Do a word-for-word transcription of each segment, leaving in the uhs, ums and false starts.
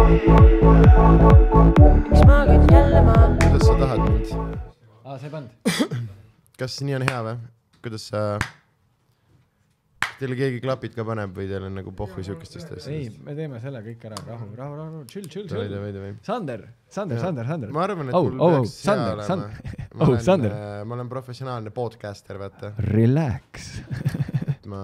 Miks ma käin jälle maa? Kuidas sa tahad mind? Aa, see pand. Kas nii on hea või? Kuidas sa... Teile keegi klapid ka paneb või teil on nagu pohhu siukestest asjadest? Ei, me teeme selle kõik ära. Rahu, rahu, rahu, chill, chill, chill. Veidi, veidi, veidi. Sander, Sander, Sander, Sander. Ma arvan, et oh, mul oh, peaks oh, Sander, hea olema. Sander. Ma, oh, olen, Sander. ma olen professionaalne podcaster, vaata. Relax. ma...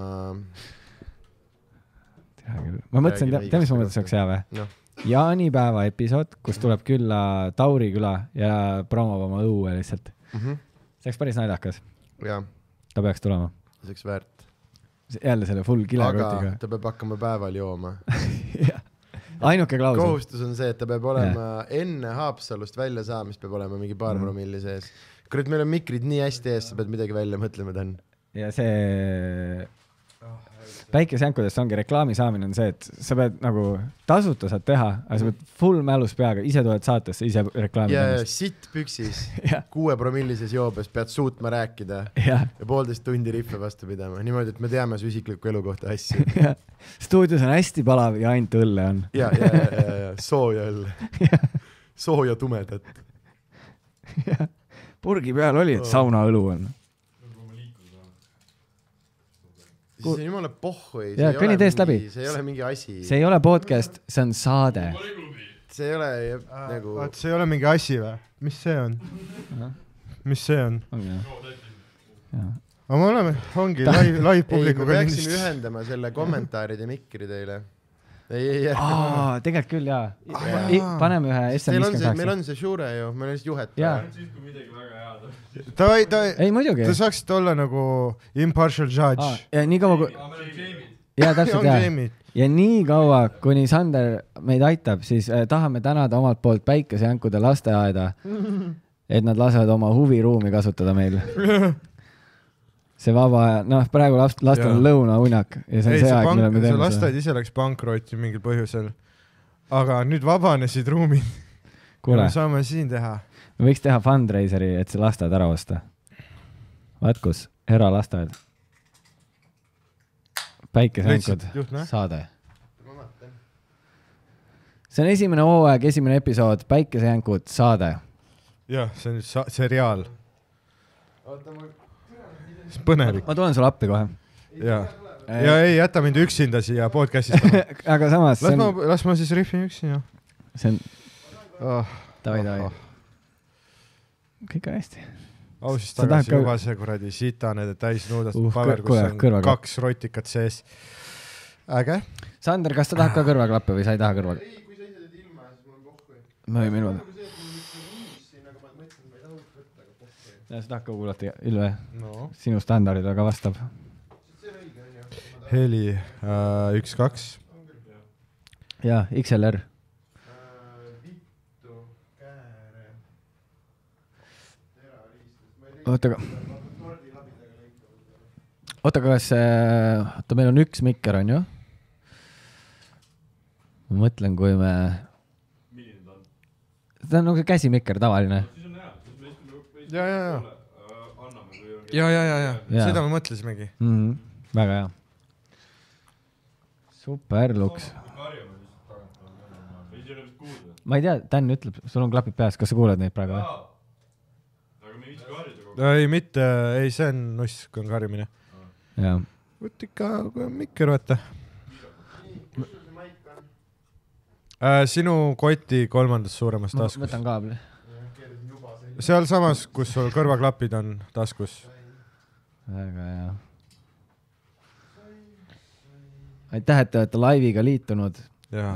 ma mõtlesin, te, mis ma mõtlesin, oleks hea või? No. Jaanipäeva episood, kus tuleb külla Tauri küla ja promob oma õue lihtsalt. Mm-hmm. See oleks päris naljakas. Jaa. Ta peaks tulema. See oleks väärt. Jälle selle full kilekotiga. Aga ta peab hakkama päeval jooma. Ainuke klausel. Kohustus on see, et ta peab olema ja. Enne Haapsalust välja saamist peab olema mingi paar mm. promilli sees. Kurat, meil on mikrid nii hästi ees, sa pead midagi välja mõtlema tän. Ja see päikesejänkudest ongi reklaami saamine on see, et sa pead nagu tasuta saad teha, aga sa pead full mälus peaga, ise tuled saatesse, ise reklaami. Ja sitt püksis, kuue promillises joobes pead suutma rääkida ja, ja poolteist tundi riffe vastu pidama. Niimoodi, et me teame su isikliku elu kohta asju. Stuudios on hästi palav ja ainult õlle on. Ja, ja, ja, ja, ja. sooja õlle. Sooja tumedat. Ja. Purgi peal oli, et sauna õlu on. See on jumala pohhu. Ja, kõnni teest läbi. See ei ole mingi asi. See ei ole podcast, see on saade. See ei ole ah, nagu... Vaat, see ei ole mingi asi või? Mis see on? Aha. Mis see on? On jah. Ja. Aga me oleme, ongi live, live publikuga. Ei, me peaksime ühendama selle kommentaarid ja mikri teile. Ei, ei, ei. Aa, tegelikult küll, jaa. Ah, paneme ühe S M viiskümmend kaheksa. Meil on see Shure ju, meil on siis juhet. Jaa. Ta, ta, ei, muidugi. Ta saaksid olla nagu impartial judge. Ah, ja nii kaua, kui... Ja, täpselt, ja. Ja nii kaua, kuni Sander meid aitab, siis eh, tahame tänada omalt poolt päikesejänkude lasteaeda, et nad lasevad oma huviruumi kasutada meil. See vaba aja, noh, praegu last, lastel on lõunaunak ja see on ei, see, see aeg, mille me teeme. See lasteaed ise läks pankrotti mingil põhjusel. Aga nüüd vabanesid ruumid. Kuule. Me saame siin teha. Me võiks teha fundraiseri, et see lasteaed ära osta. Vaat kus, eralasteaed. Päikesejänkud saade. See on esimene hooaeg, esimene episood, Päikesejänkud saade. Jah, see on sa- seriaal. Põnevik. Ma tulen sulle appi kohe. Ja, ja ei jäta mind üksinda siia podcastist. Aga samas... Las, on... ma, las ma siis riffin üksin, jah. See on... Oh. Tavai, tavai. Oh. Kõik on hästi. Au siis tagasi ka... juba see kuradi sitane täis nuudast uh, paber, kus on kõrvaga. Kaks rotikat sees. Äge. Sander, kas sa tahad ka kõrvaklappe või sa ei taha kõrvaga? Ei, kui sa ised ilma, siis mul on pohku. Ma võin ilma. Ja sa tahad ka kuulata, Ilve? No. Sinu standardid aga vastab. Heli uh, üks kaks. Ja, X L R. Oota, aga... Oota, kas... Oota, meil on üks mikker, on ju? Ma mõtlen, kui me... Milline ta on? Ta on nagu see käsimikker, tavaline. Ja, ja, ja. Ja, ja, ja, ja. Seda me mõtlesimegi. Mm-hmm. Väga hea. Super, Luks. Ma ei tea, Dan ütleb, sul on klapid peas, kas sa kuuled neid praegu? Ei, mitte, ei, see on nuss, kui on karjumine. Jaa. Võt ikka, kui on mikker, võtta. Äh, sinu koti kolmandas suuremas taskus. Ma võtan kaabli. Seal samas, kus sul kõrvaklapid on taskus. Väga hea. Aitäh, et te olete laiviga liitunud. Jaa.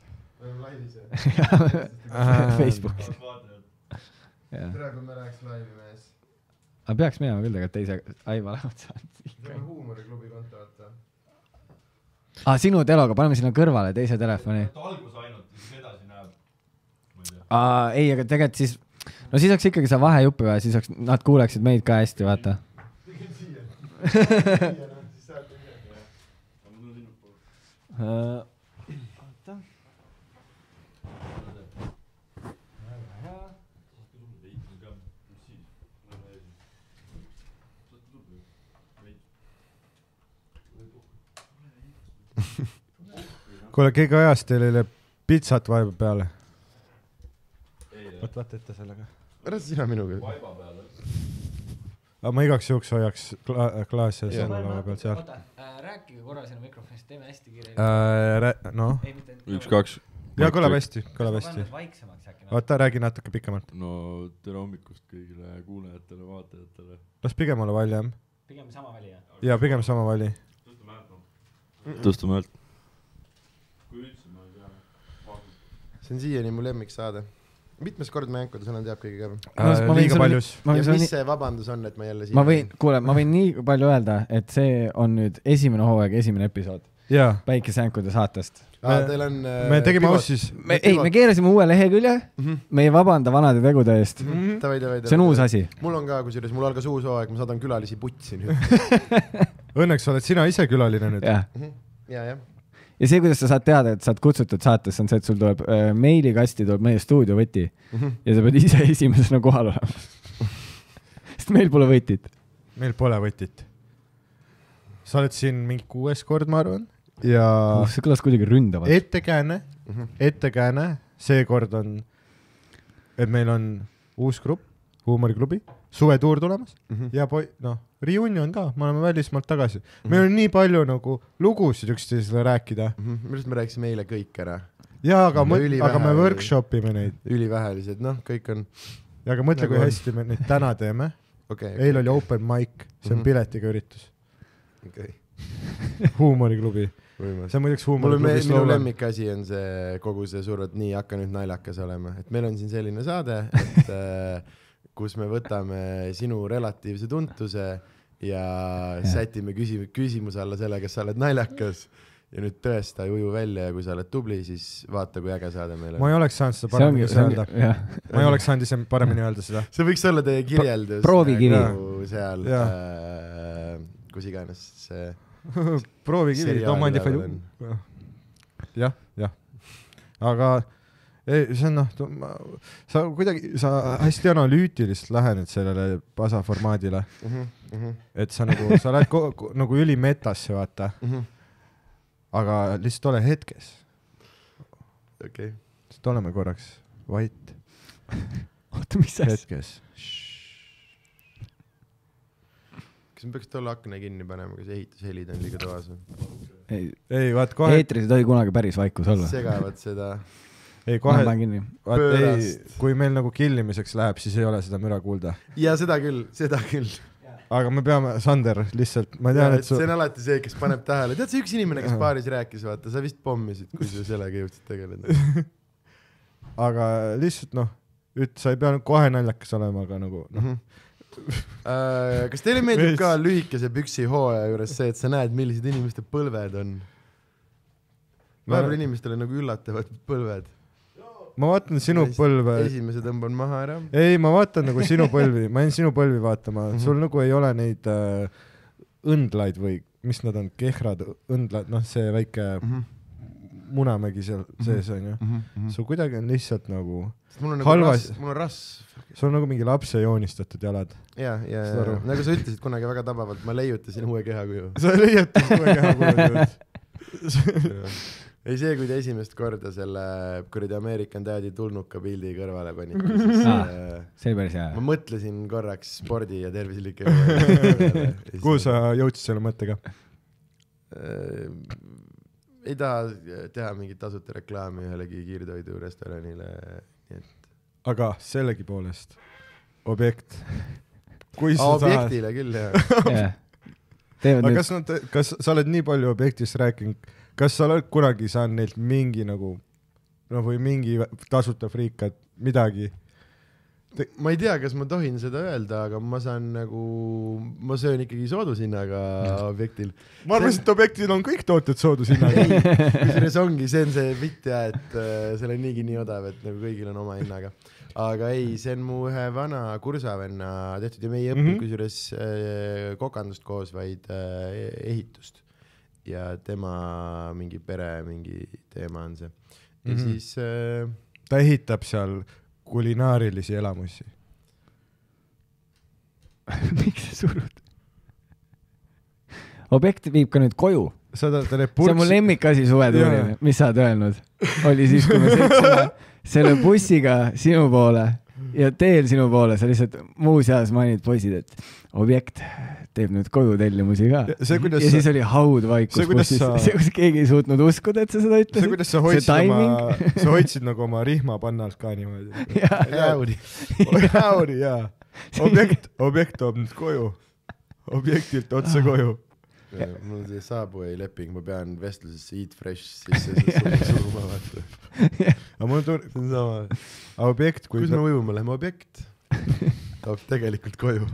Facebookis. Tere, kui me läheks laivi mees. Aga peaks minema küll tegelikult teise... Ai, ma lähevad saanud. See on huumoriklubi konto, vaata. Ah, sinu teloga, paneme sinna kõrvale teise telefoni. Algus ainult, siis edasi näeb. Ah, ei, aga tegelikult siis... No siis oleks ikkagi see vahejupi või, siis oleks, nad kuuleksid meid ka hästi, vaata. Tegin siia. Siis saate ühe. Oota. Kuule, keegi ajas teile pitsat vaiba peale. Võt vaata ette sellega. Ära sina minuga. Vaiba peale. Aga ma igaks juhuks hoiaks kla klaasi ja selle lava pealt seal. Oota, rääkige korra sinna mikrofonist, teeme hästi kiire. Äh, noh. Üks, kaks. Ja kõlab hästi, kõlab hästi. Oota, räägi natuke pikemalt. No tere hommikust kõigile kuulajatele, vaatajatele. Las pigem ole vali, jah? Pigem sama vali, jah? Jaa, pigem sama vali. Tõstame häält. Tõstame häält. Kui üldse ma ei tea. See on siiani mu lemmik saade. Mitmes kord ma jänkuda, sõna teab kõige käib. Äh, liiga paljus. Ja mis see vabandus on, et ma jälle siin... Ma võin, kuule, ma võin nii palju öelda, et see on nüüd esimene hooaeg, esimene episood. Jaa. Päikesejänkude saatest. Me, teil on, me tegime aussis. Me, ei, me keerasime uue lehekülje. Mm -hmm. Me ei vabanda vanade tegude eest. Mm -hmm. tavai, tavai, tavai. See on uus asi. Mul on ka, kusjuures mul algas uus hooaeg, ma saadan külalisi putsi nüüd. Õnneks oled sina ise külaline nüüd. Ja, mm -hmm. ja, ja. Ja see, kuidas sa saad teada, et saad kutsutud saatesse, on see, et sul tuleb äh, meilikasti tuleb meie stuudiovõti mm -hmm. ja sa pead ise esimesena kohal olema. Sest meil pole võtit. Meil pole võtit. Sa oled siin mingi kuues kord, ma arvan. Ja uh, see kõlas kuidagi ründavalt. Ettekääne, mm -hmm. ettekääne, see kord on, et meil on uus grupp, huumoriklubi, suvetuur tulemas mm -hmm. ja poi, noh, reunion ka, me oleme välismaalt tagasi. Mm -hmm. meil on nii palju nagu lugusid üksteisele rääkida. Mm -hmm. millest me rääkisime eile kõik ära. Jaa, aga, me, aga me workshopime neid. Ülivähelised, noh, kõik on. Ja aga mõtle, nagu kui hästi me neid täna teeme. Okay, okay. Eile oli open mic, see on mm -hmm. piletiga üritus. Okay. Huumoriklubi. See on muideks huumoriklubis minu lemmikasi on see kogu see surv, et nii hakka nüüd naljakas olema. Et meil on siin selline saade, et kus me võtame sinu relatiivse tuntuse ja sätime küsim- küsimuse alla selle, kas sa oled naljakas ja nüüd tõesta juju välja ja kui sa oled tubli, siis vaata, kui äge saade meil on. Ma ei oleks saanud seda paremini öelda. Ma ei oleks saanud ise paremini öelda seda. See võiks olla teie kirjeldus. Proovikivi. Seal, äh, kus iganes see... proovikivi, Tomandi Fadu. Jah, jah. Aga ei, see on noh, sa kuidagi, sa hästi analüütilist lähened sellele pasa formaadile. Uh -huh, uh -huh. Et sa nagu, sa lähed ko, ko, nagu üli metasse, vaata. Uh -huh. Aga lihtsalt ole hetkes. Okei. Okay. Lihtsalt oleme korraks vait. Oota, mis asja? Hetkes. Kas me peaks tolle akne kinni panema, kas ehitushelid on liiga toas? Ei, ei vaat kohe... Eetris ei tohi kunagi päris vaikus olla. Segavad seda... Ei, kohe... Vaat ei, kui meil nagu killimiseks läheb, siis ei ole seda müra kuulda. Ja seda küll, seda küll. Aga me peame, Sander, lihtsalt... Ma tean, ja, et su... see on alati see, kes paneb tähele. Tead, see üks inimene, kes baaris rääkis, vaata, sa vist pommisid, kui sa sellega jõudsid tegeleda. Aga lihtsalt, noh, üt, sa ei pea kohe naljakas olema, aga nagu... noh. Mm -hmm. Uh, kas teile meeldib ka lühikese püksi hooaja juures see, et sa näed, millised inimeste põlved on? Vahepeal inimestele nagu üllatavad põlved. Ma vaatan sinu põlve. Esimese tõmban maha ära. Ei, ma vaatan nagu sinu põlvi. Ma jäin sinu põlvi vaatama. Sul nagu ei ole neid äh, õndlaid või mis nad on, kehrad, õndlad, noh see väike mm -hmm. munamägi seal sees on ju. Mm -hmm. Sul kuidagi on lihtsalt nagu... Mul on nagu halvas... ras, mul on rasv. Sul on nagu mingi lapse joonistatud jalad. Ja, ja, ja. Nagu sa ütlesid kunagi väga tabavalt, ma leiutasin uue kehakuju. Sa leiutasid uue kehakuju. Ei see, kui te esimest korda selle kuradi American Daddy tulnuka pildi kõrvale panid. Siis, ah, see oli päris hea. Ma mõtlesin korraks spordi ja tervislike. Kuhu sa jõudsid selle mõttega? Ei taha teha mingit tasuta reklaami ühelegi kiirtoidu restoranile. Aga sellegi poolest objekt. Kui sa objektile saad... küll, jah. yeah. Aga kas, nad, kas sa oled nii palju objektist rääkinud, kas sa oled kunagi saanud neilt mingi nagu, no või mingi tasuta friikad, midagi? Te... Ma ei tea, kas ma tohin seda öelda, aga ma saan nagu, ma söön ikkagi soodushinnaga no. objektil. Ma arvasin, et objektil on kõik tooted soodushinnaga. Ei, kusjuures ongi, see on see vitt ja, et uh, see on niigi nii odav, et nagu kõigil on oma hinnaga. Aga ei, see on mu ühe vana kursavenna tehtud ja me ei õppinud mm -hmm. kusjuures äh, kokandust koos, vaid äh, ehitust. Ja tema mingi pere, mingi teema on see. Ja mm -hmm. siis... Äh, ta ehitab seal kulinaarilisi elamusi. Miks sa surud? Objekt viib ka nüüd koju. Seda, see on mu lemmikasi suvetuuri, mis sa oled öelnud. Oli siis, kui me sõitsime selle bussiga sinu poole ja teel sinu poole, sa lihtsalt muuseas mainid poisid, et Objekt teeb nüüd koju tellimusi ka. See, ja sa... siis oli haud vaikus see, bussis. Sa... See, kuidas keegi ei suutnud uskuda, et sa seda ütlesid. See, kuidas sa hoidsid, oma, sa hoidsid nagu oma rihma pannalt ka niimoodi. Häuri. Häuri, jaa. Objekt, objekt toob nüüd koju. Objektilt otse koju. Ja, mul on see Subway leping, ma pean vestlusesse Eat Fresh sisse suruma vaata. Aga mul tuur... see on sama. Objekt, kui... Kus me ujume, lähme Objekt? Toob tegelikult koju.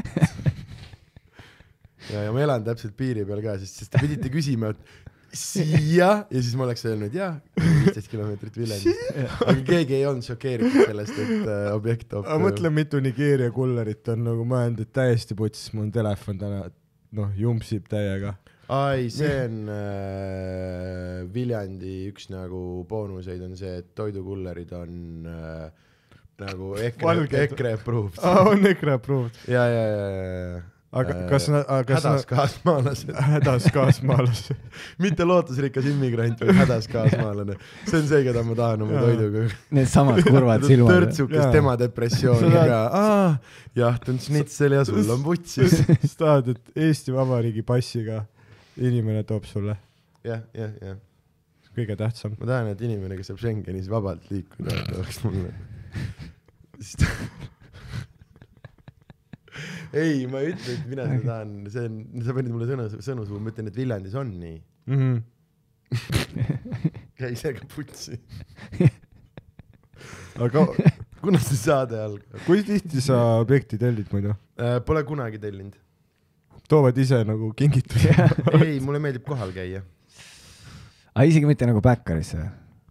ja, ja ma elan täpselt piiri peal ka, sest, sest te pidite küsima, et siia, ja siis ma oleks öelnud, jah, viisteist kilomeetrit Viljandist. Aga keegi ei olnud šokeeritud sellest, et uh, Objekt toob koju. Mõtle, mitu Nigeeria kullerit on nagu mõelnud, et täiesti putsis, mul on telefon täna, noh, jumpsib täiega. Ai, see on äh, Viljandi üks nagu boonuseid on see, et toidukullerid on äh, nagu EKRE, EKRE approved. Ah, on EKRE approved. Ja, ja, ja, ja. Aga kas nad... Hädas kaasmaalased. Hädas kaasmaalased. Mitte lootusrikas immigrant, vaid hädas kaasmaalane. See on see, keda ma tahan oma toiduga. Need samad kurvad silmad. Törtsukes tema depressiooni ka. Aa, jahtun snitsel ja sul on putsis. Sa tahad, et Eesti Vabariigi passiga inimene toob sulle? Jah, jah, jah. Kõige tähtsam. Ma tahan, et inimene, kes saab Schengenis vabalt liikuda, oleks mulle. Ei, ma ei ütle, et mina seda tahan, see on, sa panid mulle sõnu, sõnu suhu, ma ütlen, et Viljandis on nii. Mm-hmm. Käi seega putsi. Aga kuna see saade algab? Kui tihti sa Objekti tellid muidu? Pole kunagi tellinud. Toovad ise nagu kingitud? Ei, mulle meeldib kohal käia. Aga isegi mitte nagu Backerisse?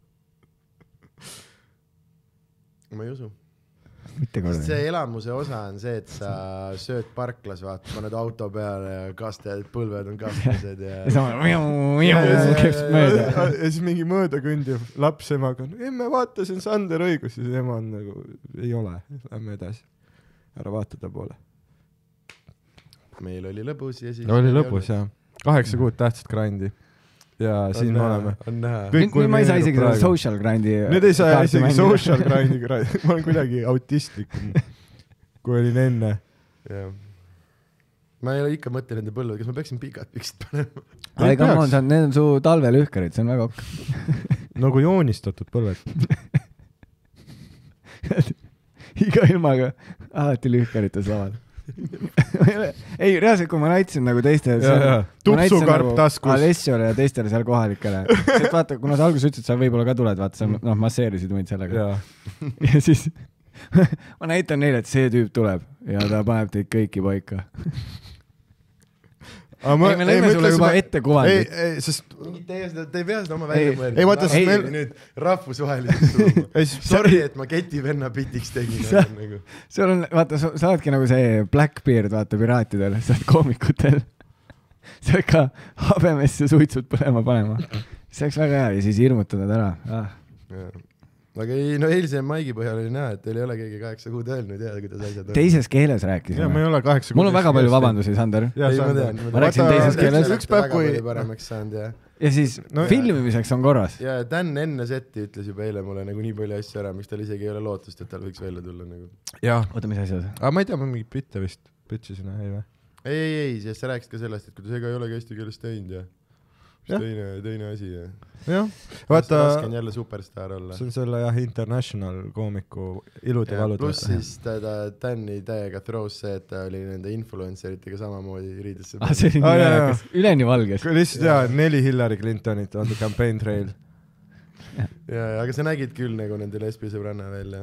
Ma ei usu. See elamuse osa on see, et sa sööd parklas, vaata, paned auto peale ja kastajad, põlved on kastased ja... ja sama, käib mööda. Ja siis mingi mööda kõndiv laps emaga, emme vaata, see on Sander õigus, ja see ema on nagu, ei ole, lähme edasi. Ära vaata ta poole. Meil oli lõbus ja siis... Oli lõbus, jah. Kaheksa kuud tähtsat grindi. Ja siin me oleme. On näha. Nüüd ma ei saa isegi seda social grindi. Nüüd ei saa isegi social grindi. Ma olen kuidagi autistlikum, kui olin enne. Ja. Ma ei ole ikka mõtte nende põllude, kas ma peaksin pikad piksid panema? Ai, come on, need on su talvelühkerid, see on väga okk. Nagu joonistatud põlved. Iga ilmaga alati lühkerites laval. Ei, reaalselt, kui ma näitasin nagu teistele tupsukarp taskus Alessiole ja teistele seal kohalikele sest vaata, kuna sa alguses ütlesid, sa võib-olla ka tuled, vaata, sa noh, masseerisid võid sellega ja, ja siis ma näitan neile, et see tüüp tuleb ja ta paneb teid kõiki paika. Ma, ei, me lõime sulle juba ma... ette kuvandit. Ei, ei, sest te ei pea seda oma välja mõelda. Ei, vaata, sest meil... Nüüd rahvusvaheliselt surma. Sorry, et ma keti venna pitiks tegin. Sa, nagu. Sul on, vaata, sa, sa oledki nagu see Blackbeard, vaata, piraatidel, sa oled koomikutel. Sa oled ka habemesse suitsud põlema panema. See oleks väga hea ja siis hirmutada ära. Ah. Aga ei, no eilse maigi põhjal oli näha, et teil ei ole keegi kaheksa kuud öelnud ja kuidas asjad on. Teises keeles rääkisime. Ja, ma ei ole kaheksa kuud. Mul on väga palju vabandusi, Sander. Ja, ei, ma tean. Ma rääksin teises keeles. Üks päev kui... paremaks saanud, ja. Ja siis no, filmimiseks on korras. Ja Dan enne seti ütles juba eile mulle nagu nii palju asju ära, miks tal isegi ei ole lootust, et tal võiks välja tulla nagu. Ja. Oota, mis asjad? Aga ma ei tea, ma mingit bitte vist pütsisin, ei või? Ei, ei, ei, sest sa rääkisid ka sellest, et kuidas ega ei ole eesti keeles teinud ja teine, teine asi ja jah, vaata rasken jälle superstar olla. See on selle jah, international koomiku ilud ja valud. Plus siis ta, ta Danny täiega throws see, et ta oli nende influenceritega samamoodi riidesse. Ah, see oli nii vähekas. Üleni valges. Lihtsalt jah, neli Hillary Clintonit on the campaign trail. ja, ja, aga sa nägid küll nagu nende lesbi sõbranna veel,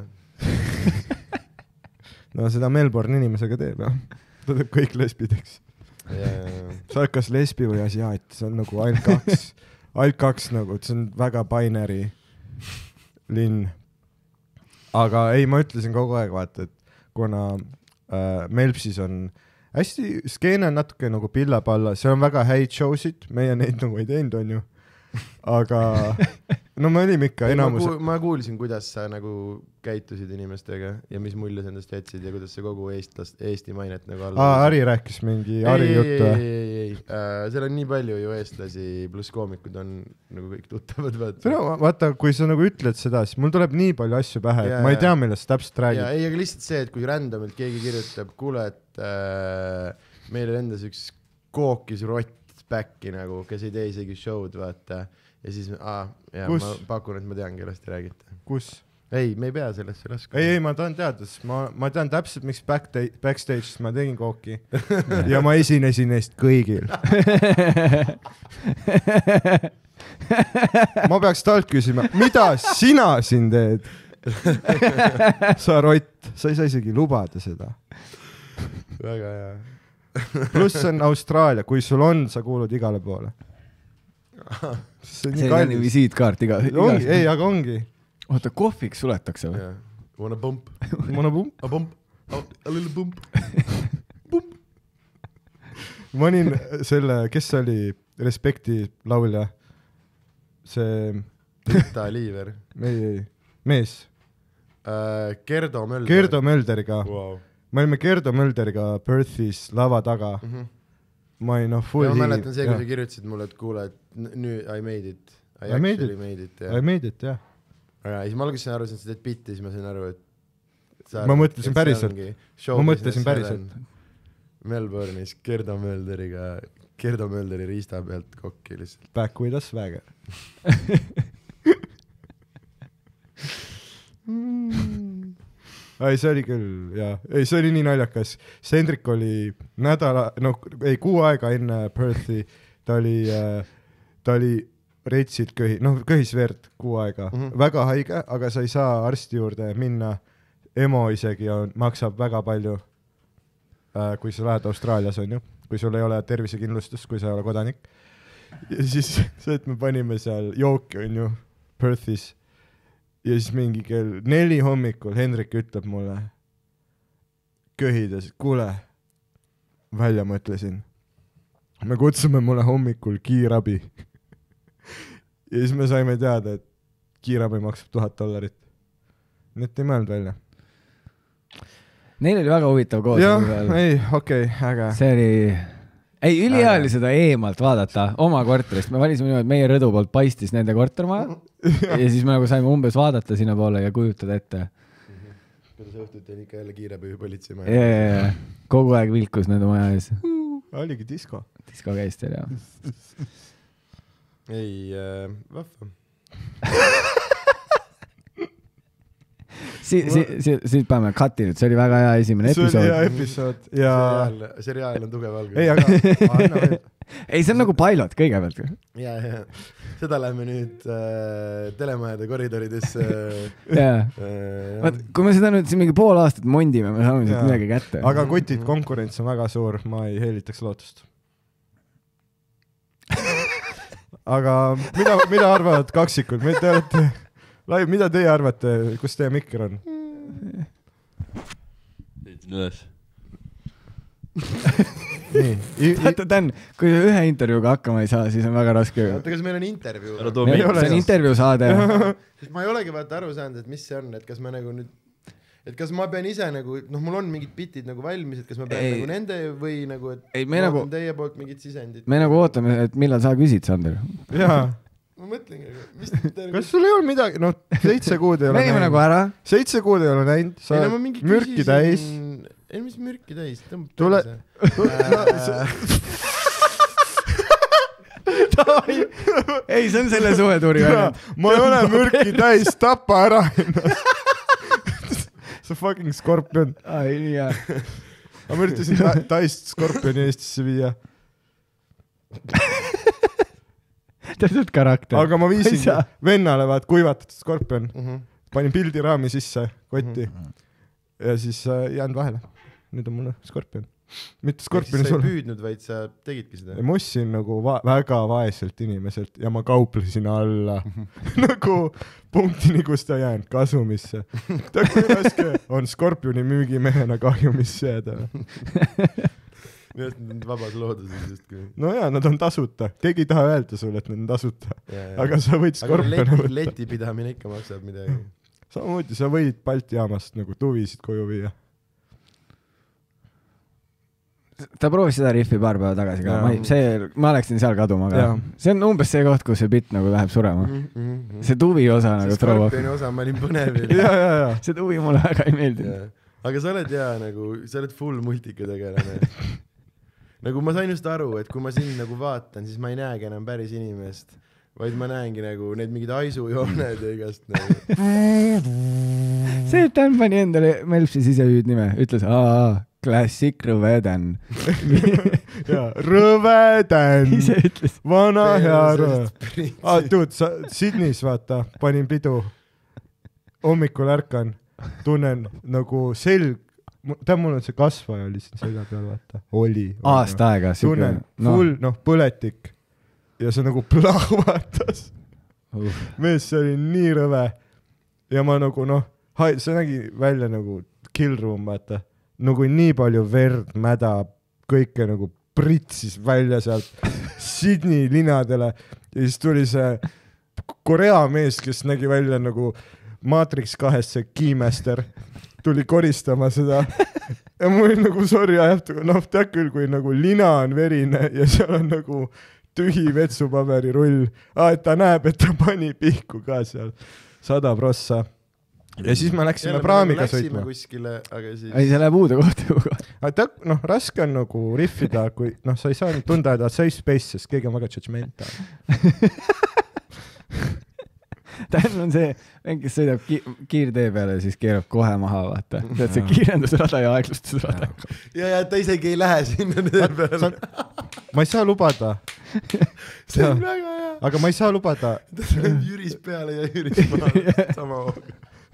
no seda Melbourne inimesega teeb, jah. Ta teeb kõik lesbideks. Yeah. Sa oled kas lesbi või asiaat, see on nagu ainult kaks, ainult kaks nagu, see on väga binary linn. Aga ei, ma ütlesin kogu aeg, vaata, et kuna äh, Melpsis on hästi, skeene on natuke nagu pilla-palla, see on väga häid showsid, meie neid nagu ei teinud, on ju. Aga no me olime ikka enamus. Ma, ma kuulsin, kuidas sa nagu käitusid inimestega ja mis mulje sa endast jätsid ja kuidas see kogu eestlast, Eesti mainet nagu alla. Aa, Ari rääkis mingi Ari ei, juttu. Ei, ei, ei, äh, seal on nii palju ju eestlasi pluss koomikud on nagu kõik tuttavad. Vaata. No, vaata, kui sa nagu ütled seda, siis mul tuleb nii palju asju pähe, et ja, ma ei tea, millest täpselt räägib. Ei, aga lihtsalt see, et kui randomilt keegi kirjutab, kuule, et äh, meil endas üks kookis rott back'i nagu, kes ei tee isegi show'd, vaata. Ja siis, aa, ja Kus? ma pakun, et ma tean, kellest te räägite. Kus? Ei, me ei pea sellesse laskuma. Ei, ei, ma tahan teada, ma, ma tean täpselt, miks backstage'is ma tegin kooki ja ma esinesin neist kõigil. Ma peaks talt küsima, mida sina siin teed? Sa rott, sa ei saa isegi lubada seda. Väga hea. Pluss on Austraalia, kui sul on, sa kuulud igale poole. See on nii kallis. Visiitkaart iga, ongi, iga ei, aga ongi. Oota, kohviks suletakse või? Yeah. Wanna bump? Wanna bump? A bump? A, a little bump? Bump? Ma olin selle, kes oli Respekti laulja? See... Rita Liiver. Ei, ei. Mees. Uh, Gerdo Mölder. Gerdo Mölderiga. Wow. Me olime Gerdo Mölderiga Perthis lava taga. Mm-hmm. Ma ei noh, full hiig. Ma mäletan see, kui sa kirjutasid mulle, et kuule, et nüüd I made it. I, I made it. Made it yeah. I made it, jah. Aga siis ma alguses aru, et sa teed bitti, siis ma sain aru, et sa ma mõtlesin päriselt. Ma mõtlesin päriselt. Melbourne'is Gerdo Mölderiga, Gerdo Mölderi riista pealt kokki lihtsalt. Back with us swagger. Ei, see oli küll, jaa. Ei, see oli nii naljakas. Sendrik oli nädala, no ei, kuu aega enne Perthi, ta oli, ta oli reitsid köhi, noh, köhis verd kuu aega. Mm-hmm. Väga haige, aga sa ei saa arsti juurde minna. Emo isegi on, maksab väga palju, kui sa lähed Austraalias, on ju. Kui sul ei ole tervisekindlustust, kui sa ei ole kodanik. Ja siis see, et me panime seal jooki, on ju, Perthis. Ja siis mingi kell neli hommikul Hendrik ütleb mulle köhides, kuule, välja mõtlesin. Me kutsume mulle hommikul kiirabi. Ja siis me saime teada, et kiirabi maksab tuhat dollarit. Nii et ei mõelnud välja. Neil oli väga huvitav koos. Jah, ei, okei, okay, äge. See oli... Ei, ülihea oli seda eemalt vaadata oma korterist. Me valisime niimoodi, et meie rõdu poolt paistis nende kortermaja ja siis me nagu saime umbes vaadata sinna poole ja kujutada ette. Kuidas õhtut on ikka jälle kiirabi politseimaja. Ja, ja, ja. Kogu aeg vilkus nende maja ees. Oligi disko. Disko käis teil, jah. Ei, äh, vahva. Si, si, si, siis paneme cut'i nüüd, see oli väga hea esimene episood. See oli hea episood. Ja... Seriaal, seriaal on tugev algus. Ei, aga... ei, see on nagu pilot kõigepealt. Ja, ja. Seda lähme nüüd äh, telemajade koridoridesse. Jaa. Äh, kui me seda nüüd siin mingi pool aastat mondime, me saame siit midagi kätte. Aga kutid, konkurents on väga suur, ma ei heelitaks lootust. Aga mida, mida arvavad kaksikud? Te olete... Lai, mida teie arvate, kus teie mikker on? Heitin üles. Nii. Vaata, Dan, kui ühe intervjuuga hakkama ei saa, siis on väga raske. Vaata, kas meil on intervjuu? See on intervjuu saade. Sest ma ei olegi vaata aru saanud, et mis see on, et kas ma nagu nüüd... Et kas ma pean ise nagu... Noh, mul on mingid bitid nagu valmis, et kas ma pean ei. Nagu nende või nagu... Et ei, me nagu... Teie poolt mingid sisendid. Me nagu ootame, et millal sa küsid, Sander. Jaa. Ma mõtlengi, mis... Kas sul ei ole midagi, no seitse kuud ei ole näinud. Nagu ära. Seitse kuud ei ole näinud, sa ei, no, mürki küsisin... täis. Ei, mis mürki täis? Tule... ei, see on selle suvetuuri väljend. Ma ei ole mürki täis, tapa ära ennast. See fucking skorpion. Ai, nii hea. Ma üritasin ta taist skorpioni Eestisse viia. Täpselt karakter. Aga ma viisin vennale vaat kuivatatud skorpion. Mm-hmm. Panin pildiraami sisse kotti. Mm-hmm. Ja siis äh, jäänud vahele. Nüüd on mulle skorpion. Mitte skorpioni sulle. Sa ei püüdnud, vaid sa tegidki seda. Ma ostsin nagu va väga vaeselt inimeselt ja ma kauplesin alla. Mm-hmm. nagu punktini, kus ta jäänud kasumisse. Ta kui raske on skorpioni müügimehena kahjumisse jääda. vabas looduses justkui. no jaa, nad on tasuta, keegi ei taha öelda sulle, et nad on tasuta, aga sa võid skorpione võtta. võtta. Leti pidamine ikka maksab midagi. Samamoodi sa võid Balti jaamast nagu tuvisid koju viia. Ta proovis seda riffi paar päeva tagasi ka, ma, ei, see, ma läksin seal kaduma ka. See on umbes see koht, kus see bitt nagu läheb surema. Mm -hmm. See tuvi osa nagu trova. Skorpioni osa ma olin põnevil. ja, ja, ja. See tuvi mulle väga ei meeldinud. Aga sa oled hea nagu, sa oled full multikategelane. nagu ma sain just aru, et kui ma sind nagu vaatan, siis ma ei näegi enam päris inimest, vaid ma näengi nagu need mingid aisujooned ja igast nagu. see Dan pani endale Melpsi sisehüüd nime, ütles aaa. Klassik Rõvedan. jaa, Rõvedan. Ise ütles. Vana hea Rõve. Ah, dude, sa Sydneys vaata, panin pidu. Hommikul ärkan, tunnen nagu selg, ta mul on see kasvaja lihtsalt selga peal, vaata. Oli. Aasta aega. Tunnen full, noh, põletik. Ja see nagu plahvatas. Uh. Mees, see oli nii rõve. Ja ma nagu, noh, see nägi välja nagu kill room, vaata. Nagu nii palju verd, mäda, kõike nagu pritsis välja sealt Sydney linadele ja siis tuli see Korea mees, kes nägi välja nagu Matrix kahest see Keymaster, tuli koristama seda ja mul oli nagu sorry ajab, noh tead küll, kui nagu lina on verine ja seal on nagu tühi vetsupaberi rull, ah, et ta näeb, et ta pani pihku ka seal sada prossa. Ja siis me läksime praamiga sõitma. Kuskile, aga siis... ei, see läheb uude kohta juba. Ta, noh, raske on nagu riffida, kui noh, sa ei saa tunda, et safe space, sest keegi on väga judgmental. Dan on see, kes sõidab ki kiirtee peale ja siis keerab kohe maha, vaata. Tead see kiirendusrada ja aeglustusrada. ja, ja ta isegi ei lähe sinna tee peale. Ma ei saa lubada. see on väga hea. Aga ma ei saa lubada. ta tuleb jüris peale ja jüris maha. Sama hooga.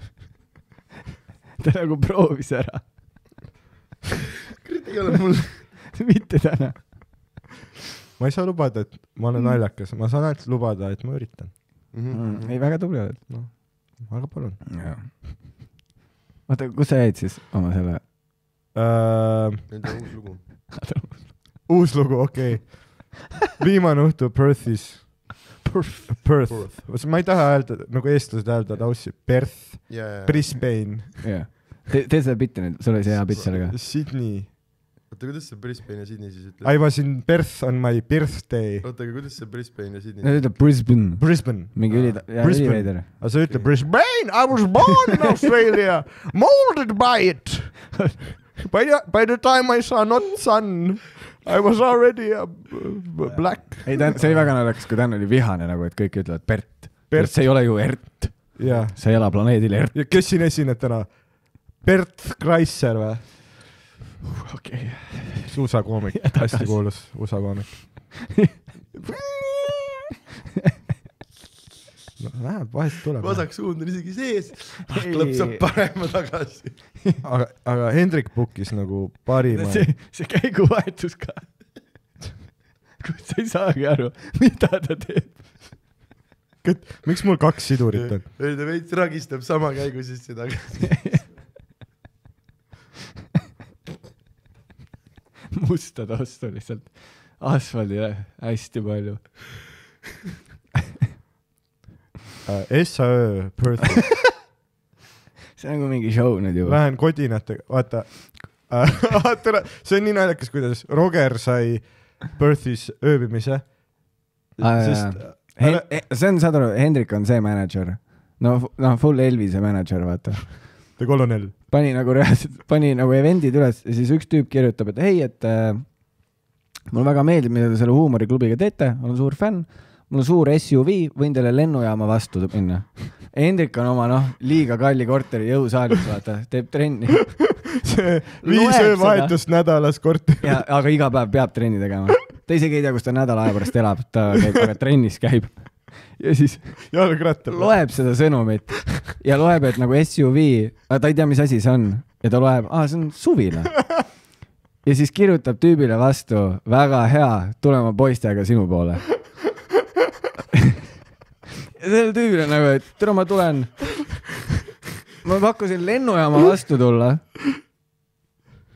Ta nagu proovis ära. Kurat ei ole mul. Mitte täna. Ma ei saa lubada, et ma olen naljakas. Ma saan ainult lubada, et ma üritan. Mm -hmm. Ei, väga tubli oled. No, aga palun. Oota, kus sa jäid siis oma selle? Uh, Nüüd on uus lugu. uus lugu, okei. Okay. Viimane õhtu Perthis. Perth. Perth. Perth. Ma ei taha öelda, nagu eestlased öelda taussi. Perth. Yeah, yeah. Brisbane. Yeah. Te, tee seda bitti nüüd, sul oli see hea bitt sellega. Sydney. Oota, kuidas see Brisbane ja Sydney siis ütleb? I was in Perth on my birthday. Oota, aga kuidas see Brisbane ja Sydney? No ütleb Brisbane. Brisbane. Mingi üli, ja üliveider. Aga sa ütleb Brisbane, I was born in Australia, molded by it. By the, by the time I saw not sun, I was already a black. Ei, Dan, see oli väga naljakas, kui Dan oli vihane nagu, et kõik ütlevad Bert. Bert. See ei ole ju Ert. Yeah. See ei ela planeedil Ert. Ja kes siin esineb täna? Bert Kreisser või? Uh, okei. Okay. U S A koomik, hästi kuulus U S A koomik. no, läheb, vahest tuleb. Vasak suund on isegi sees, tuleb saab parema tagasi. aga, aga Hendrik bookis nagu parima. See, see käiguvahetus ka. kus sa ei saagi aru, mida ta teeb. Miks mul kaks sidurit on? Ta veits ragistab sama käigu sisse tagasi. musta taustu lihtsalt asfaldile hästi palju. S A Ö Perth. see on nagu mingi show nüüd juba. Lähen kodinatega, vaata. see on nii naljakas, kuidas Roger sai Perthis ööbimise. Sest, Hen see on, saad aru, Hendrik on see manager. No, no full Elvise manager, vaata. The kolonel. Pani nagu reaalselt, pani nagu eventid üles ja siis üks tüüp kirjutab, et hei, et äh, mul väga meeldib, mida te selle huumoriklubiga teete, olen suur fänn, mul on suur S U V, võin teile lennujaama vastu minna. Hendrik on oma, noh, liiga kalli korteri jõusaalis, vaata, teeb trenni. see viis öövahetust nädalas korteri. Ja, aga iga päev peab trenni tegema. Ta isegi ei tea, kus ta nädala aja pärast elab, ta käib, aga trennis käib. Ja siis jalgrattab. Loeb seda sõnumit ja loeb, et nagu S U V, ta ei tea, mis asi see on. Ja ta loeb, aa, see on suvila. Ja siis kirjutab tüübile vastu, väga hea, tulema poistega sinu poole. Ja selle tüübile nagu, et tere, ma tulen. Ma pakkusin lennujaama vastu tulla.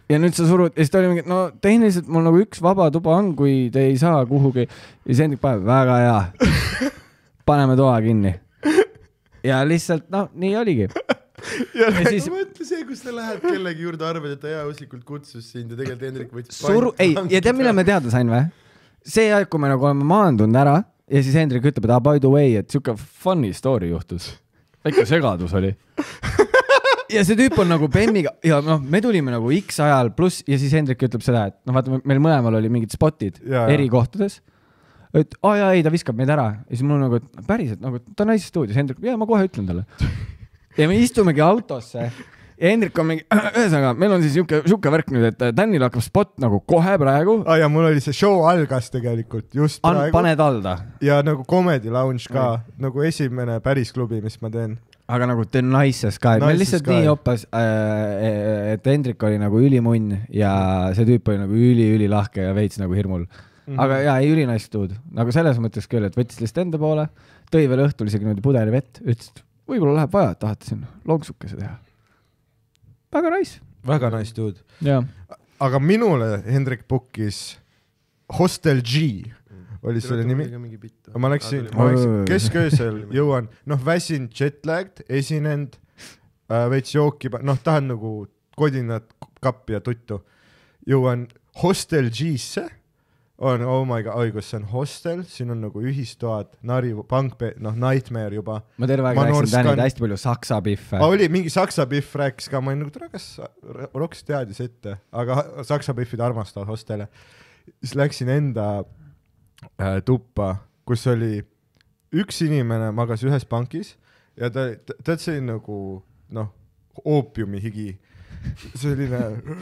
ja nüüd sa surud, ja siis ta oli mingi, no tehniliselt mul nagu üks vaba tuba on, kui te ei saa kuhugi. Ja siis Hendrik paneb, väga hea. Paneme toa kinni. Ja lihtsalt, no, nii oligi. ja ja siis... mõtle see, kus ta läheb kellegi juurde arved, et ta heauslikult kutsus sind ja tegelikult Hendrik võttis Suru... ei, ja tead, mille me teada sain või? See aeg, kui me nagu oleme maandunud ära ja siis Hendrik ütleb, et ah, by the way, et siuke funny story juhtus. Väike segadus oli. Ja see tüüp on nagu Bemmiga ja noh, me tulime nagu X ajal pluss ja siis Hendrik ütleb seda, et noh, vaata, meil mõlemal oli mingid spotid ja, eri kohtades. Et aa ja ei, ta viskab meid ära. Ja siis mul nagu, et päriselt, nagu ta naise stuudios. Hendrik, ja ma kohe ütlen talle. Ja me istumegi autosse ja Hendrik on mingi, ühesõnaga, meil on siis siuke, siuke värk nüüd, et Danil hakkab spot nagu kohe praegu. Ah, ja mul oli see show algas tegelikult just An, praegu. Pane talda. Ja nagu Comedy Lounge ka, mm. nagu esimene päris klubi, mis ma teen. Aga nagu The Nicest Guy. Meil lihtsalt guy. Nii oppas, äh, et Hendrik oli nagu ülimunn ja see tüüp oli nagu üli-üli lahke ja veits nagu hirmul. Mm-hmm. Aga jaa, ei üli nice dude. Nagu selles mõttes küll, et võttis lihtsalt enda poole, tõi veel õhtul isegi nüüd pudeli vett, ütles, võib-olla läheb vaja, et tahate siin longsukese teha. Väga nice. Väga nice dude. Ja. Aga minule Hendrik bookis Hostel G oli selle nimi. Ma läksin, ma läksin kesköösel, jõuan, noh, väsin jetlagged, esinend, äh, veits jooki, noh, tahan nagu kodinat, kappi ja tuttu. Jõuan Hostel G-sse. On, oh my god, õigus, see on hostel, siin on nagu ühistoad, nari, pank, noh, nightmare juba. Ma terve aeg rääksin Danid hästi palju saksa biffe. Ah, oli mingi saksa biff rääkis ka, ma olin nagu, tere, kas Roks teadis ette, aga saksa biffid armastavad hostele. Siis läksin enda äh, tuppa, kus oli üks inimene magas ühes pankis ja ta, ta, ta see oli nagu, noh, oopiumi higi. Selline,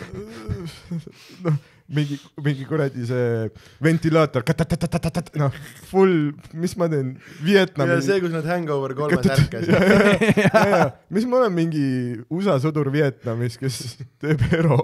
noh, mingi, mingi kuradi see ventilaator, noh, full, mis ma teen, Vietnami. Ja see, kus nad Hangover kolmes ärkas. Ja, ja, ja, ja, mis ma olen mingi U S A sõdur Vietnamis, kes teeb hero.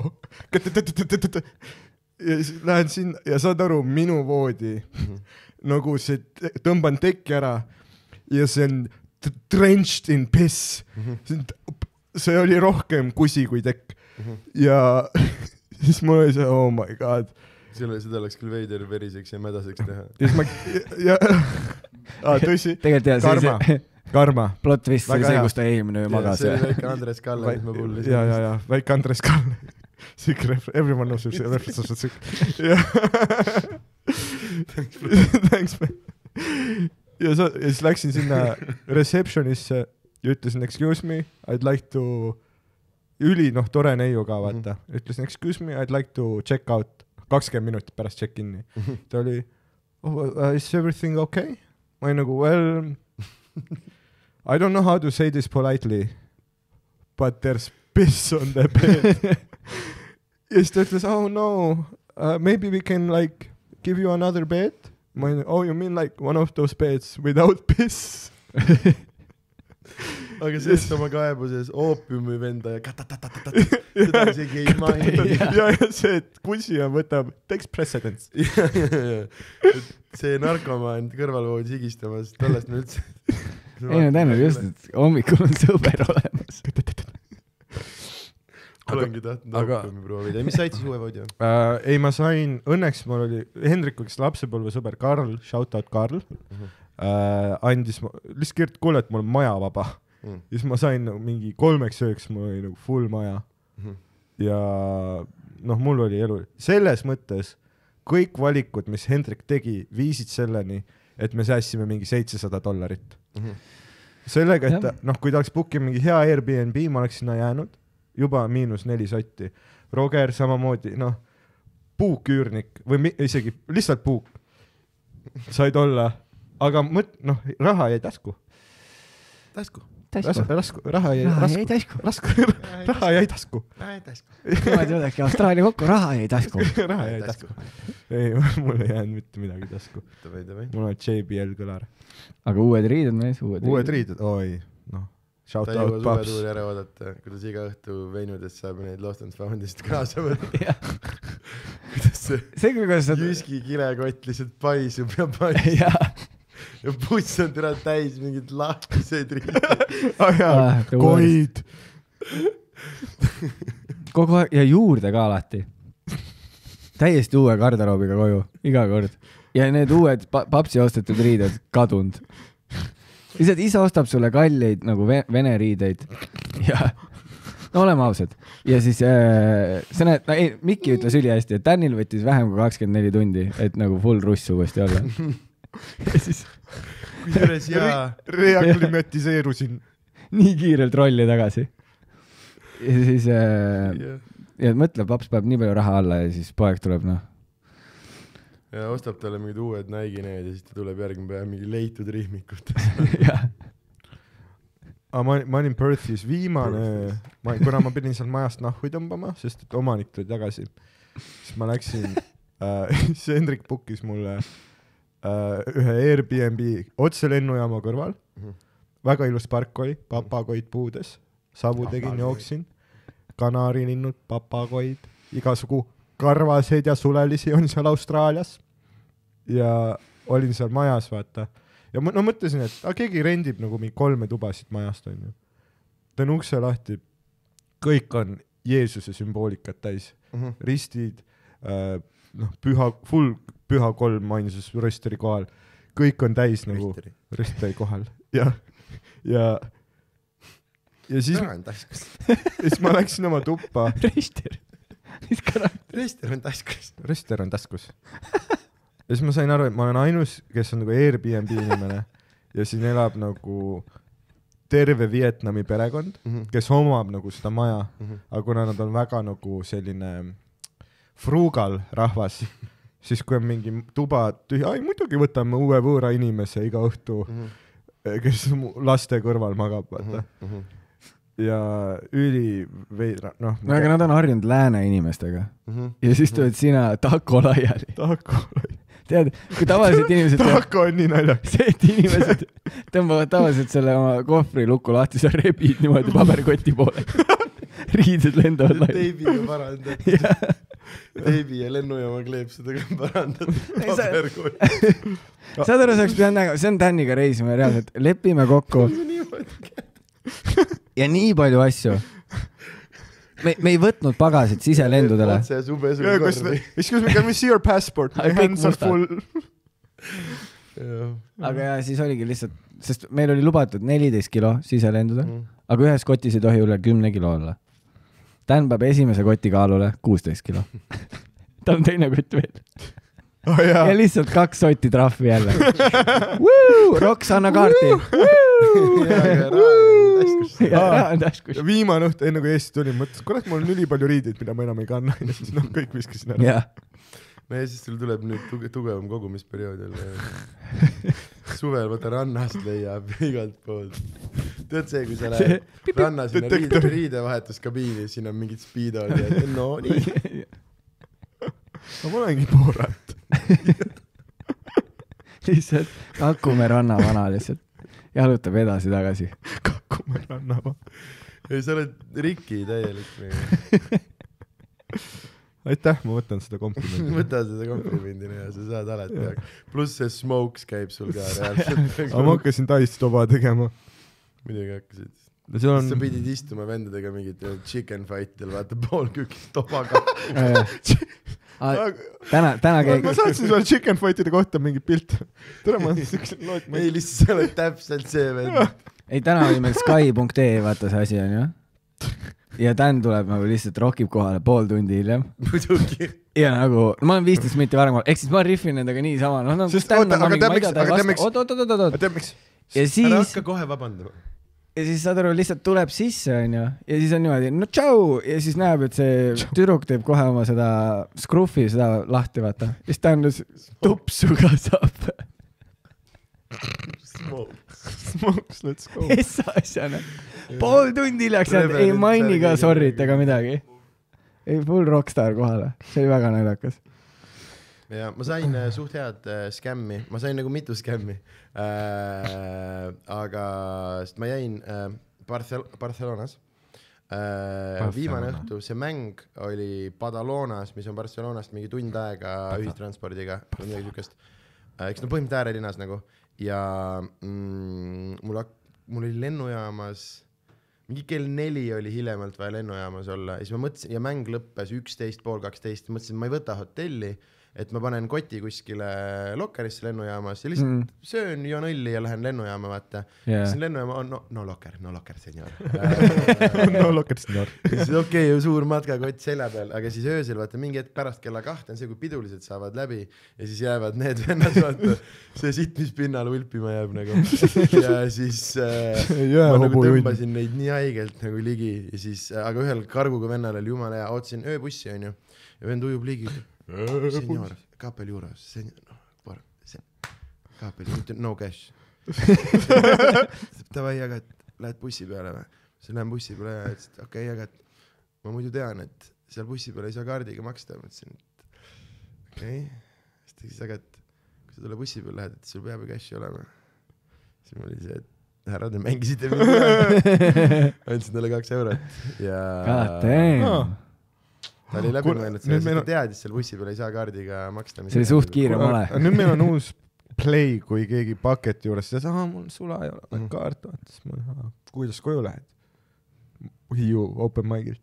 Ja siis lähen sinna ja saad aru, minu voodi, nagu see tõmban tekki ära ja see on drenched in piss. See oli rohkem kusi kui tekk. Ja siis mul oli see, oh my god. Selle, seda oleks küll veider veriseks ja mädaseks teha. Ja siis ma, ja, ah, tõsi, karma, karma. Plot twist oli see, kus ta eelmine magas. See oli väike Andres Kalle, mis ma pullisin. Ja, ja, ja, väike Andres Kalle. Sick reference, everyone knows your references on sick. Thanks, man. Ja, so, ja siis läksin sinna receptionisse ja ütlesin, excuse me, I'd like to, üli, noh, tore neiu ka, vaata. Mm-hmm. Ütlesin, excuse me, I'd like to check out kakskümmend minutit pärast check-in'i. Mm-hmm. Ta oli, oh, uh, is everything okay? Ma olin nagu, well, I don't know how to say this politely, but there's piss on the bed. Ja siis ta ütles, oh no, uh, maybe we can like give you another bed. Ma olin, oh, you mean like one of those beds without piss? Aga sest oma kaebuses oopiumi venda ja katatatatata, seda isegi ei maini. Ja, ja see, et kusi on võtab, takes precedence. Ja, ja, ja. See narkomaan kõrvalvood higistamas, tollest me üldse. Ei, no tänu just, et hommikul on sõber olemas. Olengi tahtnud oopiumi proovida. Mis said siis uue voodi? Uh, ei, ma sain, õnneks mul oli Hendriku, kes lapsepõlve sõber Karl, shout out Karl, uh-huh. uh, andis, lihtsalt kuule, et mul on maja vaba. Mm. Ja siis ma sain nagu mingi kolmeks ööks, mul oli nagu full maja. Mm-hmm. Ja noh, mul oli elu. Selles mõttes kõik valikud, mis Hendrik tegi, viisid selleni, et me säästsime mingi seitsesada dollarit. Mm-hmm. Sellega, et ta, noh, kui ta oleks booki mingi hea Airbnb, ma oleks sinna jäänud, juba miinus neli sotti. Roger samamoodi, noh, puuküürnik või mi- isegi lihtsalt puuk said olla, aga mõt, noh, raha jäi tasku. Tasku. Tasku. Rasku, raha jäi tasku. Rasku. Raha jäi tasku. Raha jäi tasku. Ma ei tulegi Austraalia kokku, raha jäi tasku. Raha jäi tasku. Ei, mul ei jäänud mitte midagi tasku. Mul on J B L kõlar. Aga uued riided mees, uued riided. Uued riided, oi, noh. Ta ei jõua suvetuuri ära oodata, kuidas iga õhtu veinudes saab neid Lost and Foundist kaasa võtta. Kuidas see, see kuidas Jyski kilekott lihtsalt paisub ja paisub. Ja puts on türa täis mingid lahtised riided. Ah jaa, koid. kogu aeg ja juurde ka alati. Täiesti uue garderoobiga koju, iga kord. Ja need uued pa papsi ostetud riided kadunud. Lihtsalt isa ostab sulle kalleid nagu vene riideid ja no oleme ausad. Ja siis äh, sa näed, no, ei, Mikki ütles üli hästi, et Danil võttis vähem kui kakskümmend neli tundi, et nagu full russ uuesti olla. Ja siis kusjuures ja reaklimatiseerusin nii kiirelt rolli tagasi. Ja siis äh, yeah. ja mõtle, paps peab nii palju raha alla ja siis poeg tuleb, noh. Ja ostab talle mingid uued Nike need ja siis ta tuleb järgmine päev mingi leitud rihmikut. Jah. Aga ma, ma olin Perthis viimane, ma, kuna ma pidin seal majast nahvi tõmbama, sest et omanik tuli tagasi, siis ma läksin, äh, siis Hendrik bookis mulle äh, ühe Airbnb otse lennujaama kõrval, mm-hmm. väga ilus park oli, papagoid puudes, savu tegin, jooksin, kanarilinnud, papagoid, igasugu karvaseid ja sulelisi on seal Austraalias ja olin seal majas, vaata. Ja ma no, mõtlesin, et a, keegi rendib nagu mingi kolme tubasid majast, on ju. Tän ukse lahti, kõik on Jeesuse sümboolikat täis. Uh-huh. Ristid, äh, noh, püha, full püha kolm ainsus rösteri kohal. Kõik on täis nagu rösteri kohal. Ja, ja, ja siis, siis ma läksin oma tuppa. Röster. Röster on taskus. Röster on taskus. Ja siis ma sain aru, et ma olen ainus, kes on nagu Airbnb inimene ja siin elab nagu terve Vietnami perekond, mm-hmm. kes omab nagu seda maja, mm-hmm. aga kuna nad on väga nagu selline frugal rahvas, siis kui on mingi tuba tühi, ai muidugi võtame uue võõra inimese iga õhtu, mm-hmm. kes laste kõrval magab, vaata. Mm-hmm. Ja üli veidra, noh. No aga nad on harjunud lääne inimestega. Mm-hmm. Ja siis tuled sina tako laiali. Tako laiali. Tead, kui tavaliselt inimesed... Tako on nii naljak. See, et inimesed tõmbavad tavaliselt selle oma kohvri lukku lahti, sa rebid niimoodi paberkoti poole. Riided lendavad laiali. Teibiga parandatud. Teibi ja lennujaama kleepsudega parandatud paberkoti. Saad aru, saaks pidanud nägema, see on Daniga reisime reaalselt. Lepime kokku. Ja nii palju asju. Me, me ei võtnud pagasid siselendudele. Otse sube sulle kordi. Excuse me, can we see your passport? My hands are full. Aga ja siis oligi lihtsalt, sest meil oli lubatud neliteist kilo siselenduda, mm. aga ühes kotis ei tohi üle kümne kilo olla. Dan peab esimese koti kaalule kuusteist kilo. Ta on teine kott veel. Oh, ja. ja lihtsalt kaks sotti trahvi jälle. Roksana kaarti. ja, ja taskus. Ja, taskus. Ja viimane õht, enne kui Eesti tuli, mõtles, kurat, mul on üli palju riideid, mida ma enam ei kanna. Ja siis noh, kõik viskasin ära. Ja. No ja siis sul tuleb nüüd tuge, tugevam kogumisperioodil. Suvel võta rannast leiab igalt poolt. Tead see, kui sa lähed ranna sinna riide, riidevahetuskabiini, siin on mingid speedod ja no nii. No ma olengi poorat. Lihtsalt Kakume ranna vana lihtsalt. Jalutab edasi tagasi. Kakume ranna vana. Ei, sa oled Riki täielik. Aitäh, ma võtan seda komplimendi. Võta seda komplimendina ja sa saad alati. Pluss see smokes käib sul ka reaalselt. Aga ma hakkasin taistoba tegema. Midagi hakkasid. On... sa pidid istuma vendadega mingit chicken fight'il, vaata pool kükist tobaga. täna, täna keegi... Ma saatsin sulle chicken fight'ide kohta mingit pilt. Tere, ma... ei, lihtsalt sa oled täpselt see vend. Ei, täna oli meil sky punkt ee, vaata see asi on ju. Ja Dan tuleb nagu lihtsalt rokib kohale pool tundi hiljem. Muidugi. Ja nagu, ma olen viisteist minuti varem, ehk siis ma riffin nendega nii sama. No, no, Sest, oota, aga tead miks, aga tead miks, oot, oot, oot, oot. tead miks. Ja siis... Ära hakka kohe vabandama. Ja siis saad aru, lihtsalt tuleb sisse, on ju, ja siis on niimoodi, no tšau, ja siis näeb, et see tüdruk teeb kohe oma seda skruffi, seda lahti, vaata. Ja siis ta on tupsuga saab. Smokes. Smokes, let's go. Essa asjana. Pool tundi läks, ei maini ka sorrit ega midagi. Ei, full rockstar kohale. See oli väga naljakas. Ja ma sain äh, suht head äh, skämmi, ma sain nagu mitu skämmi, äh, aga sest ma jäin äh, Barcel- Barcelonas äh, viimane õhtu, see mäng oli Badalonas, mis on Barcelonast mingi tund aega ühistranspordiga, midagi sükest, äh, eks no põhimõtteliselt äärelinnas nagu ja mm, mul, mul oli lennujaamas mingi kell neli oli hiljemalt vaja lennujaamas olla ja siis ma mõtlesin ja mäng lõppes üksteist pool kaksteist, mõtlesin, ma ei võta hotelli, et ma panen koti kuskile lokkerisse lennujaamas ja lihtsalt mm. söön, joon õlli ja lähen lennujaama, vaata yeah.. siis lennujaama on no, no lokker, no lokker, senjor no lokker, senjor siis okei okay,, suur matkakott selja peal, aga siis öösel vaata mingi hetk pärast kella kahte on see, kui pidulised saavad läbi ja siis jäävad need vennad vaata see sitt, mis pinnal ulpima jääb nagu ja siis äh, yeah, ma nagu tõmbasin neid nii haigelt nagu ligi ja siis, aga ühel karguga vennal oli jumala hea, ootasin ööbussi onju ja vend ujub ligi senjor, kaapel juures, senjor, noh, por, sen, kaapel, no cash. Tavai, aga et lähed bussi peale või? Siis lähen bussi peale ja ütlesin, et okei, okay, aga et ma muidu tean, et seal bussi peale ei saa kaardiga maksta. Mõtlesin, et okei, okay. Siis aga, et kui sa tule bussi peale lähed, et sul peab ju cashi olema. Siis mul oli see, et härra, te mängisite mind. Andsin talle kaks eurot. Ja... God damn. Ta oli läbi mõelnud, et ta teadis seal bussi peale ei saa kaardiga maksta. See oli suht kiire male. Nüüd meil on uus play, kui keegi paketi juures ja aha, mul sula ei ole mm. kaart, vaatas mul, aha, kuidas koju lähed? Hiiu, open mic'ilt.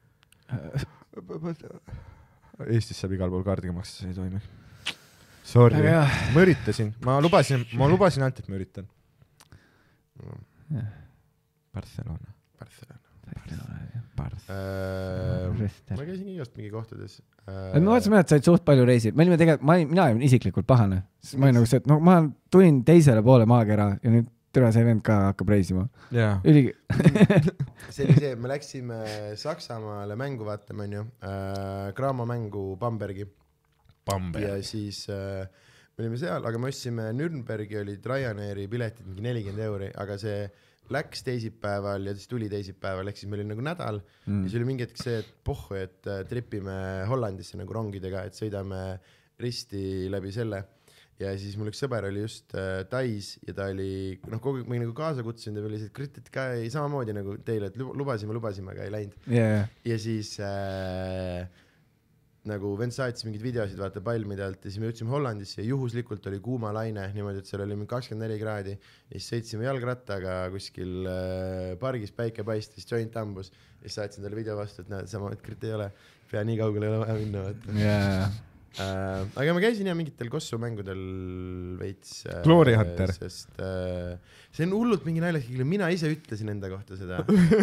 Eestis saab igal pool kaardiga maksta, see ei toimi. Sorry, ma üritasin, ma lubasin, ma lubasin ainult, et ma üritan. Barcelona. Barcelona. Äh, ma käisin igast mingi kohtades äh, ma vaatasin, et sa olid suht palju reisid, me olime tegelikult, ma olin, mina olin isiklikult pahane, sest ma olin nagu see, et no ma tulin teisele poole maakera ja nüüd türa see vend ka hakkab reisima yeah. Üligi see oli see, me läksime Saksamaale mängu vaatama onju, äh, Kraama mängu Bambergi Bamberg. Ja siis äh, me olime seal, aga me ostsime Nürnbergi olid Ryanairi piletid mingi nelikümmend euri, aga see läks teisipäeval ja siis tuli teisipäeval, ehk siis meil oli nagu nädal mm. ja siis oli mingi hetk see, et pohhu, et tripime Hollandisse nagu rongidega, et sõidame risti läbi selle ja siis mul üks sõber oli just äh, Tais ja ta oli, noh kogu aeg nagu kaasa kutsunud ja oli see, et kritit ka ei samamoodi nagu teile, et lubasime, lubasime, aga ei läinud yeah. ja siis äh, nagu vend saatis mingid videosid vaata Palmidelt ja siis me jõudsime Hollandisse ja juhuslikult oli kuuma laine niimoodi, et seal oli kakskümmend neli kraadi ja siis sõitsime jalgrattaga kuskil äh, pargis, päike paistis, joint ambus ja siis saatsin talle video vastu, et näed, sama, et krit ei ole, pea nii kaugele ei ole vaja minna vaata yeah. äh, aga ma käisin ja mingitel Kossu mängudel veits äh, Glory Hunter sest äh, see on hullult mingi naljas, mina ise ütlesin enda kohta seda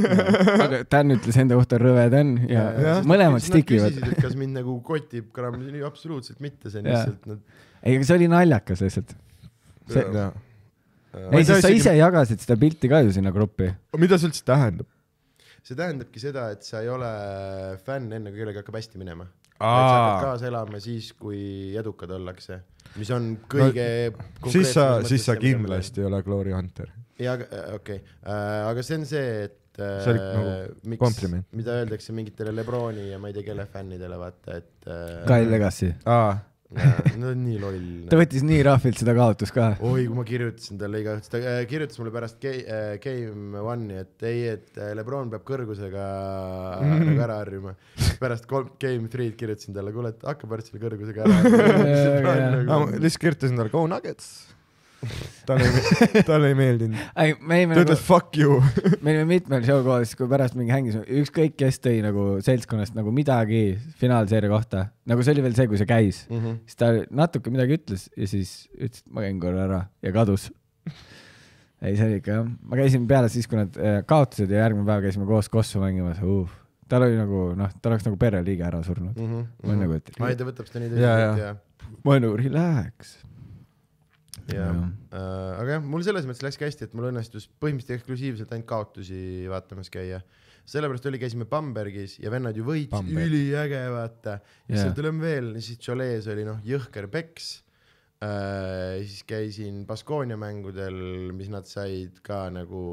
aga Dan ütles enda kohta rõve Dan ja, ja, ja mõlemad stikivad küsisid, et kas mind nagu kotib kraam, absoluutselt mitte, see on lihtsalt nad... ei, aga see oli naljakas lihtsalt see... ja. ei, sest sa ise jagasid seda pilti ka ju sinna gruppi. Mida see üldse tähendab? See tähendabki seda, et sa ei ole fänn enne, kui kellega hakkab hästi minema. Aa. Et sa hakkad kaasa elama siis, kui edukad ollakse, mis on kõige no, siis sa, siis sa kindlasti ei ole Glory Hunter. Ja, okei, okay. uh, aga see on see, et uh, see oli nagu miks, kompliment. Mida öeldakse mingitele Lebroni ja ma ei tea kelle fännidele, vaata, et uh, Kyle Legacy. Aa. No nii loll. Ta võttis nii rahvilt seda kaotus ka. Oi, kui ma kirjutasin talle iga, ta äh, kirjutas mulle pärast Game, äh, game One'i, et ei, et Lebron peab kõrgusega mm. nagu ära harjuma. Pärast kolm, Game Three'd kirjutasin talle, kuule, et hakkab pärast selle kõrgusega ära. Lihtsalt kirjutasin talle Go Nuggets. Talle ei, talle ei meeldinud. Ei, me ta ütles nagu, fuck you. Me olime mitmel show kohas, kui pärast mingi hängis, ükskõik kes tõi nagu seltskonnast nagu midagi finaalseeria kohta. Nagu see oli veel see, kui see käis. Mm-hmm. Siis ta natuke midagi ütles ja siis ütles, et ma käin korra ära ja kadus. Ei, see oli ikka jah. Ma käisin peale siis, kui nad kaotasid ja järgmine päev käisime koos Kossu mängimas. Uh, tal oli nagu, noh, ta oleks nagu pereliige ära surnud. Mm-hmm. Ma, mm-hmm. nagu, et... ma ei tea, võtab seda nii tõsiselt ja... Ma nagu, relax. Ja, äh, aga jah, mul selles mõttes läks hästi, et mul õnnestus põhimõtteliselt eksklusiivselt ainult kaotusi vaatamas käia. Sellepärast oli, käisime Bambergis ja vennad ju võits üliäge, vaata. Ja yeah. Seal tuleme veel, siis Cholees oli noh, jõhker peks. Äh, siis käisin Baskonia mängudel, mis nad said ka nagu...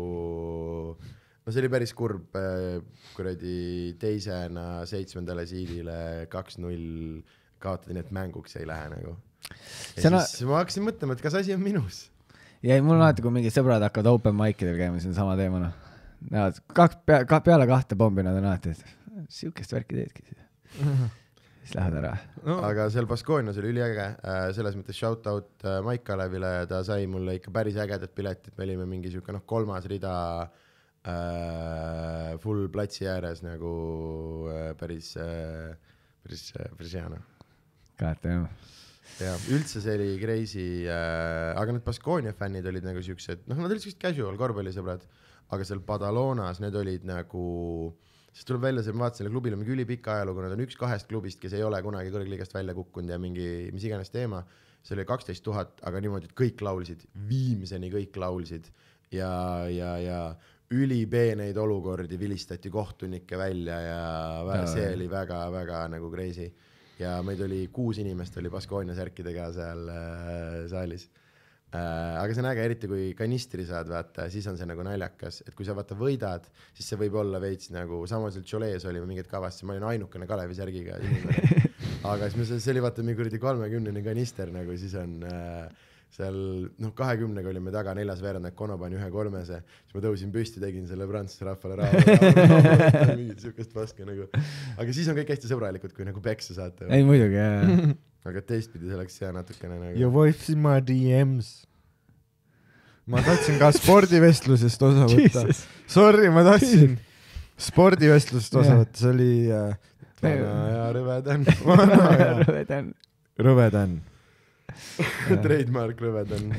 No see oli päris kurb, kuradi teisena seitsmendale siidile kaks null kaotadi, nii et mänguks ei lähe nagu. Ja Sõna... siis ma hakkasin mõtlema, et kas asi on minus. Ja ei, mul on alati, kui mingi sõbrad hakkavad open mic'idel käima, see on sama teemana. Kaks, pea, ka, peale kahte pombi nad on alati, et siukest värki teedki. Siis lähed ära. No. Aga seal Baskoonias oli üliäge, selles mõttes shout out Mike Kalevile, ta sai mulle ikka päris ägedat piletit, me olime mingi siuke noh, kolmas rida äh, full platsi ääres nagu äh, päris äh, päris, päris hea noh. Kaata jah. Ja üldse see oli crazy äh, aga need Baskonia fännid olid nagu siuksed noh, nad olid siuksed casual korvpallisõbrad, aga seal Badalonas need olid nagu siis tuleb välja see, ma vaatasin, selle klubil on mingi ülipika ajalugu, nad on üks kahest klubist, kes ei ole kunagi kõrgliigast välja kukkunud ja mingi mis iganes teema, see oli kaksteist tuhat, aga niimoodi, et kõik laulsid, viimseni kõik laulsid ja, ja, ja ülipeeneid olukordi vilistati kohtunikke välja ja vä- see oli väga, väga nagu crazy ja meid oli kuus inimest oli Baskonia särkidega seal äh, saalis. Äh, aga see on äge, eriti kui kanistri saad vaata, siis on see nagu naljakas, et kui sa vaata võidad, siis see võib olla veits nagu, samaselt Cholees olime mingid kavast, ma olin ainukene Kalevi särgiga inimene, aga siis see oli vaata mingi kolmekümnene kanister nagu, siis on äh, seal noh, kahekümnega olime taga, neljas veerand, Kono pani ühe kolmese, siis ma tõusin püsti, tegin selle prantsuse rahvale raha, mingit sükest paska nagu, aga siis on kõik hästi sõbralikud, kui nagu peksa saate. Ei muidugi, jah. Aga teistpidi see oleks hea natukene nagu... Ja võtsin ma D Ms. Ma tahtsin ka spordivestlusest osa võtta. Sorry, ma tahtsin spordivestlusest osa võtta. See oli... Äh, vana ja rõvedan. Rõvedan. Rõvedan. Trademark rõvedan.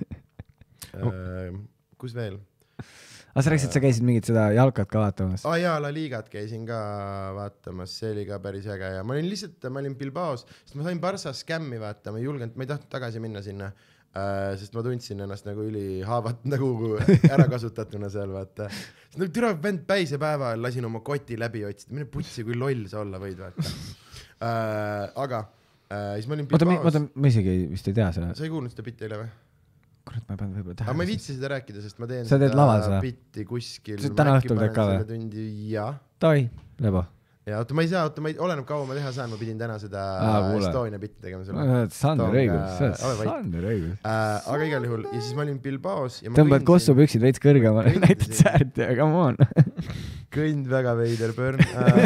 uh, kus veel? Aga sa rääkisid, sa käisid mingit seda jalkat ka vaatamas? Ah jaa, La Ligat käisin ka vaatamas, see oli ka päris äge ja ma olin lihtsalt, ma olin Bilbaos, sest ma sain Barca skämmi vaata, ma ei julgenud, ma ei tahtnud tagasi minna sinna, äh, sest ma tundsin ennast nagu üli haavat, nagu ära kasutatuna seal vaata. Sest nagu türa vend päise päeva lasin oma koti läbi otsida, mine putsi, kui loll sa olla võid vaata. Äh, aga äh, siis ma olin Bilbaos. Oota, ma isegi vist ei tea seda. Sa ei kuulnud seda bitti eile või? Kurat, ma ei pannud võib-olla tähe. Aga ma ei viitsi seda rääkida, sest ma teen sa teed laval seda bitti kuskil. Täna õhtul teed ka või? Jaa. Toi, lebo. Ja oota, ma ei saa, oota, ma ei, oleneb kaua ma teha saan, ma pidin täna seda ah, Estonia bitti tegema sulle. Sander õigus, Sander õigus. Äh, aga igal juhul, ja siis ma olin Bilbaos. Tõmbad kossu püksid veits kõrgemale, näitad säärt ja come on. Kõnd väga veider pörn.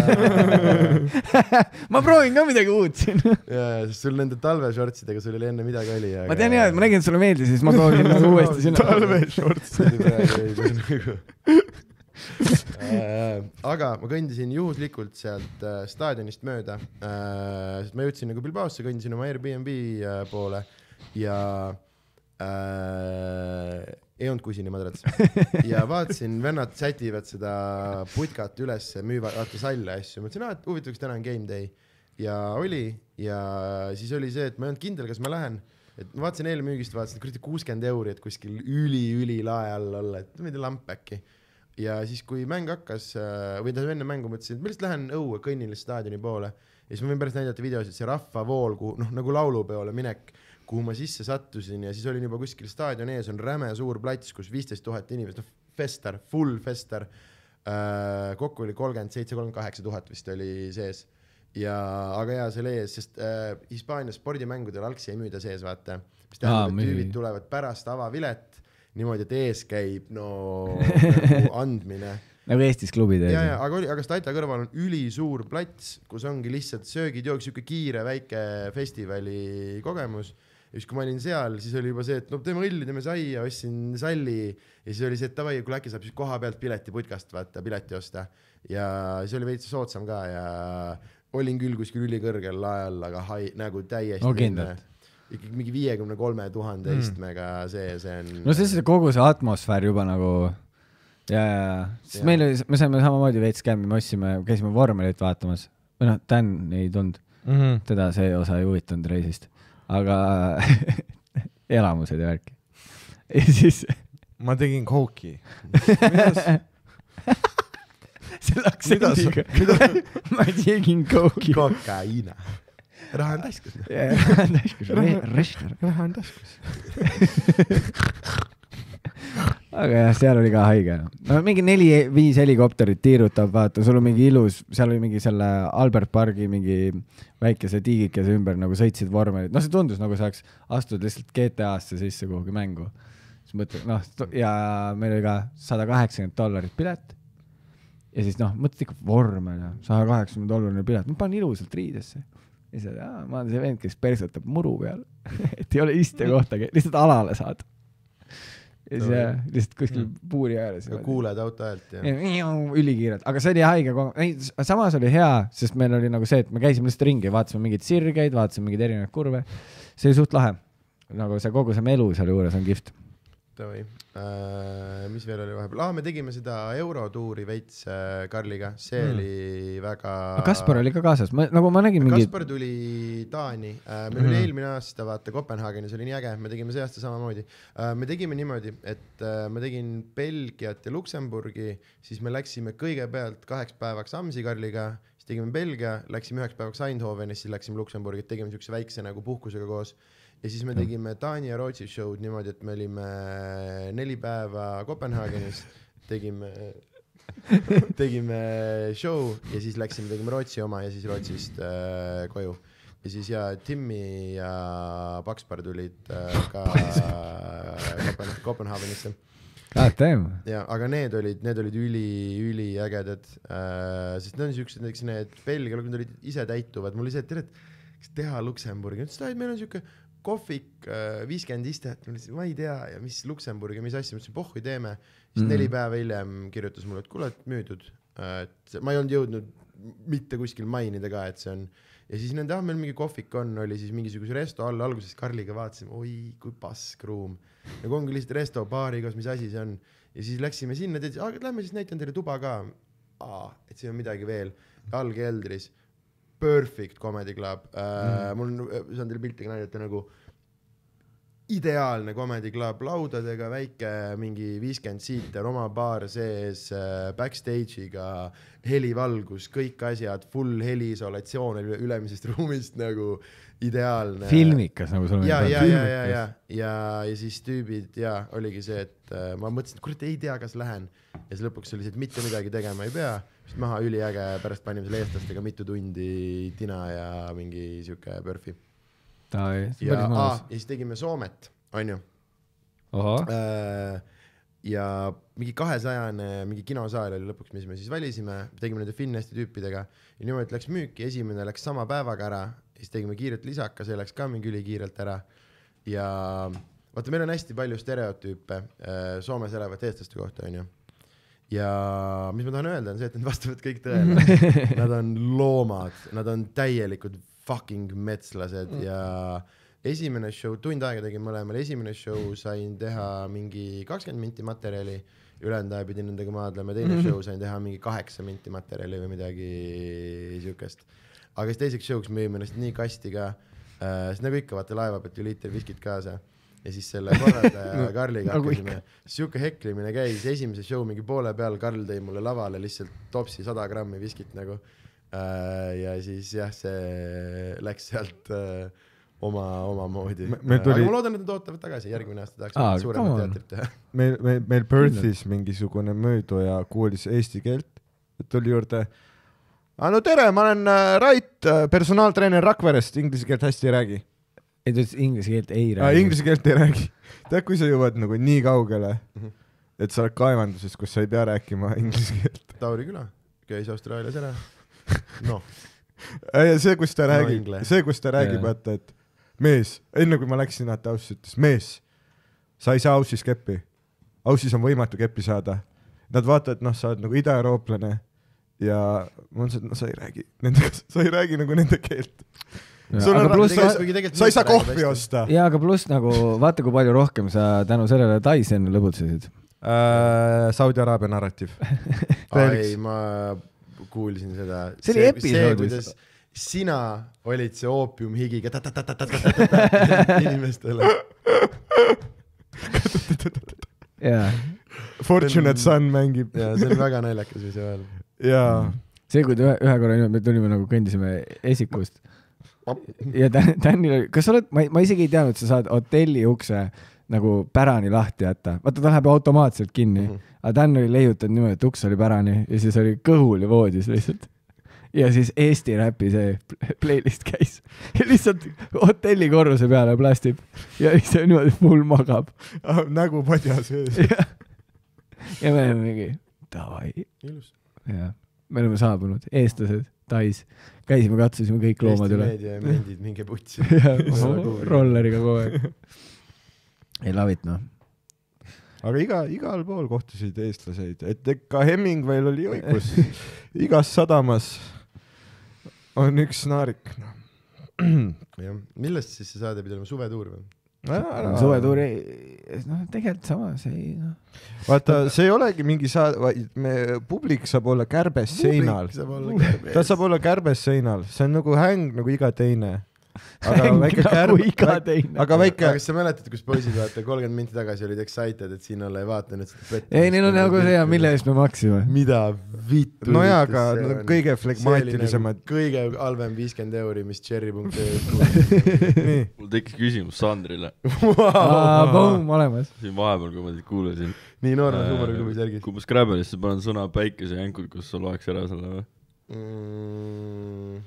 Ma proovin ka midagi uut siin. Ja, sest sul nende talveshortsidega sul oli enne midagi oli. Ma tean jah, et ma nägin, et sulle meeldis, siis ma proovin nagu uuesti sinna. Talveshortsid. Aga ma kõndisin juhuslikult sealt äh, staadionist mööda, äh, sest ma jõudsin nagu Bilbaosse, kõndisin oma Airbnb äh, poole ja äh, ei olnud kusini madrats ja vaatasin, vennad sätivad seda putkat üles, müüvad vaata salle asju, mõtlesin, et huvitavaks täna on game day ja oli ja siis oli see, et ma ei olnud kindel, kas ma lähen, et ma vaatasin eelmüügist, vaatasin kuradi kuuskümmend euri, et kuskil üli-üli lae all olla, et ma ei tea lamp äkki. Ja siis kui mäng hakkas, või ta enne mängu mõtlesin, et ma lihtsalt lähen õue, kõnnile staadioni poole ja siis ma võin pärast näidata videos, et see rahvavool, kuhu, noh, nagu laulupeole minek, kuhu ma sisse sattusin ja siis olin juba kuskil staadion ees, on räme suur plats, kus viisteist tuhat inimest, noh, fester, full fester, äh, kokku oli kolmkümmend seitse, kolmkümmend kaheksa tuhat vist oli sees ja, aga jaa, selle ees, sest äh, Hispaanias spordimängudel algsi ei müüda sees, vaata, mis tähendab, et tüübid tulevad pärast avavilet, niimoodi, et ees käib no nagu andmine. Nagu Eestis klubid. Ja, ja, aga, oli, aga Staita kõrval on üli suur plats, kus ongi lihtsalt söögid, jooks siuke kiire väike festivali kogemus. Ja siis kui ma olin seal, siis oli juba see, et no teeme õlli, teeme saia, ostsin salli ja siis oli see, et tavai, kui äkki saab siis koha pealt pileti putkast vaata, pileti osta. Ja siis oli veits soodsam ka ja olin küll kuskil ülikõrgel lae all, aga hai, nagu täiesti no, kindlalt. Ikkagi mingi viiekümne kolme tuhande istmega see, see on... No see on kogu see atmosfäär juba nagu... Ja, ja, ja. Sest meil oli, me saime samamoodi veits kämmi, me ossime, käisime vormelit vaatamas. Või noh, Dan ei tund. Mm-hmm. Teda see osa ei huvitanud reisist. Aga elamused ja värki. Ja siis... Ma tegin kooki. Selle aktsendiga. Ma tegin kooki. Kokaiina. Raha on taskus. Raha on taskus. Reštar. Raha on taskus. Aga jah, seal oli ka haige. No mingi neli, viis helikopterit tiirutab, vaata, sul on mingi ilus, seal oli mingi selle Albert Pargi mingi väikese tiigikese ümber nagu sõitsid vormelid. No see tundus nagu saaks astuda lihtsalt G T A-sse sisse kuhugi mängu. Siis mõtled, noh, ja meil oli ka sada kaheksakümmend dollarit pilet. Ja siis noh, mõtled ikka vormel ja sada kaheksakümmend dollarit pilet. Ma panen ilusalt riidesse. Ja siis, jaa, ma olen see vend, kes persutab muru peal. Et ei ole iste kohta, lihtsalt alale saad. ja siis jah, lihtsalt kuskil puuri ääres. Kuuled auto häält ja ülikiirelt, aga see oli haige kogu... ei, samas oli hea, sest meil oli nagu see, et me käisime lihtsalt ringi, vaatasime mingeid sirgeid, vaatasime mingeid erinevaid kurve. See oli suht lahe. Nagu see kogu see melu seal juures on kihvt. Tavai. Äh, mis veel oli vahepeal? Ah, me tegime seda eurotuuri veits äh, Karliga. See mm. oli väga... Kaspar oli ka kaasas. Ma, nagu ma nägin mingi... Kaspar tuli Taani. Äh, meil mm. oli eelmine aasta, vaata, Kopenhaagenis oli nii äge. Me tegime see aasta samamoodi. Äh, me tegime niimoodi, et äh, ma tegin Belgiat ja Luksemburgi, siis me läksime kõigepealt kaheks päevaks Amsi Karliga, siis tegime Belgia, läksime üheks päevaks Eindhovenis, siis läksime Luksemburgi, tegime niisuguse väikse nagu puhkusega koos. Ja siis me tegime Taani ja Rootsi show'd niimoodi, et me olime neli päeva Kopenhaagenis, tegime, tegime show ja siis läksime, tegime Rootsi oma ja siis Rootsist äh, koju. Ja siis ja Timmi ja Pakspar tulid äh, ka Kopen Kopenhaagenisse. Ah, damn. Ja, aga need olid, need olid üli, üli ägedad, äh, sest need on siuksed, näiteks need Belgia, need olid ise täituvad. Mul oli see, et tere, et kas teha Luksemburgi? Ütles, et meil on siuke kohvik, viiskümmend istet, ma ei tea, ja mis Luksemburg ja mis asja, mõtlesin, pohhui teeme. Siis mm. neli päeva hiljem kirjutas mulle, et kuule, et müüdud. Et ma ei olnud jõudnud mitte kuskil mainida ka, et see on. Ja siis nende, ah, meil mingi kohvik on, oli siis mingisuguse resto all, alguses Karliga vaatasime, oi, kui paskruum. Nagu ongi lihtsalt resto, baari koos, mis asi see on. Ja siis läksime sinna, teed, ah, lähme siis näitan teile tuba ka. Aa, et siin on midagi veel. Algeldris. Perfect Comedy Club. Mm. Uh, mul on, saan teile piltiga näidata nagu ideaalne Comedy Club laudadega, väike mingi viiskümmend siiter, oma baar sees, uh, backstage'iga, helivalgus, kõik asjad, full heliisolatsioon ülemisest ruumist nagu ideaalne. Filmikas nagu sul on. Ja, ja, ja, ja, ja, ja, ja siis tüübid, ja, oligi see, et uh, ma mõtlesin, et kurat ei tea, kas lähen. Ja siis lõpuks oli see, et mitte midagi tegema ei pea. Siis maha üliäge, pärast panime selle eestlastega mitu tundi tina ja mingi siuke pörfi. Ai, ja, aa, ja siis tegime Soomet, on ju. Äh, ja mingi kahesajane, mingi kinosaal oli lõpuks, mis me siis valisime. Tegime nende Finnesti tüüpidega. Ja niimoodi läks müüki, esimene läks sama päevaga ära. Ja siis tegime kiirelt lisaka, see läks ka mingi ülikiirelt ära. Ja vaata, meil on hästi palju stereotüüpe Soomes elevat eestlaste kohta, on ju. Ja mis ma tahan öelda on see, et nad vastavad kõik tõele. Nad on loomad, nad on täielikud fucking metslased ja esimene show, tund aega tegin mõlemal, esimene show sain teha mingi kakskümmend minti materjali, ülenda pidin nendega maadlema, teine show sain teha mingi kaheksa minti materjali või midagi siukest. Aga siis teiseks showks müüme ennast nii kasti ka, äh, siis nagu ikka vaata laeva pealt ju liiter viskid kaasa. Ja siis selle korraldaja Karliga hakkasime, siuke heklimine käis, esimese show mingi poole peal Karl tõi mulle lavale lihtsalt topsi sada grammi viskit nagu äh, ja siis jah, see läks sealt äh, oma, oma moodi. Tuli... aga ma loodan, et nad ootavad tagasi, järgmine aasta tahaks ah, suuremat teatrit teha. Meil, meil, meil Perthis mingisugune mööduja kuulis eesti keelt, et tuli juurde ah, no tere, ma olen Rait, personaaltreener Rakverest, inglise keelt hästi ei räägi. Et inglise keelt ei räägi. Ah, inglise keelt ei räägi. Tead, kui sa jõuad nagu nii kaugele, et sa oled kaevanduses, kus sa ei pea rääkima inglise keelt. Tauri küla, käis Austraalias ära. No. see, kus ta räägib, no, see, kus ta räägib, vaata, et mees, enne kui ma läksin, vaata, Aussis ütles, mees, sa ei saa Aussis keppi. Aussis on võimatu keppi saada. Nad vaatavad, noh, sa oled nagu ida-eurooplane ja ma on see, no sa ei räägi, nendega, sa ei räägi nagu nende keelt. Aga pluss, sa, sa ei saa kohvi osta. Jaa, aga pluss nagu, vaata kui palju rohkem sa tänu sellele Tyson lõbutsesid. Äh, Saudi Araabia narratiiv. Ai, ma kuulsin seda. See oli episoodis. Sina olid see oopium higiga inimestele. Jaa. Fortunate Son mängib. Jaa, see oli väga naljakas visuaal. Jaa. See, kui ühe, ühe korra me tulime nagu kõndisime esikust. Ja Tänil oli, kas sa oled, ma, ma isegi ei teadnud, et sa saad hotelli ukse nagu pärani lahti jätta. Vaata, ta läheb automaatselt kinni. Mm -hmm. Aga Tän oli leiutanud niimoodi, et uks oli pärani ja siis oli kõhul ja voodis lihtsalt. Ja siis Eesti räpi see playlist käis. Ja lihtsalt hotelli korruse peale plastib. Ja siis niimoodi full magab. Ah, nägu padja sees. Ja, ja me oleme mingi, davai. Ilus. Ja, me oleme saabunud, eestlased. Tais. Käisime, katsusime kõik loomad üle. Eesti meedia ja mendid minge putsi. Rolleriga kogu aeg. Ei lavit, noh. aga iga, igal pool kohtusid eestlaseid, et ikka Hemingway'l oli õigus. Igas sadamas on üks naarik. Ja. Millest siis see saade pidi olema? Suvetuur või? Suvetuuri, noh, tegelikult sama, see ei, noh. Vaata, see ei olegi mingi saade, vaid me, publik saab olla kärbes seinal. Ta saab olla kärbes seinal, see on nagu häng nagu iga teine. Aga Häng väike nagu kärb, iga teine. aga väike... Aga kas sa mäletad, kus poisid vaata kolmkümmend minti tagasi olid excited, et siin olla ei vaata nüüd seda petta? Ei, neil on nagu see, mille eest me maksime. Mida vittu? No jaa, aga kõige flegmaatilisemad. Nagu kõige halvem viiskümmend euri, mis cherry punkt ee Mul tekkis küsimus Sandrile. Boom, olemas. Siin vahepeal, kui ma teid kuulasin. Nii noorme huumoriklubi särgis. Kui ma Scrabble'isse panen sõna päikese jänkud, kus sa loeks ära selle või? Mm.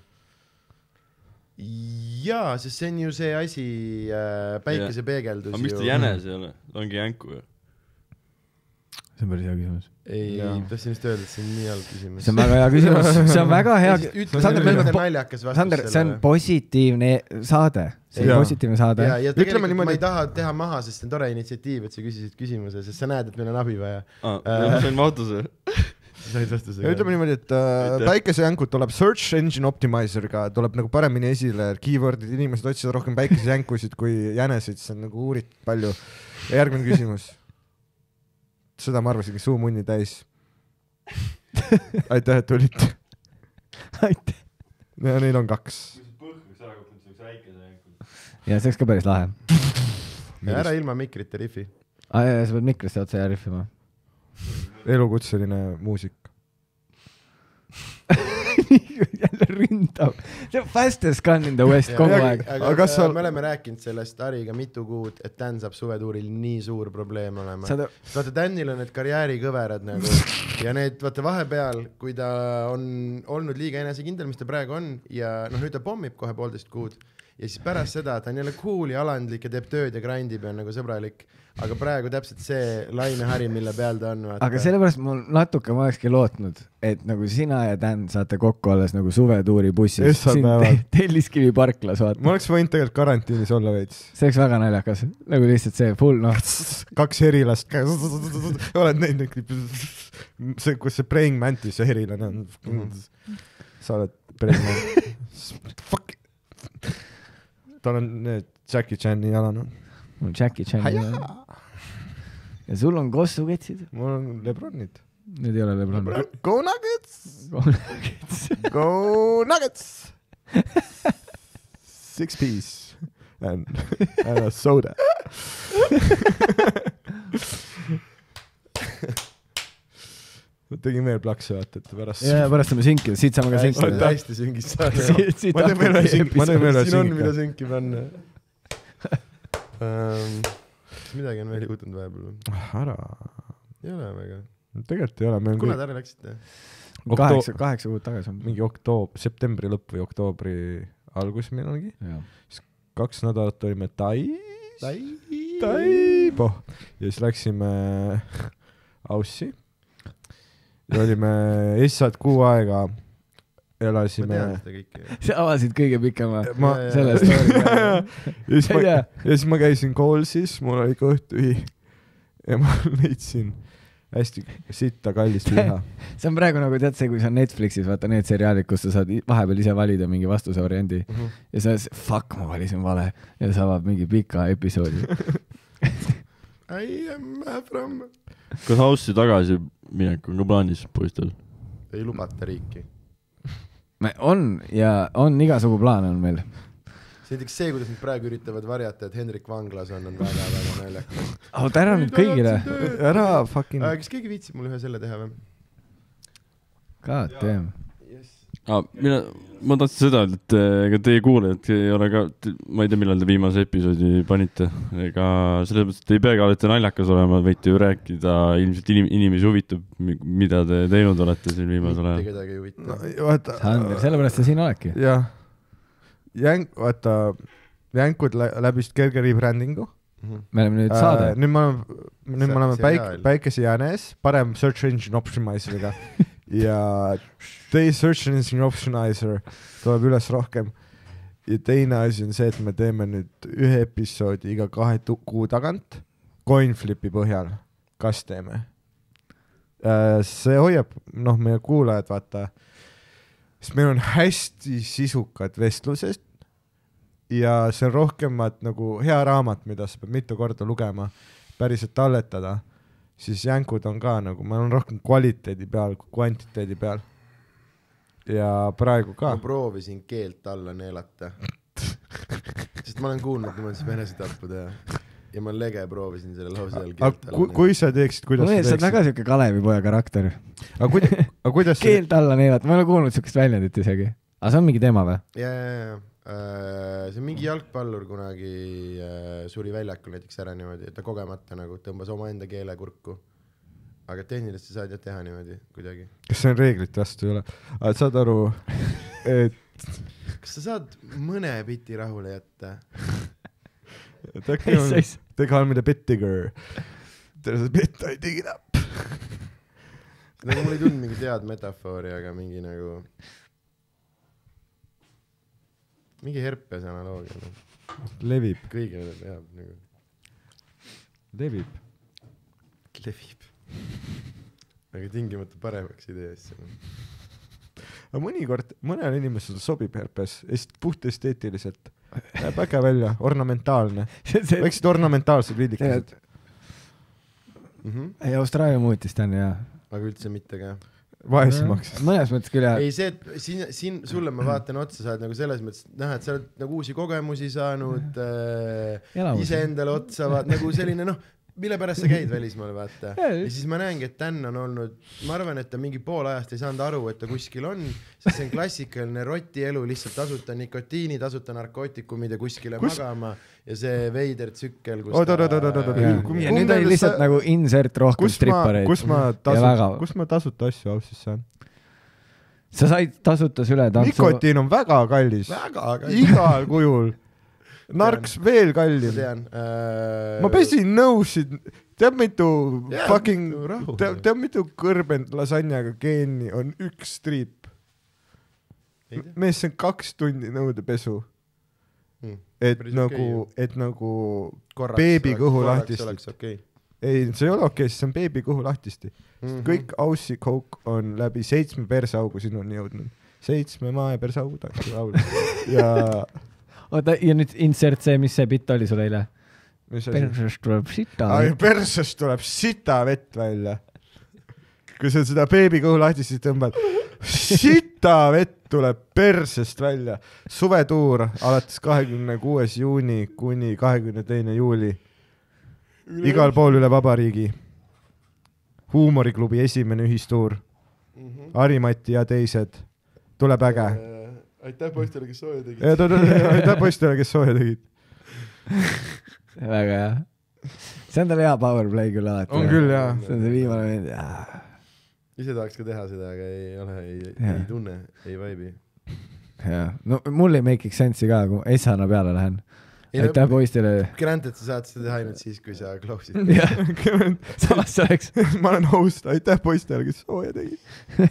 Jaa, sest see on ju see asi äh, päikese peegeldus. Aga miks ta jänes ei ole? Ongi jänku või? See on päris hea küsimus. Ei, tahtsin vist öelda, et see on nii halb küsimus. See on väga hea küsimus. See on väga hea. Sander, naljakas vastus Sander, see on positiivne saade. See on positiivne saade. Ja, ja tegelikult niimoodi... ma ei taha teha maha, sest see on tore initsiatiiv, et sa küsisid küsimuse, sest sa näed, et meil on abi vaja. Ah, ma sain vastuse. Said vastuse. Ja ütleme niimoodi, et äh, päikesejänkud tuleb Search Engine Optimizer'ga, tuleb nagu paremini esile, keywordid, inimesed otsivad rohkem päikesejänkusid kui jänesid, see on nagu uurit palju. Ja järgmine küsimus. Seda ma arvasingi suu munni täis. Aitäh, et tulite. Aitäh. Ja neil on kaks. Ja see oleks ka päris lahe. Ja ära ilma mikrite riffi. Ah, ja, sa pead mikrisse otsa ja riffima. Elukutseline muusik. Jälle ründab. See on fastest gun in the west kogu aeg. Aga, aga sa... me oleme rääkinud sellest Ariga mitu kuud, et Dan saab suvetuuril nii suur probleem olema. Sada... Vaata, Danil on need karjäärikõverad nagu ja need, vaata vahepeal, kui ta on olnud liiga enesekindel, mis ta praegu on ja noh, nüüd ta pommib kohe poolteist kuud ja siis pärast seda ta on jälle cool ja alandlik ja teeb tööd ja grindib ja on nagu sõbralik. Aga praegu täpselt see lainehari, mille peal ta on. Vaata. Aga sellepärast mul natuke ma olekski lootnud, et nagu sina ja Dan saate kokku alles nagu suvetuuri bussis. Siin Telliskivi parklas, vaata. Ma oleks võinud tegelikult karantiinis olla veits. See oleks väga naljakas. Nagu lihtsalt see full, noh. Kaks herilast. Oled neid, see, kus see praying mantis ja herilane on. Sa oled praying mantis. Fuck. Tal on need Jackie Chan'i jalad. Mul Jackie Chan'i jalad. Ja sul on Kossu ketsid? Mul on Lebronid. Nüüd ei ole Lebron. Go Nuggets! Go Nuggets! Go Nuggets! Six piece. And, and a soda. Tegin veel plakse, vaata, et pärast... Ja, pärast saame sünkida. Siit saame ka sünkida. Hästi süngis saada. Ma teen veel sünkida. Siin on, mida sünki panna. Midagi on veel juhtunud vahepeal. Ära. Ei ole väga. Tegelikult ei ole. Kuna ta ära läksite? Kaheksa, kaheksa kuud tagasi on. Mingi oktoob, septembri lõpp või oktoobri algus meil ongi. Kaks nädalat olime Tais. Taibo. Ja siis läksime Aussi. Ja olime eessad kuu aega. Elasime... Ma tean seda kõike. Sa avasid kõige pikema ma... sellest. ja siis ma käisin Koolsis, mul oli kõht ühi ja ma leidsin hästi sitta kallist liha. See on praegu nagu tead see, kui sa Netflixis vaata need seriaalid, kus sa saad vahepeal ise valida mingi vastuse variandi uh -huh. ja sa fuck, ma valisin vale ja sa avab mingi pika episoodi. I am from... Kas House'i tagasi minek on ka plaanis poistel? Ei lubata riiki. Me on ja on igasugu plaan on meil. See näiteks see, kuidas nad praegu üritavad varjata, et Henrik Vanglas on, on väga, väga naljakas. Oh, ta ära nüüd kõigile. Ära fucking... Kas keegi viitsib mul ühe selle teha või? God damn. Ah, mina, ma tahtsin seda, et ega teie kuulajad ei ole ka, ma ei tea, millal te viimase episoodi panite, ega selles mõttes, et ei peagi olete naljakas olema, võite ju rääkida, ilmselt inim, inimesi huvitab, mida te teinud olete siin viimasel ajal. Mitte kedagi huvitav. No, vaata, Sander, sellepärast sa siin oledki. Jah. Jänk, vaata, jänkud läbist kerge rebrandingu. Me oleme nüüd saade. Äh, nüüd me oleme, nüüd me oleme päik, päikese jäänes, parem search engine optimizeriga. Ja teie search engine optimizer tuleb üles rohkem ja teine asi on see, et me teeme nüüd ühe episoodi iga kahe kuu tagant coinflipi põhjal kas teeme. See hoiab, noh, meie kuulajad, vaata, sest meil on hästi sisukad vestlused ja see on rohkemat nagu hea raamat, mida sa pead mitu korda lugema, päriselt talletada, siis jänkud on ka nagu, ma olen rohkem kvaliteedi peal kui kvantiteedi peal. Ja praegu ka. Ma proovisin keelt alla neelata. Sest ma olen kuulnud niimoodi venesetappuda ja, ja ma lege proovisin selle lause all keelt alla. Kui, kui sa teeksid, kuidas sa teeksid? Sa oled väga siuke Kalevipoja karakter. Aga kuidas, aga kuidas keelt alla neelata, ma olen kuulnud siukest väljendit isegi. Aga see on mingi teema või? Ja, ja, ja. See on mingi jalgpallur kunagi suri väljakul näiteks ära niimoodi, et ta kogemata nagu tõmbas oma enda keele kurku. Aga tehnilist sa saad jah teha niimoodi kuidagi. Kas see on reeglit vastu ei ole? Aga saad aru, et... Kas sa saad mõne biti rahule jätta? Äkki on, they call me the bit digger. There's a bit I dig it up. Nagu mul ei tund mingi tead metafoori, aga mingi nagu... Mingi herpes analoogia. No. Levib. Kõigile teab nagu. Levib. Levib. Aga tingimata paremaks ideesse. Aga mõnikord, mõnel inimesel sobib herpes, puht esteetiliselt. Läheb äge välja, ornamentaalne. Väiksid ornamentaalsed viidikesed. Mm-hmm. Ei, Austraalia muutis tämän ja... Aga üldse mitte ka. Vaesemaks. Mõnes mõttes küll jah. Ei, see, et siin, siin sulle ma vaatan otsa, sa oled nagu selles mõttes, näha, et sa oled nagu uusi kogemusi saanud, äh, ise endale otsa vaat, nagu selline, noh, mille pärast sa käid välismaale, vaata. Ja siis ma näengi, et Dan on olnud, ma arvan, et ta mingi pool ajast ei saanud aru, et ta kuskil on, sest see on klassikaline roti elu, lihtsalt tasuta nikotiini, tasuta narkootikumid ja kuskile kus? Magama ja see veider tsükkel, kus oot, ta... Oot, oot, oot, oot. Ja nüüd oli lihtsalt sa... nagu insert rohkem strippareid. Kus ma, tasut... kus ma tasuta asju aussis saan? Sa said tasuta süle tantsu... Nikotiin on väga kallis. Väga kallis. Igal kujul. Narks tean. Veel kallim. Tean. Äh... Ma pesin nõusid. Teab mitu yeah, fucking... Teab, teab mitu kõrbend lasanjaga geeni on üks striip. Mees see on kaks tundi nõude pesu. Hmm. Et, nagu, okay, et nagu korraks, beebi kõhu lahtisti. Okay. Ei, see ei ole okei, okay, see on beebi kõhu lahtisti. Mm-hmm. Kõik Aussie Coke on läbi seitsme persaugu sinuni jõudnud. Seitsme maa ja persaugu taksi laulu. Ja... Oota, ja nüüd insert see, mis see bitt oli sul eile? Persest tuleb sita vett. Persest tuleb sita vett välja. Kui sa seda beebi kõhu lahtisti tõmbad, sita vett tuleb persest välja. Suvetuur alates kahekümne kuues juuni kuni kahekümne teine juuli. Igal pool üle vabariigi. Huumoriklubi esimene ühistuur. Mm-hmm. Harimati ja teised. Tuleb äge. Aitäh poistele, kes sooja tegid. Aitäh poistele, kes sooja tegid. Väga hea. See on tal hea powerplay küll alati. On küll, jah. See on see viimane mind. Ise tahaks ka teha seda, aga ei ole, ei, ei tunne, ei vaibi. Ja. No mul ei make sense'i ka, kui Essana peale lähen. Ei, aitäh poistele. Grant, et sa saad seda teha ainult siis, kui sa close'id. Samas see oleks. Ma olen host. Aitäh poistele, kes sooja tegid.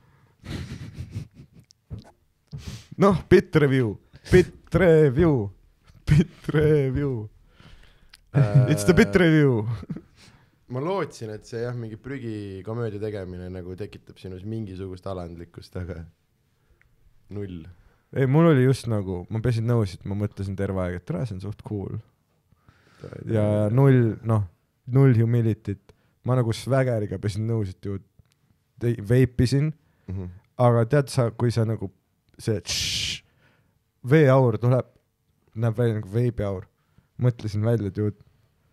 Noh, bit review, bit review, bit review. It's the bit review. Ma lootsin, et see jah, mingi prügi komöödia tegemine nagu tekitab sinus mingisugust alandlikkust, aga null. Ei, mul oli just nagu, ma pesin nõusid, ma mõtlesin terve aeg, et tere, see on suht cool. Ja null, noh, null humility't. Ma nagu svägeriga pesin nõusid ju, veipisin, mm-hmm. Aga tead sa, kui sa nagu see tšš, veeaur tuleb, näeb välja nagu veibiaur. Mõtlesin välja, et juud.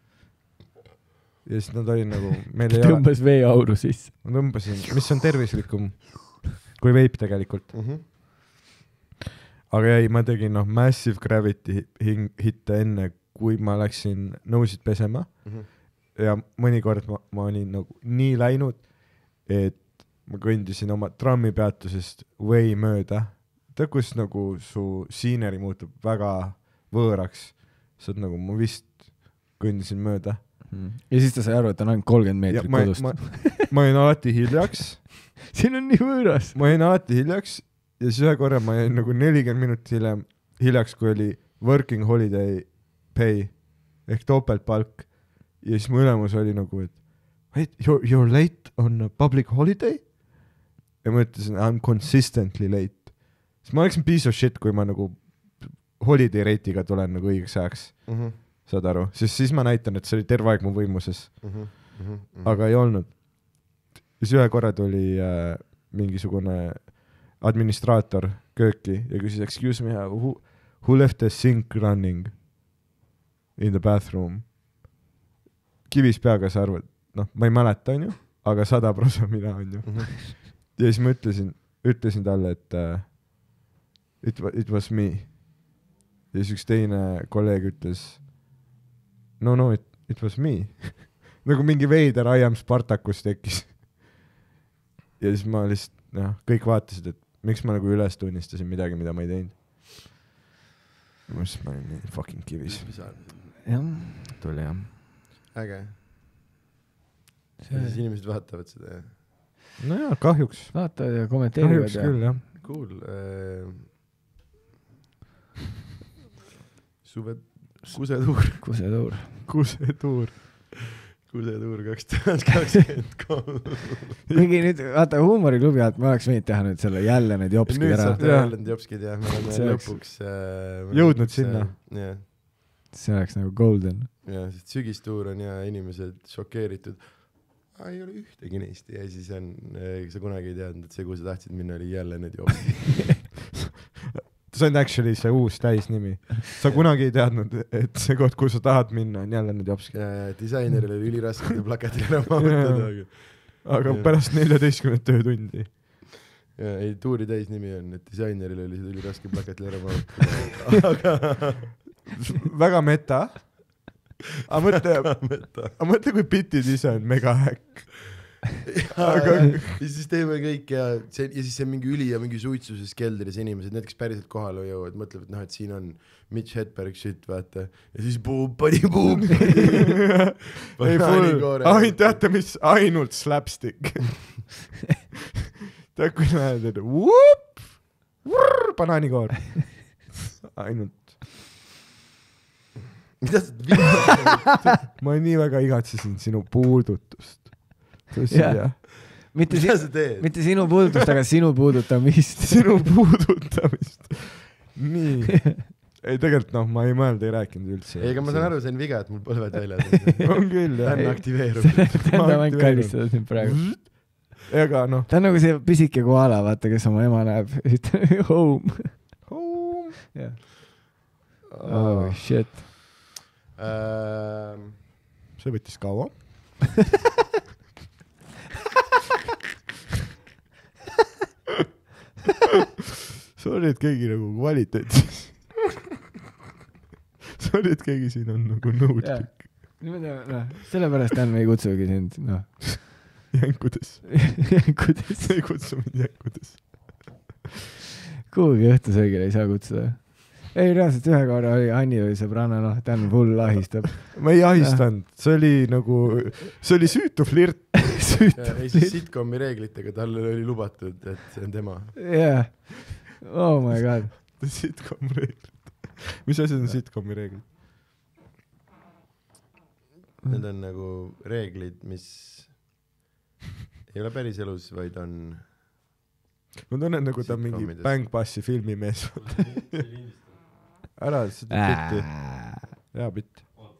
Ja siis nad olid nagu... Tõmbas ole... veeauru sisse. Ma tõmbasin, mis on tervislikum kui veip tegelikult. Mm-hmm. Aga jäi, ma tegin noh, Massive Gravity hitte enne, kui ma läksin nõusid pesema. Mm-hmm. Ja mõnikord ma, ma olin nagu nii läinud, et ma kõndisin oma trammipeatusest või mööda. Tead, kus nagu su siineri muutub väga võõraks. Sa oled nagu, ma vist kõndisin mööda. Ja siis ta sai aru, et on ainult kolmkümmend meetrit ma, kodust. Ma, ma jäin alati hiljaks. Siin on nii võõras. Ma jäin alati hiljaks ja siis ühe korra ma jäin nagu nelikümmend minutit hiljem hiljaks, kui oli working holiday pay ehk topeltpalk. Ja siis mu ülemus oli nagu, et wait, you're, you're late on a public holiday? Ja ma ütlesin, I'm consistently late. Siis ma oleksin piece of shit, kui ma nagu holiday rate'iga tulen nagu õigeks ajaks. Mm-hmm. Saad aru? Siis, siis ma näitan, et see oli terve aeg mu võimuses. Mm-hmm. Mm-hmm. Aga ei olnud. Siis ühe korra tuli äh, mingisugune administraator kööki ja küsis, excuse me, who, who left the sink running in the bathroom? Kivis peaga sa arvad, noh, ma ei mäleta, on ju, aga sada prosa mina, on ju. Mm-hmm. Ja siis ma ütlesin, ütlesin talle, et uh, it, it was me. Ja siis üks teine kolleeg ütles, no, no, it, it was me. Nagu mingi veider I am Spartacus tekkis. Ja siis ma lihtsalt, noh, kõik vaatasid, et miks ma nagu üles tunnistasin midagi, mida ma ei teinud. Ma just, ma olin nii fucking kivis. Jah. Tuli, jah. Äge. Siis inimesed vaatavad seda, jah? No jaa, kahjuks. Vaatavad ja kommenteerivad. Kahjuks küll, jah. Cool. Suve... Kusetuur. Kusetuur. Kusetuur. Kusetuur kaks tuhat kakskümmend kolm. Kuigi nüüd, vaata, huumoriklubi alt me oleks võinud teha nüüd selle jälle need jopskid nüüd ära. Nüüd saab jälle need jopskid, jah. Me oleme see lõpuks... Äh, jõudnud sinna. Jah. See oleks nagu golden. Jah, sest sügistuur on ja inimesed šokeeritud. Ei ole ühtegi neist. Ja siis on, sa kunagi ei teadnud, et see, kuhu sa tahtsid minna, oli jälle need jopskid. See on actually see uus täisnimi. Sa kunagi ei teadnud, et see koht, kuhu sa tahad minna, on jälle need jopskid. Ja, ja disaineril oli ülirasked ja plakatid ära mahutada. Aga, aga pärast neljateistkümmet töötundi. Ja, ei, tuuri täisnimi on, et disaineril oli see üliraske plakatid ära mahutada. Aga... väga meta. Aga mõtle, aga mõtle, kui bitid ise on mega häkk. Aga... ja siis teeme kõik ja, see, ja siis see mingi üli ja mingi suitsuses keldris inimesed, need, kes päriselt kohale jõuavad, mõtlevad, noh, et siin on Mitch Hedberg shit, vaata. Ja siis puupadi, puupadi. Ei, full. Ai, teate, mis? Ainult slapstick. Tead, kui näed, et vuup, vurr, banaanikoor. Ainult. Mida sa viimast? Ma nii väga igatsesin sinu puudutust. Yeah. Mitte, si mitte sinu puudutust, aga sinu puudutamist. Sinu puudutamist. Nii. Ei, tegelikult noh, ma ei mõelda, ei rääkinud üldse. Ei, aga ma saan aru, see on viga, et mul põlved väljas. On küll, jah. Tänne aktiveerub. Tänne ma ikka kallistada siin praegu. Ega noh. Ta on nagu see pisike koala, vaata, kes oma ema näeb. Home. Home. Yeah. Oh, shit. Uh... See võttis kaua. Sorry, et keegi nagu kvaliteetis. Sorry, et keegi siin on nagu nõudlik. No, sellepärast on me ei kutsugi sind, noh. Jänkudes. Jänkudes. Ei kutsu mind jänkudes. Kuhugi õhtusöögile ei saa kutsuda. Ei, reaalselt ühe korra oli Anni või sõbranna, noh, ta on hull ahistab. Ma ei ahistanud, see oli nagu, see oli süütu flirt. Ja, ei siis sitcomi reeglitega talle oli lubatud, et see on tema. Yeah. Oh my god. Sitcom reeglid. Mis asi on sitcomi reeglid? Need on nagu reeglid, mis ei ole päris elus, vaid on... Ma tunnen nagu ta mingi Bang Bassi filmimees. Ära seda bitti. Jaa, bitt.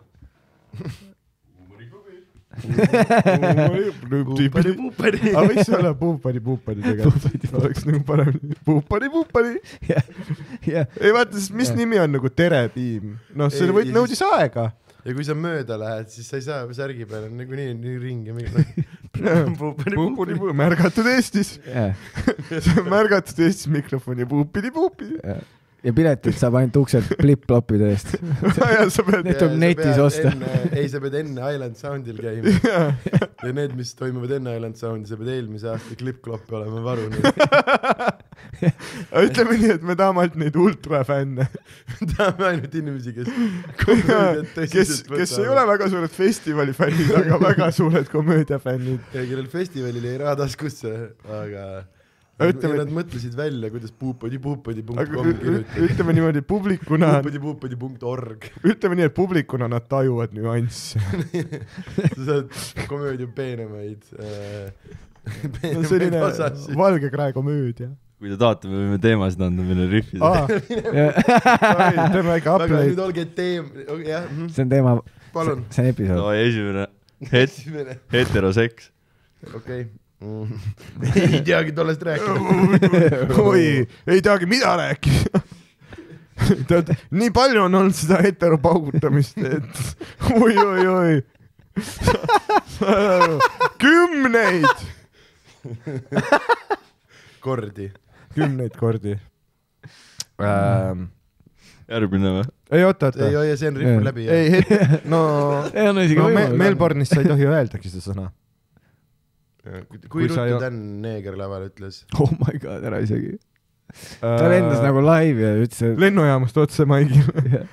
Puupadi, puupadi. Aga võiks olla puupadi, puupadi tegelikult. Oleks nagu parem. Puupadi, puupadi. Ei vaata, mis nimi on nagu Teretiim. No see võid nõudis aega. Ja kui sa mööda lähed, siis sa ei saa särgi peale nagu nii, nii ringi. Puupadi, puupadi. Märgatud Eestis. Märgatud Eestis mikrofoni. Puupidi, puupidi. Ja piletit saab ainult uksed flip-flopide eest. Need tuleb netis osta. Ei, sa pead enne Island Soundil käima. Ja need, mis toimuvad enne Island Soundi, sa pead eelmise aasta klip-kloppi olema varunud. Ütleme nii, et me tahame ainult neid ultrafänne. Me tahame ainult inimesi, kes kes, kes ei ole väga suured festivali fännid, aga väga suured komöödia fännid. Ja kellel festivalil ei raha taskusse, aga... Ütleme... Nad mõtlesid välja, kuidas puupodi puupodi punkt com kirjutada. Ütleme niimoodi, publikuna... puupodi puupodi punkt org. Ütleme nii, et publikuna nad tajuvad nüansse. Sa saad komöödia peenemaid, äh, peenemaid selline osasid. Valge krae komöödia. Kui te tahate, me võime teemasid anda, meil on riffid. Aa, teeme väike upload. Nüüd olge teem... jah. See on teema... Palun. See on episood. No, esimene. Het... Heteroseks. Okei. Okay. Mm. ei teagi tollest rääkida. oi, ei teagi mida rääkida. Tead, nii palju on olnud seda hetero paugutamist, et oi, oi, oi. Kümneid. kordi. Kümneid kordi. Ähm. Järgmine või? Ei, oota, oota. Ei, oi, see on rihv läbi. Ei, het... no, ei, no, no me, Melbourne'is sa ei tohi öeldagi seda sõna. Kui, kui ruttu jo... Dan Neeger laval ütles? Oh my god, ära isegi. Ta uh, lendas nagu live ja ütles... Lennujaamast otse maigil.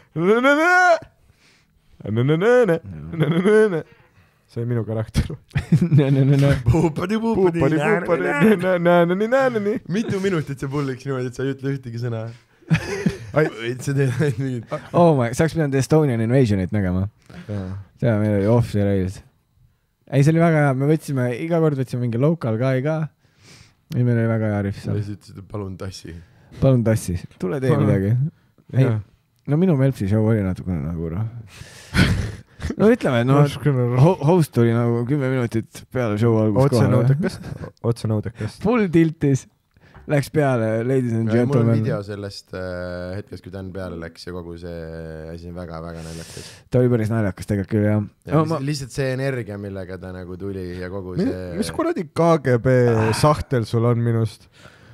See on minu karakter. Puupadi, puupadi, puupadi. Mitu minutit see pulliks niimoodi, et sa ei ütle ühtegi sõna? Võid sa teed ainult mingid... Oh my, saaks pidanud Estonian Invasionit nägema. See meil oli off the rails. Ei, see oli väga hea, me võtsime, iga kord võtsime mingi local guy ka ja meil oli väga hea riff seal. Ja siis ütlesid, palun tassi. Palun tassi, tule tee midagi. Ei, no minu Melpsi show oli natukene nagu no ütleme, no host tuli nagu kümme minutit peale show algus otse nõudekast, otse nõudekast. Full tiltis, läks peale, ladies and gentlemen. Mul on video sellest äh, hetkest, kui Dan peale läks ja kogu see asi on väga-väga naljakas. Ta oli päris naljakas tegelikult küll, jah. Ja no, ma... Lihtsalt see energia, millega ta nagu tuli ja kogu see... Mis kuradi K G B sahtel sul on minust?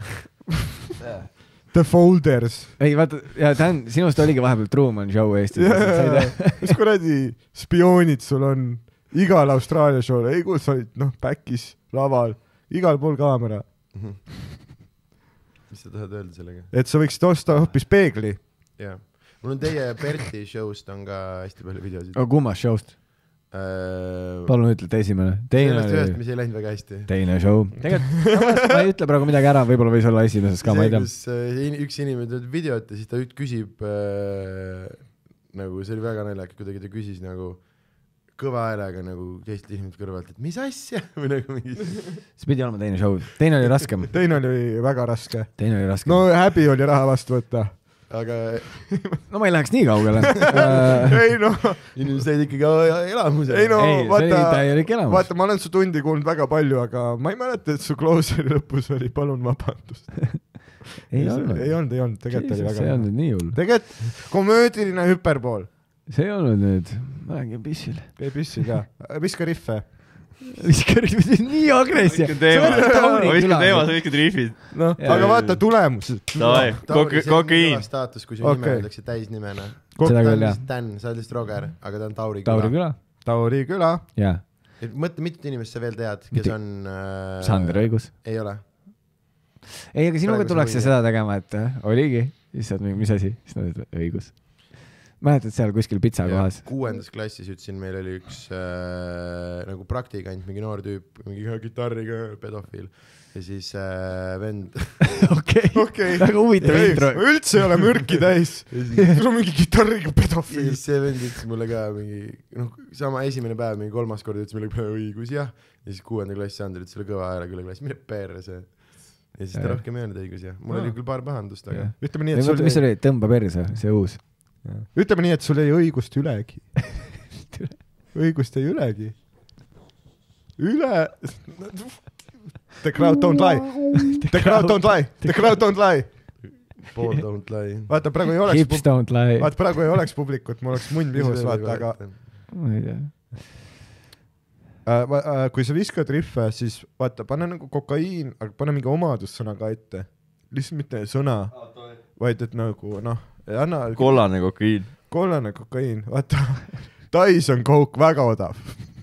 The Folders. Ei, vaata, ja Dan, sinust oligi vahepeal Truman Show Eestis. Mis kuradi spioonid sul on igal Austraalia show'l? Ei, kuul sa olid, noh, backis, laval, igal pool kaamera. Mis sa tahad öelda sellega? Et sa võiksid osta hoopis peegli. Jaa. Mul on teie Berti show'st on ka hästi palju videosid. O, kummas show'st? Äh... Palun ütled esimene. Teine sellest ühest, mis ei läinud väga hästi. Teine show. Tegelikult, ma ei ütle praegu midagi ära, võib-olla võis olla esimeses ka, ma ei tea. See, kus üks inimene teeb videot ja siis ta küsib äh, nagu, see oli väga naljaka, kuidagi ta küsis nagu kõva häälega nagu teist inimesed kõrvalt, et mis asja? Või nagu mingi... See pidi olema teine show. Teine oli raskem. Teine oli väga raske. Teine oli raskem. No häbi oli raha vastu võtta. Aga... no ma ei läheks nii kaugele. ei no. Inimesed said ikkagi elamuse. Ei no, ei, vaata, vaata, ma olen su tundi kuulnud väga palju, aga ma ei mäleta, et su closeri lõpus oli palun vabandust. ei olnud. Ei olnud, ei olnud. Tegelikult oli väga... See on nüüd nii hull. Tegelikult komöödiline hüperpool. See ei olnud nüüd. Ma räägin pissil. Ei pissi ka. Viska riffe. Viska riffe. Nii agressia. Viska teema. Viska teema, sa viskad riffid. No, aga vaata tulemused. Davai, kokaiin. Staatus, kui su nime öeldakse täisnimena. Seda küll, jah. Dan, sa oled lihtsalt Roger, aga ta on Tauri küla. Tauri küla. Tauri küla. Jaa. Mõtle, mitut inimest sa veel tead, kes on... Sander õigus. Ei ole. Ei, aga sinuga tuleks seda tegema, et oligi. Siis saad mingi, mis asi? Siis nad ütlevad õigus. Mäletad seal kuskil pitsa kohas? Kuuendas klassis ütlesin, meil oli üks äh, nagu praktikant, mingi noor tüüp, mingi gitarriga pedofiil ja siis äh, vend okei, okay. Väga huvitav intro. Üldse ei ole mürki täis. Sul on mingi gitarriga pedofiil. Ja siis see vend ütles mulle ka mingi, noh, sama esimene päev, mingi kolmas kord ütles mulle õigus, jah. Ja siis kuuenda klassi Sander ütles selle kõva häälega üle klassi, mine perse. Ja siis ta rohkem ei öelnud õigus, jah. Mul oli küll paar pahandust, aga... Ütleme nii, et sul... Mis oli? Tõmba perse, see uus. Ütleme nii, et sul ei õigust ülegi. Õigust ei ülegi. Üle... The crowd don't lie. The crowd don't lie. The crowd don't lie. Paul don't lie. Vaata, praegu ei oleks... Hips don't lie. Vaata, praegu ei oleks publikut, mul oleks munn vihus, vaata, aga... Ma ei tea. Uh, uh, kui sa viskad riffe, siis vaata, pane nagu kokaiin, aga pane mingi omadussõna ka ette. Lihtsalt mitte sõna, vaid et nagu, noh, anna... Kollane kokaiin. Kollane kokaiin, vaata, Tais on kouk väga odav.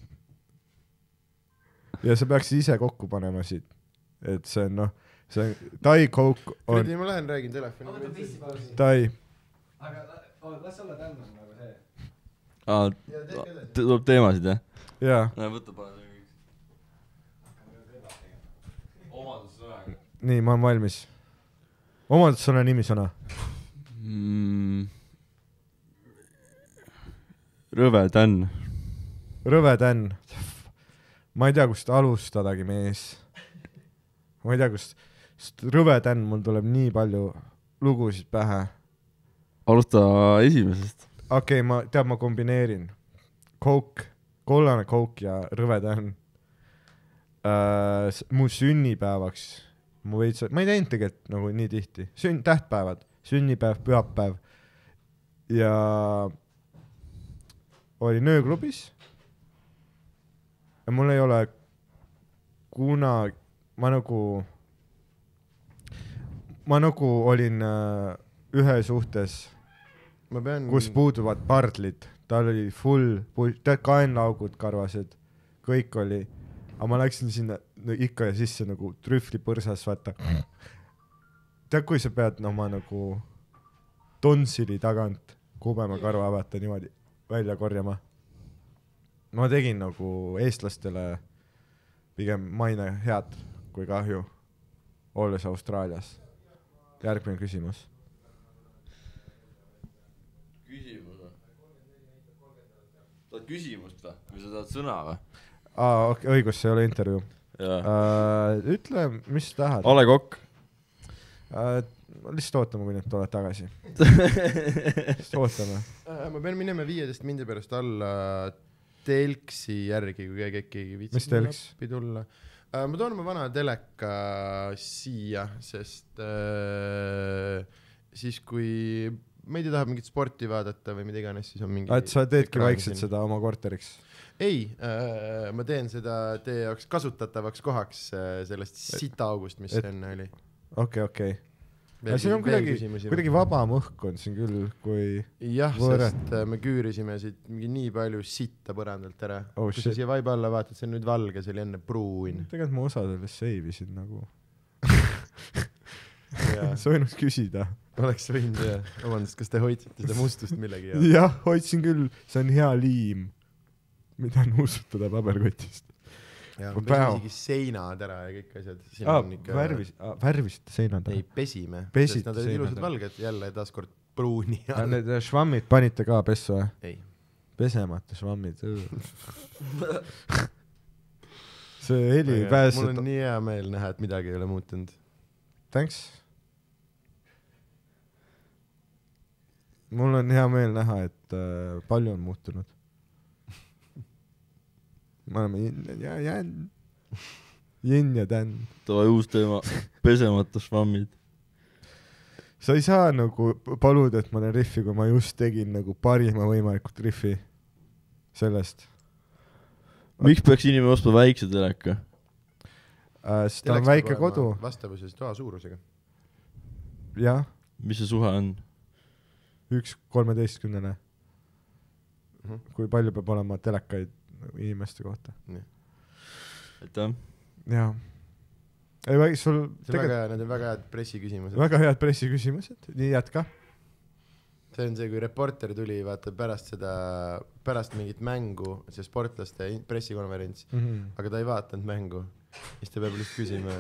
Ja sa peaks ise kokku panema siit. Et see on, noh, see on, Tai kouk on... Fredi, ma lähen räägin telefoni. Tai. Aga las olla tänne nagu see. Aa, tuleb teemasid, jah? Jaa. Näe, võtta pane. Omadus sõnaga. nii, ma olen valmis. Omadussõna, nimisõna. Mm. Rõve tän. Rõve tän. Ma ei tea, kust alustadagi, mees. Ma ei tea, kust rõve tän, mul tuleb nii palju lugusid pähe. Alusta esimesest. Okei, okay, ma teab, ma kombineerin. Coke, kollane Coke ja rõve tän. Uh, mu sünnipäevaks, mu veits, ma ei teinud tegelikult nagu nii tihti. Sünn, tähtpäevad, sünnipäev, pühapäev ja oli nööklubis. Ja mul ei ole kuna, ma nagu, ma nagu olin uh, ühe suhtes, ma pean... kus puuduvad pardlid, tal oli full, tead kaenlaugud, karvased, kõik oli, aga ma läksin sinna no, ikka ja sisse nagu trühvlipõrsas, vaata. Tead, kui sa pead no, oma nagu tonsili tagant kubema karva vaata niimoodi välja korjama. Ma tegin nagu eestlastele pigem maine head kui kahju, olles Austraalias. Järgmine küsimus. Küsimus või? Tahad küsimust või? Või sa tahad sõna või? Aa, okay, õigus, see ei ole intervjuu. Uh, ütle, mis tahad? Ale Kokk. Uh, lihtsalt ootame, kui nüüd tuled tagasi. Lihtsalt ootame. Uh, ma pean minema viieteist mindi pärast alla telksi järgi, kui keegi keegi viitsib. Mis telks? Tulla. Uh, ma toon oma vana teleka siia, sest uh, siis kui meid tahab mingit sporti vaadata või mida iganes, siis on mingi... Et sa teedki vaikselt seda oma korteriks? Ei, äh, ma teen seda teie jaoks kasutatavaks kohaks äh, sellest sitaaugust, mis et... enne oli. Okei, okei. Ja siin on kuidagi, kuidagi vabam õhk on siin küll, kui... Jah, võõre. Sest äh, me küürisime siit mingi nii palju sitta põrandalt ära. Oh, kui sa siia vaiba alla vaatad, see on nüüd valge, see oli enne pruun. Tegelikult ma osa sellest seivisin nagu... sa võinud küsida. Oleks võinud, jah. Vabandust, kas te hoidsite seda mustust millegi? Jah, hoidsin küll. See on hea liim, mida nuusutada paberkotist. Ja, me pesime isegi seinad ära ja kõik asjad. Ah, ikka... värvis, ah, värvisite seinad ära? Ei, pesime. Pesite sest nad olid ilusad valged, jälle taaskord pruuni. Ja need švammid panite ka pessu, eh? Ei. Pesemata švammid. See heli pääs... Mul on nii hea meel näha, et midagi ei ole muutunud. Thanks. Mul on hea meel näha, et äh, palju on muutunud. Me oleme yin ja jänn. Yin ja tän. Tava uus teema. Pesemata švammid. Sa ei saa nagu paluda, et ma olen riffi, kui ma just tegin nagu parima võimalikult riffi sellest. Miks peaks inimene ostma väikse teleka? Äh, sest ta on väike kodu. Vastavuses toa suurusega. Jah. Mis see suhe on? Üks kolmeteistkümnene. Uh-huh. Kui palju peab olema telekaid inimeste kohta. Aitäh. Jaa. Ei, väi, sul tegel... väga, need on väga head pressiküsimused. Väga head pressiküsimused. Nii jätka. See on see, kui reporter tuli, vaata pärast seda, pärast mingit mängu, see sportlaste pressikonverents, mm-hmm. aga ta ei vaatanud mängu. Siis ta peab lihtsalt küsima,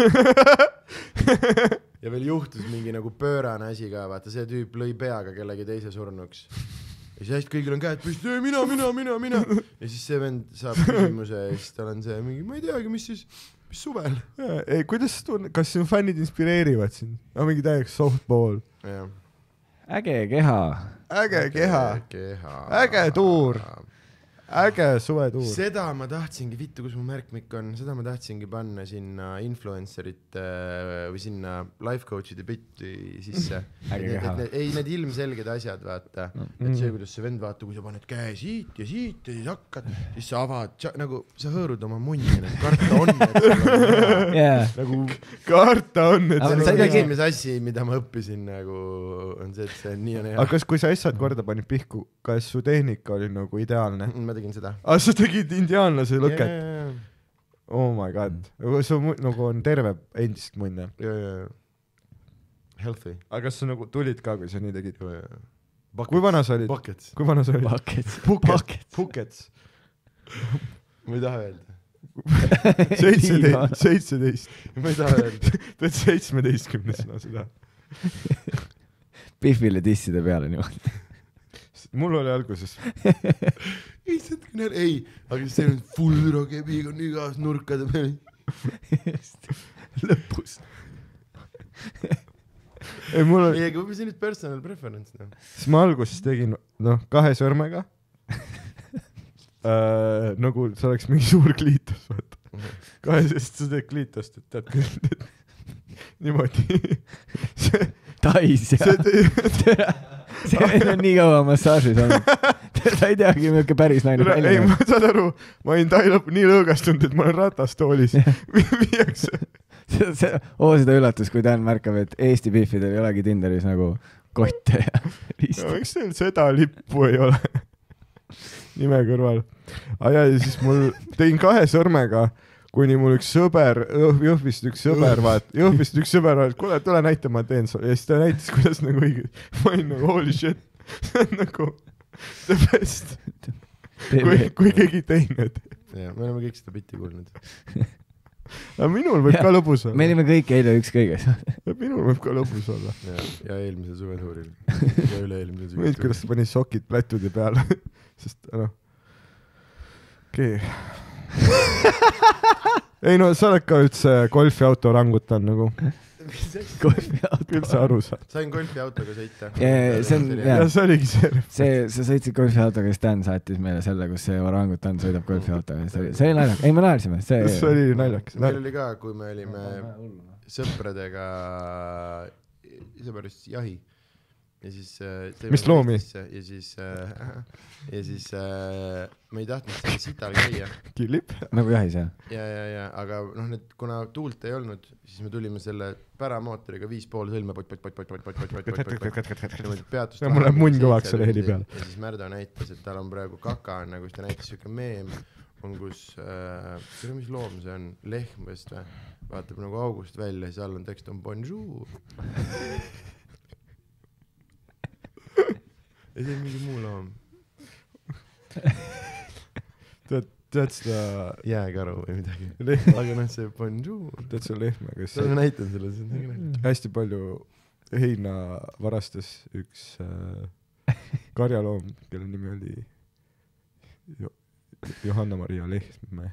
et... ja veel juhtus mingi nagu pöörane asi ka, vaata see tüüp lõi peaga kellegi teise surnuks. Ja siis hästi kõigil on käed püsti, mina, mina, mina, mina. Ja siis see vend saab küsimuse ja siis tal on see mingi, ma ei teagi, mis siis, mis suvel. Ja, ei, kuidas tunne, kas sinu fännid inspireerivad siin? No mingi täieks softball. Ja. Äge keha. Äge keha. keha. Äge tuur. Äge suvetuur. Seda ma tahtsingi, vittu, kus mu märkmik on, seda ma tahtsingi panna sinna influencerite või sinna life coach'ide bitti sisse. Äge keha. Ei, need ilmselged asjad, vaata. No. Et see, kuidas see vend vaata, kui sa paned käe siit ja siit ja siis hakkad, siis sa avad, sa, nagu sa hõõrud oma munni, et karta on, et yeah. nagu karta on, et see on esimese assi, mida ma õppisin, nagu on see, et see nii on hea. Aga kas, kui sa asjad korda panid pihku, kas su tehnika oli nagu ideaalne? Ma tegin seda. Ah, sa tegid indiaanlase lõket? Yeah, yeah, yeah. Oh my god. Su nagu on terve endist munne. Yeah, yeah. Healthy. Aga kas sa nagu tulid ka, kui sa nii tegid? Yeah, yeah. Kui vana sa olid? Buckets. Kui vana sa olid? Buckets. Buckets. Buckets. Ma ei taha öelda. seitseteist, seitseteist. Ma ei taha öelda. Teed seitsmeteistkümnesena seda. Biffile tisside peale niimoodi. Mul oli alguses. ei, ei, aga see on full rokebiga on igas nurkade peal. Lõpus. ei, mul oli... ei, aga võib-olla see nüüd personal preference. No. Siis ma alguses tegin, noh, kahe sõrmega. äh, nagu see oleks mingi suur kliitos, vaata. Kahe, sest sa teed kliitost, et tead küll, et niimoodi. see... Tais, jah. See on nii kaua massaažis olnud. Ta ei teagi, milline päris naine välja. Ei, ma saad aru, ma olin tai lõppu nii lõõgastunud, et ma olen ratastoolis. Viiakse. Oo, seda üllatus, kui Dan märkab, et Eesti Biffidel ei olegi Tinderis nagu kotte ja riista. Miks teil seda lippu ei ole? Nime kõrval. Ah, ja siis mul tegin kahe sõrmega, kuni mul üks sõber, Jõhvist üks sõber, vaat, Jõhvist üks sõber, vaat, kuule, tule näita, ma teen sulle. Ja siis ta näitas, kuidas nagu õige, ma olin nagu, holy shit, see on nagu the best. Kui, kui keegi teine. Ja, me oleme kõik seda bitti kuulnud. Aga minul võib ja, ka lõbus olla. Me olime kõik eile üks kõiges. Minul võib ka lõbus olla. Ja, ja eelmisel suvetuuril. Ja üle-eelmisel suvetuuril. Mõid, kuidas ta pani sokid plätude peale. Sest, noh, okei. Okay. ei no, sa oled ka üldse golfiauto rangutan nagu. Golfiauto. Küll sa aru saad. Sain golfiautoga sõita. Ja, see on, ja, ja see oligi see. See, sa sõitsid golfiautoga, siis Dan saatis meile selle, kus see orangutan sõidab golfiautoga. See, see oli naljak. Ei, me naersime. See, see oli naljak. Meil oli ka, kui me olime sõpradega ise päris jahi. Ja siis, mis loomi? Ja siis, ja siis me ei tahtnud selle sital käia. Killip? Nagu jahis, jah? Ja, ja, ja, aga noh, need, kuna tuult ei olnud, siis me tulime selle päramootoriga viis pool sõlme pot, pot, pot, pot, pot, pot, pot, pot, pot, peatust. Ja mul läheb munn kõvaks selle heli peale. Ja siis Märdo näitas, et tal on praegu kaka, nagu ta näitas siuke meem, on kus, äh, mis loom see on, lehmest või, vaatab nagu august välja, siis all on tekst on bonjour. ja see on mingi muu loom. tead, tead seda jääkaru või midagi. aga noh, see bonjour. Tead see lehm, aga see... ma näitan selle, see on nagu hästi palju heina varastas üks äh, karjaloom, kelle nimi oli jo Johanna-Maria Lehtme.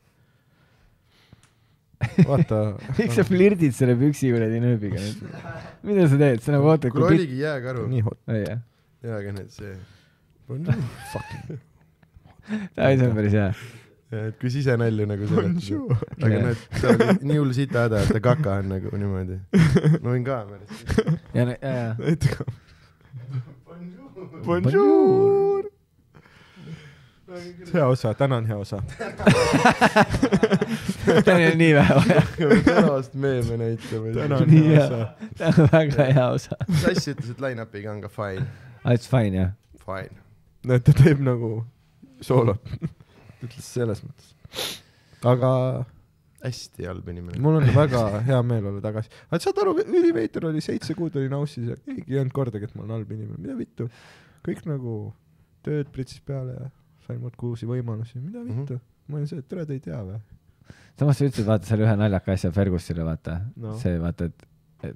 Vaata. Miks sa flirdid selle püksi kuradi nööbiga? Mida sa teed? Sa nagu ootad, kui oligi jääkaru. Nii hot. Oh, jah. Ja, aga need see... Bonjour. Fucking. Ta ei, see on päris hea. Ja, et kui sisenalju nagu seletada. Aga need, ta oli nii hull sita häda, et ta kaka on nagu niimoodi. Ma võin kaamerast. Ja, ja, ja. Näita ka. Bonjour. Bonjour. Hea osa, tänan hea osa. Tänan on nii vähe vaja. Tänavast meeme näitame. Tänan hea osa. Tänan väga hea osa. Sass ütles, et line-upiga on ka fine. Ah, it's fine, jah? Fine. No, ta teeb nagu soolot. Ütles selles mõttes. Aga... hästi halb inimene. Mul on väga hea meel olla tagasi. Aga saad aru, üliveiter oli seitse kuud oli naussis ja keegi ei olnud kordagi, et ma olen halb inimene. Mida vittu? Kõik nagu tööd pritsis peale ja sain muud kuusi võimalusi. Mida vittu? Mm -hmm. Ma olin see, et tere, te ei tea või? Samas sa ütlesid, vaata, selle ühe naljaka asja Fergusile, vaata. No. See, vaata, et... et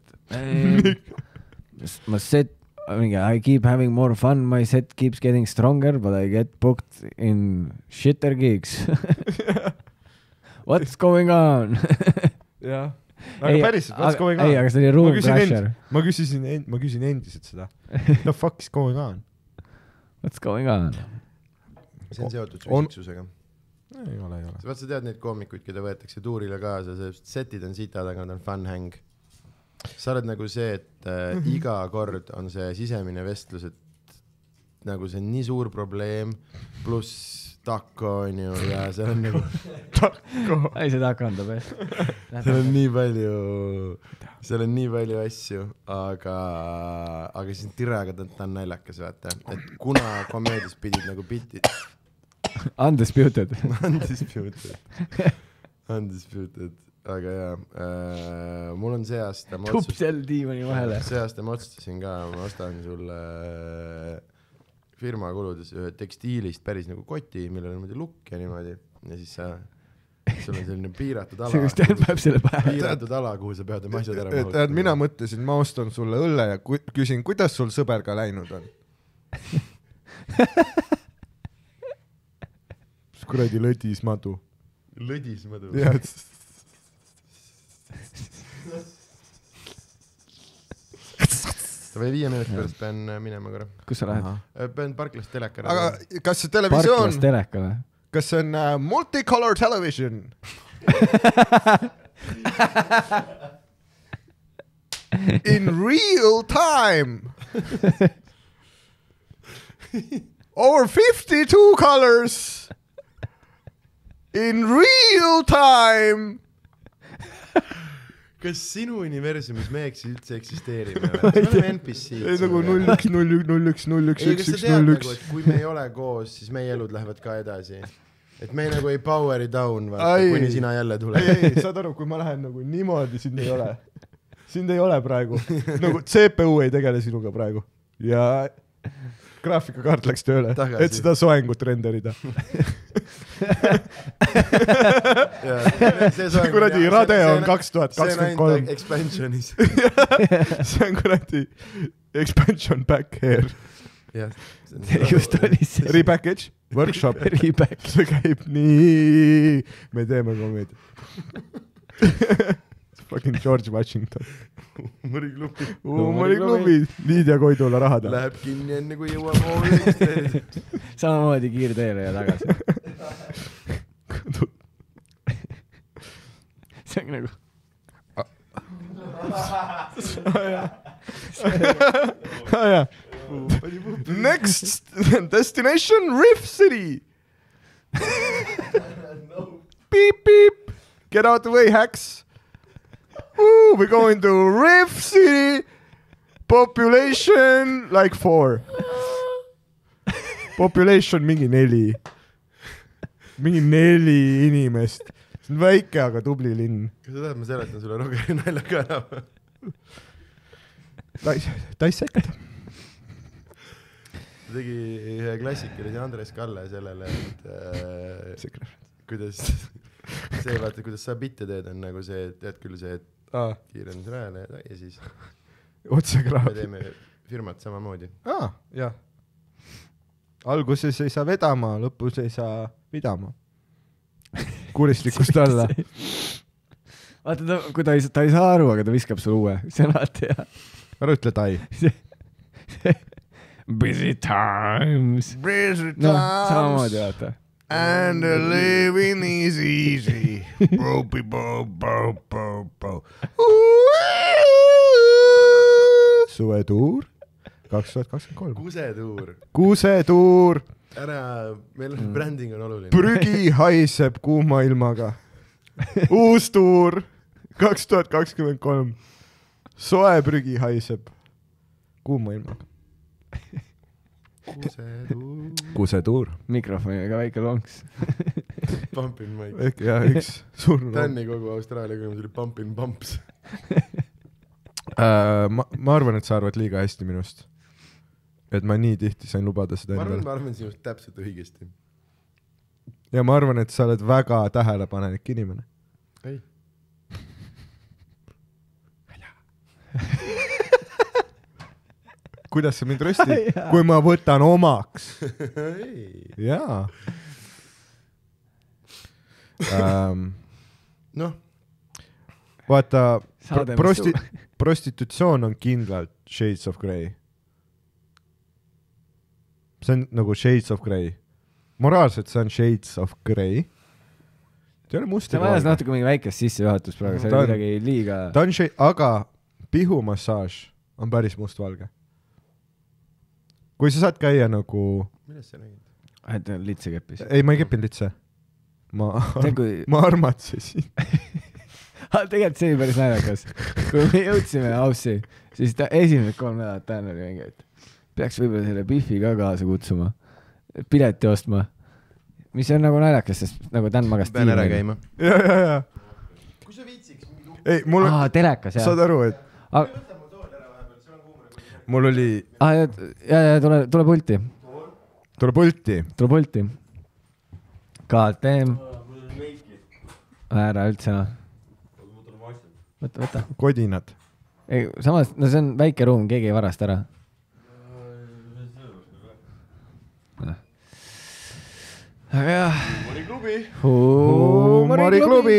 ma set... mingi, I keep having more fun, my set keeps getting stronger, but I get booked in shitter gigs. What's going on? jah. aga päriselt, what's going on? Ei, aga see oli room crasher. Ma küsisin, ma küsin endiselt seda. The fuck is going on? What's going on? See on seotud süsiksusega. Ei ole, ei ole. Vaat sa tead neid koomikuid, keda võetakse tuurile kaasa, see setid on sitad, aga nad on fun hang. Sa oled nagu see, et äh, iga kord on see sisemine vestlus, et nagu see on nii suur probleem, pluss takko on ju, ja see on nagu takko. Ei, see takko on ta best. seal on nii palju, seal on nii palju asju, aga, aga siis tiraga ta on naljakas, vaata. Et kuna komeedias pidid nagu bitid... Undisputed. Undisputed. Undisputed. Aga jaa, äh, mul on see aasta... Tup sel diivani vahele. See aasta ma otsustasin ka, ma ostan sulle firma kuludes ühe tekstiilist päris nagu koti, millel on muidu lukk ja niimoodi. Ja siis sa sul on selline piiratud ala. see, kus tead päev selle päev. Piiratud ala, kuhu sa pead oma asjad ära mahutama. Tead, mina mõtlesin, ma ostan sulle õlle ja ku- küsin, kuidas sul sõberga läinud on? kuradi lõdis madu. Lõdis madu. Jah. või viie minuti pärast pean minema korra. Kus sa lähed? Pean parklast teleka. Aga kas see televisioon... Parklast teleka või? Kas see on uh, multicolor television? In real time. Over fifty-two colors. In real time. Kas sinu universumis me eks üldse eksisteerime? Me oleme N P C-d. Ei nagu null üks null üks null üks null üks üks üks null üks. Kui me ei ole koos, siis meie elud lähevad ka edasi. Et me nagu ei poweri down, vaata, kuni sina jälle tule. Ei, ei, saad aru, kui ma lähen nagu niimoodi, sind ei ole. Sind ei ole praegu. Nagu C P U ei tegele sinuga praegu. Ja graafikakaart läks tööle, tagasi. Et seda soengut renderida. see kuradi rade on kaks tuhat kakskümmend kolm. See on ainult expansionis. see on kuradi expansion back here. just oli see. Repackage, workshop. Repackage. See käib nii. Me teeme komeedia. Fucking George Washington. Huumoriklubi. Huumoriklubi. Liidia Koidula rahada. Läheb kinni enne, kui jõuab hoolisteri. Samamoodi kiirteele ja tagasi. see on nagu... Next destination, Rift City. Beep, beep. Get out the way, hacks. Ooh, we're going to Rift City. Population like four. Population mingi neli. Mingi neli inimest. See on väike, aga tubli linn. Kas sa tahad, ma seletan sulle Rogeri nalja ka ära? Dissect. Ta tegi ühe klassikalise Andres Kalle sellele, et äh, kuidas see vaata, kuidas sa bitte teed on nagu see, et tead küll see, et ah. kiirendus rajale ja siis otsekraab. Me teeme firmat samamoodi. Ah, jah. Alguses ei saa vedama, lõpus ei saa vidama. Kuristlikust alla. Vaata, ta, kui ta ei, ta ei saa aru, aga ta viskab sul uue. See on alati hea. Ära ütle tai. Busy times. Busy times. No, samamoodi, vaata. And the living is easy. Bo-bi, bo-bo-bo-bo. Suvetuur. kaks tuhat kakskümmend kolm. Kusetuur. Kusetuur. Ära, meil on bränding on oluline. Prügi haiseb kuuma ilmaga. Uus tuur. kaks tuhat kakskümmend kolm. Soe prügi haiseb kuuma ilmaga. Kusetuur. Kusetuur. Mikrofoniga väike lonks. Pumpin Mike. Ehk jah, üks suur Tänni kogu Austraalia küll, oli Pumpin Pumps. uh, ma, ma arvan, et sa arvad liiga hästi minust. Et ma nii tihti sain lubada seda ma arvan, endale. ma arvan sinust täpselt õigesti. Ja ma arvan, et sa oled väga tähelepanelik inimene. Ei. Kuidas sa mind röstid? Kui ma võtan omaks. Jaa. Um, noh. Vaata, prosti- prostitutsioon on kindlalt Shades of Grey. See on nagu Shades of Grey. Moraalselt see on Shades of Grey. See on musti. See vajas natuke mingi väikest sissejuhatus praegu, see oli midagi liiga... Ta on shade, aga pihumassaaž on päris mustvalge. Kui sa saad käia nagu... Millest sa nägid? Et litse keppis. Ei, ma ei keppinud litse. Ma, kui... ma armatsesin. Tegelikult see oli päris naljakas. Kui me jõudsime Aussi, siis ta esimesed kolm nädalat täna oli mingi, et peaks võib-olla selle Biffi ka kaasa kutsuma. Pileti ostma. Mis on nagu naljakas, sest nagu Dan magas pean ära käima. Ja, ja, ja. Kui sa viitsiks... Ei, mul... Aa, telekas, jah. Saad aru, et... A... Mul oli... Ah, ja, ja, ja tule, tule pulti. Tule pulti. Tule pulti. God damn. ära üldse noh. Võta, võta. Kodinad. Ei, samas, no see on väike ruum, keegi ei varast ära. Aga jah. Huumoriklubi. Huumoriklubi.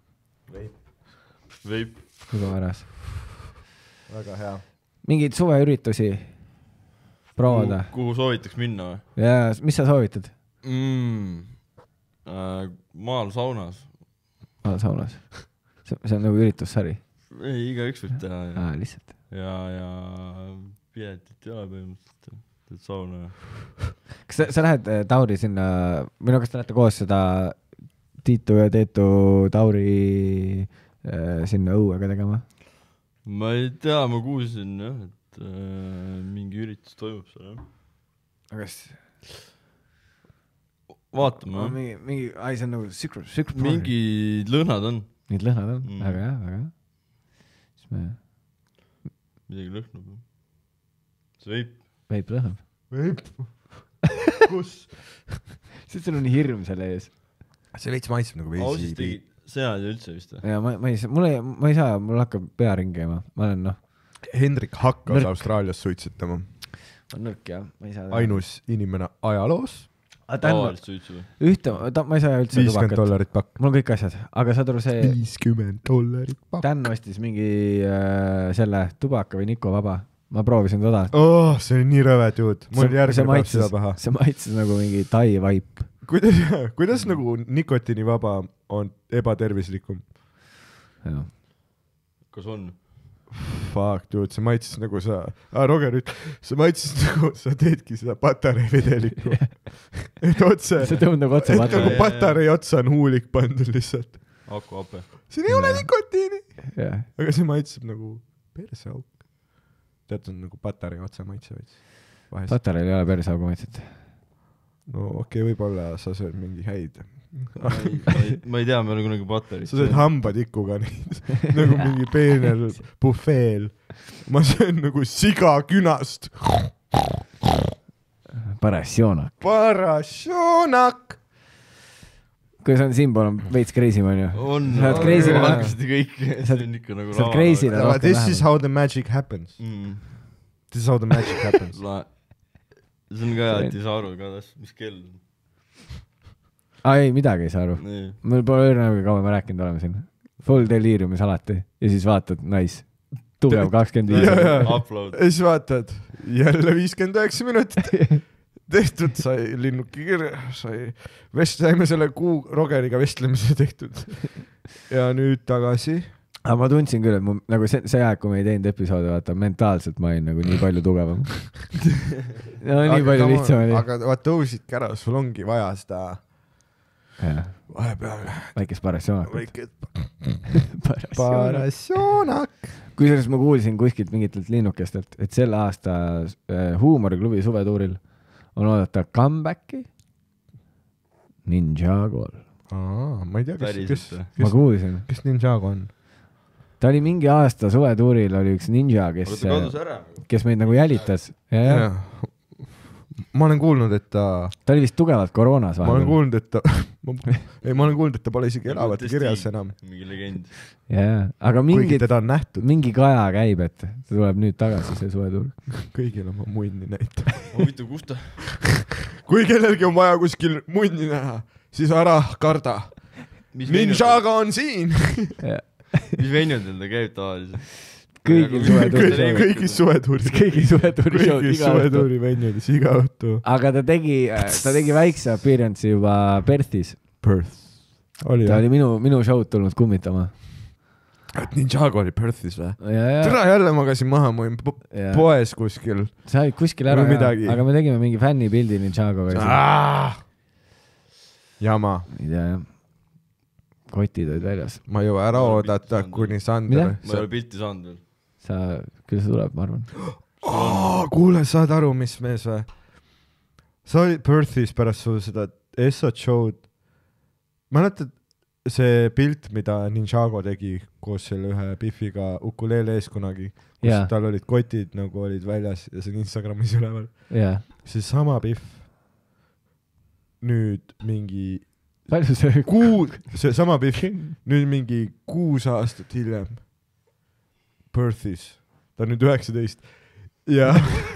Veip. Juba varas. Väga hea. Mingeid suveüritusi proovida. Kuhu, kuhu soovitaks minna või? Ja mis sa soovitad? Mm. Äh, maal saunas. Maal saunas. See, see on nagu üritussari. Ei, iga üks võib teha. Ja, Aa, lihtsalt. ja, ja piletit ei ole põhimõtteliselt. Teed sauna. Kas sa, sa lähed äh, Tauri sinna, või no kas te lähete koos seda Tiitu ja Teetu Tauri äh, sinna õuega tegema? Ma ei tea, ma kuulsin jah, et äh, mingi üritus toimub seal. Aga kas... Vaatame. Oh, mingi, mingi, ai, see on nagu secret, secret mingi lõhnad on. Mingid lõhnad on? Mm. Väga hea, väga hea. Siis me... Midagi lõhnab. See veip. Veip lõhnab. Veip. Kus? Siis sul on nii hirm selle ees. See veits maitseb nagu veisi. Ausist tegi sead ja üldse vist. Ja ma, ma ei saa, mul ei, ma ei saa, mul hakkab pea ringi käima. Ma olen noh. Hendrik hakkas Nõrk. Austraalias suitsetama. On nõrk jah, ma ei saa. Ainus inimene ajaloos. Tavalist suitsu või? Ühte, ta, ma ei saa üldse viiskümmend dollarit pakk. Mul on kõik asjad, aga saad aru see... viiskümmend dollarit pakk. Dan ostis mingi äh, selle tubaka või Niko vaba. Ma proovisin toda. Oh, see on nii rõve, dude. Mul järgmine päev seda paha. See maitses nagu mingi tai vaip. Kuidas, kuidas nagu nikotiini vaba on ebatervislikum? Ja. Kas on? Fuck, dude, see maitses nagu sa... Ah, Roger, see maitses nagu sa teedki seda patarei vedelikku. Et otse... See tõund nagu otse et nagu patarei otsa on huulik pandud lihtsalt. Aku ape. Siin ei ole nikotiini. Yeah. Aga see maitseb nagu perseauk. Tead, on nagu patarei otsa maitse veits. Patarei ei ole perseaugu maitset. No okei, okay, võib-olla sa sööd mingi häid. ma, ei, ma, ei, ma ei tea, me oleme kunagi patarit. Sa sööd hambatikuga neid. Nagu mingi peenel buffeel. Ma söön nagu siga künast. Parasjoonak. Parasjoonak. Kuidas on siin pool on veits crazy man ju? On, sa oled crazy ma hakkasid kõik. Sa oled crazy no, this vähem. Is how the magic happens. Mm. This is how the magic happens. See on ka hea, et ei saa aru ka, mis kell on. Aa ei, midagi ei saa aru. Mul pole õrnaga kaua me rääkinud oleme siin. Full deliriumis alati. Ja siis vaatad, nice. Tugev kakskümmend viis. Upload. Ja siis vaatad, jälle viiskümmend üheksa minutit. Tehtud, sai linnuki kirja, sai vest-, saime selle kuu Rogeriga vestlemise tehtud. Ja nüüd tagasi. Aga ma tundsin küll, et mu, nagu see, see aeg, kui me ei teinud episoode, vaata, mentaalselt ma olin nagu nii palju tugevam. no nii aga, palju lihtsam oli. Aga vaat tõusidki ära, sul ongi vaja seda ja. Vahepeal. Väikest parasjoonak. Väikest parasjoonak. Kui sellest ma kuulsin kuskilt mingitelt linnukestelt, et selle aasta äh, Huumoriklubi suvetuuril on oodata comebacki Ninjagol. Aa, ma ei tea, kes, kes, kes, ma kuulsin. Kes Ninjago on? Ta oli mingi aasta suvetuuril, oli üks ninja, kes, kes meid nagu jälitas. Ja, ja. Ja. Ma olen kuulnud, et ta... Ta oli vist tugevalt koroonas. Ma olen kuulnud, et ta... ei, ma olen kuulnud, et ta pole isegi elavat kirjas enam. Mingi legend. Ja, aga mingi, teda on nähtud. Mingi kaja käib, et ta tuleb nüüd tagasi see suvetuur. Kõigil on munni näita. Huvitav, kus ta? Kui kellelgi on vaja kuskil munni näha, siis ära karda. Ninjaga on siin. Mis venjadel ta käib tavaliselt? Kõigil suvetuuri. Kõigis suvetuuri. Kõigis suvetuuri. Kõigis suvetuuri venjadis iga õhtu. Aga ta tegi, ta tegi väikse appearance'i juba Perthis. Perth. Oli, ta jah? Oli minu, minu show'd tulnud kummitama. Et Ninjago oli Perthis või? Ja, ja. Tere jälle magasin maha, ma olin po ja. Poes kuskil. Sa olid kuskil ära, aga me tegime mingi fännipildi Ninjagoga. Jama. Ei tea, jah. Kotid olid väljas. Ma jõua ära oodata, kuni Sander. Ma ei ole pilti saanud veel. Sa, küll see tuleb, ma arvan. Oh, kuule, saad aru, mis mees või? Sa olid Perthis pärast sul seda Essot show'd. Mäletad see pilt, mida Ninjago tegi koos selle ühe Biffiga ukuleele ees kunagi, kus yeah. tal olid kotid nagu olid väljas ja see on Instagramis üleval. Yeah. See sama Biff nüüd mingi palju see kuu, see sama Biff, nüüd mingi kuus aastat hiljem Perthis, ta on nüüd üheksateist ja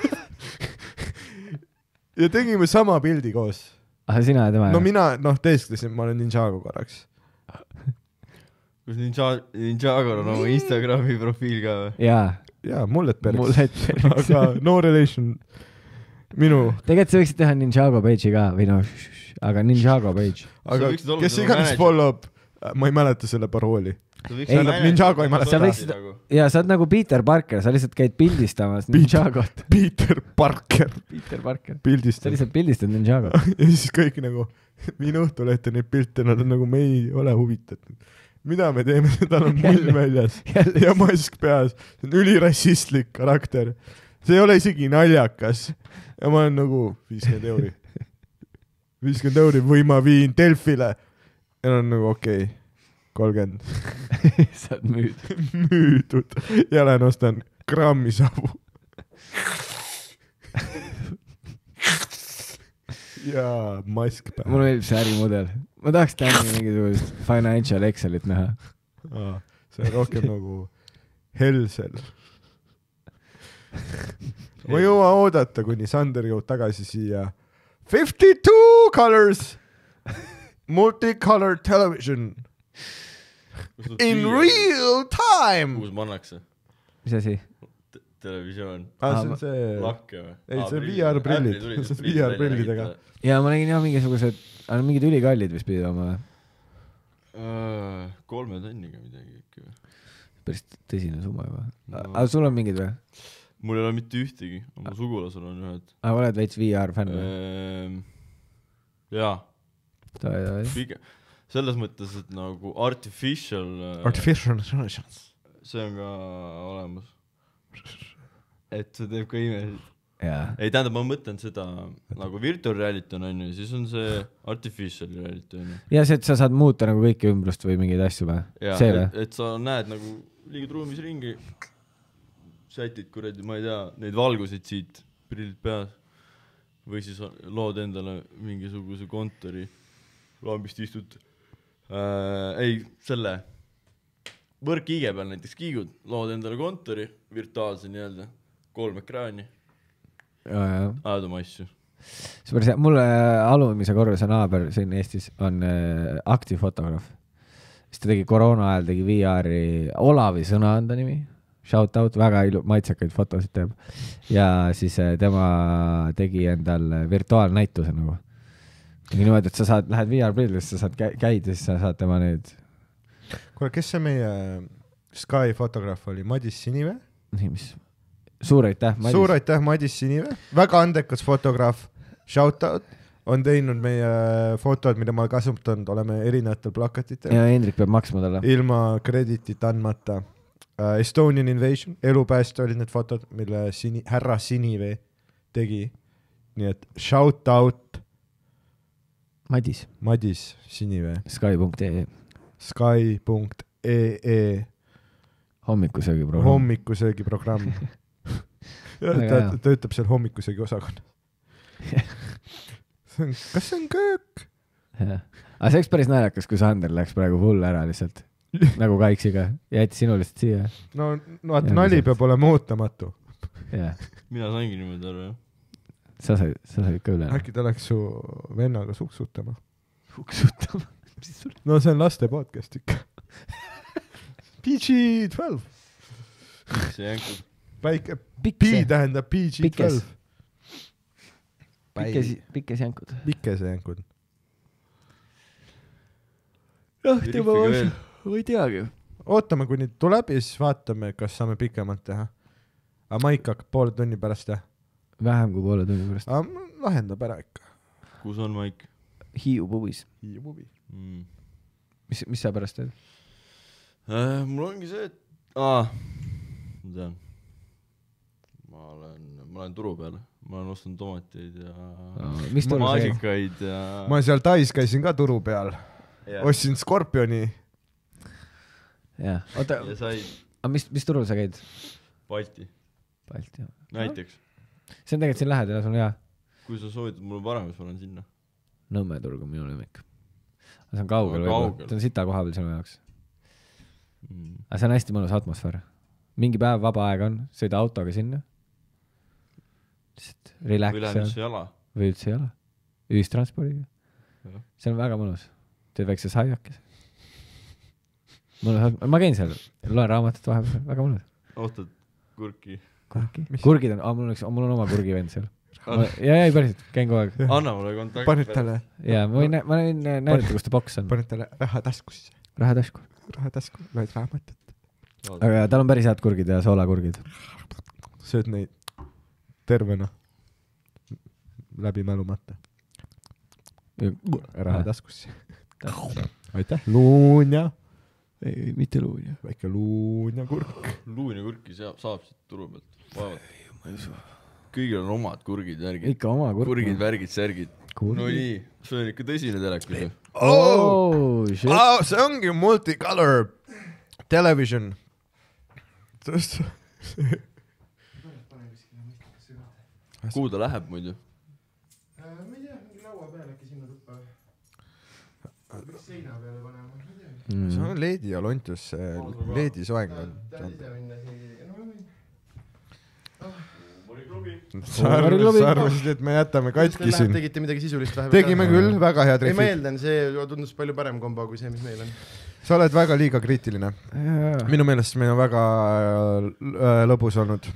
ja tegime sama pildi koos. Ah, sina ja tema? No mina, noh, teesklesin, ma olen Ninjago korraks. Kus Ninjago on oma Instagrami profiil ka või? Jaa. Jaa, mullet perks. Mullet perks. Aga no relation minu. Tegelikult sa võiksid teha Ninjago page'i ka, või no, aga Ninjago page. Aga kes iganes follow up, ma ei mäleta selle parooli. Ei, Ninjago ei mäleta. Sa võiksid, ja sa oled nagu Peter Parker, sa lihtsalt käid pildistamas Ninjagot. Peter Parker. Peter Parker. Pildistad. Sa lihtsalt pildistad Ninjagot. Ja siis kõik nagu, minu õhtulehte neid pilte, nad on nagu, me ei ole huvitatud. Mida me teeme, tal on mull väljas ja mask peas. See on ülirassistlik karakter. See ei ole isegi naljakas. Ja ma olen nagu viiskümmend euri. viiskümmend euri või ma viin Delfile. Ja on nagu okei, okay, kolmkümmend. Sa oled müüd. Müüdud. Ja lähen ostan grammi savu. ja mask peal. Mulle meeldib see ärimudel. Ma tahaks tänni mingisugust financial Excelit näha. Aa, see on rohkem nagu Helsel. Ma jõua oodata, kuni Sander jõud tagasi siia. fifty-two colors multicolor television in real time. Kus mannakse? Mis asi? Televisioon. Ah, see on see... Lakke või? Ei, see on V R-prillid. See on V R-prillidega. Ja ma nägin jah mingisugused, mingid ülikallid vist pidid oma. Kolme tonniga midagi ikka või? Päris tõsine summa juba. Aga sul on mingid või? Mul ei ole mitte ühtegi. Oma sugulasel on ühed. Aga oled veits V R-fänn või? Jaa. Pigem. Selles mõttes, et nagu artificial... Artificial intelligence. See on ka olemas. Et see teeb ka imesid. Jaa. Ei, tähendab, ma mõtlen seda nagu virtual reality on onju, siis on see artificial reality onju. Ja see, et sa saad muuta nagu kõiki ümbrust või mingeid asju või? Jaa, et, et sa näed nagu liigid ruumis ringi, sätid kuradi, ma ei tea, neid valgusid siit, prillid peas või siis lood endale mingisuguse kontori, lambist istud. Äh, ei, selle võrkkiige peal näiteks kiigud, lood endale kontori, virtuaalse nii-öelda, kolm ekraani. Ajad oma asju. Super, mulle alumise korruse naaber siin Eestis on äh, aktiivfotograaf. Siis ta tegi koroona ajal, tegi V R-i, Olavi sõna on ta nimi, shout out, väga ilu, maitsekaid fotosid teeb. Ja siis äh, tema tegi endal virtuaalnäituse nagu. Ja niimoodi, et sa saad, lähed V R-prillist, sa saad kä- käida, siis sa saad tema nüüd. Kuule, kes see meie Sky fotograaf oli? Madis Sinive? Nii, mis... Suur aitäh, Madis. Suur aitäh, Madis Sinive. Väga andekas fotograaf. Shoutout. On teinud meie fotod, mida ma kasutanud, oleme erinevatel plakatitel. Ja Hendrik peab maksma talle. Ilma kreditit andmata. Uh, Estonian Invasion, elupääst olid need fotod, mille sini, härra Sinive tegi. Nii et shoutout. Madis. Madis Sinive. Sky punkt ee. Sky punkt ee. Hommikusöögi programm. Hommikusöögi programm. ta töötab seal hommikusöögi osakonna. Kas see on köök? Aga see oleks päris naljakas, kui Sander läks praegu full ära lihtsalt. Nagu Kaiksiga. Ja jäeti sinu lihtsalt siia. No, no vaata, nali peab olema ootamatu. Mina saingi niimoodi aru, jah. Sa said, sa said ka üle. Äkki ta läks su vennaga suksutama. Suksutama? No see on laste podcast ikka. P G twelve. See jänkud. Päike, P tähendab P G twelve. Pikkes, pikkes jänkud. Pikkes jänkud. Jah, tema vastu. Ma ei teagi. Ootame, kuni tuleb ja siis vaatame, kas saame pikemalt teha. Aga Maik hakkab poole tunni pärast teha. Vähem kui poole tunni pärast. Aga lahendab ära ikka. Kus on Maik? Hiiu pubis. Hiiu pubi. Mm. Mis, mis sa pärast teed? Äh, mul ongi see, et... Aa, ma tean. Ma olen, ma olen turu peal. Ma olen ostanud tomateid ja no, maasikaid ja... Ma seal Tais käisin ka turu peal. Yeah. Ostsin Skorpioni. Ja, oota, ja sai... aga mis, mis turul sa käid? Balti. Balti, jah. Näiteks. See on tegelikult siin lähedal, sul on hea. Kui sa soovitad mulle parem, siis ma olen sinna. Nõmme turg on minu lemmik. see on kaugel Aga võib-olla, kaugel. see on sita koha peal sinu jaoks. Mm. aga see on hästi mõnus atmosfäär. mingi päev vaba aeg on, sõida autoga sinna. Lihtsalt relax või lähed üldse jala. või üldse ei ole. Ühistranspordiga. Ja. See on väga mõnus. Teed väikse saiakese. Ma käin seal, loen raamatut vahepeal, väga mõnus. ootad kurki. Kurki. Kurgid on, mul on, mul on oma kurgivend seal. Ma, ja, ja, päriselt, käin kogu aeg. Anna mulle kontakt. Paned talle, ja ma võin, ma võin näidata, kus ta boks on. paned talle raha taskusse. Raha tasku. Raha tasku, loed raamatut. Aga tal on päris head kurgid ja soolakurgid. Sööd neid tervena. Läbi mälumata. Raha taskusse. Aitäh. Luunja. Ei, mitte luunja. Väike luunja kurk. Luunja kurki saab, saab siit turu pealt. Vaevalt. Kõigil on omad kurgid, värgid. Ikka oma kurk. Kurgid, värgid, särgid. Kurgid. No nii, see on ikka tõsine telekas. Oh, shit. Oh, see ongi multicolor television. Tõest. Kuhu ta läheb muidu? ma ei tea, mingi laua peal äkki sinna tuppa. Võiks seina peale panema. Mm. See on leedi ja lontus, leedi soeng on. Tahad ise minna siia? No ma võin. Sa arvasid, sa arvasid, et me jätame katki siin. Tegite midagi sisulist vahepeal? Tegime küll, väga hea ei, ma treffi. eeldan, see tundus palju parem kombo kui see, mis meil on. Sa oled väga liiga kriitiline. Minu meelest meil on väga äh, lõbus olnud.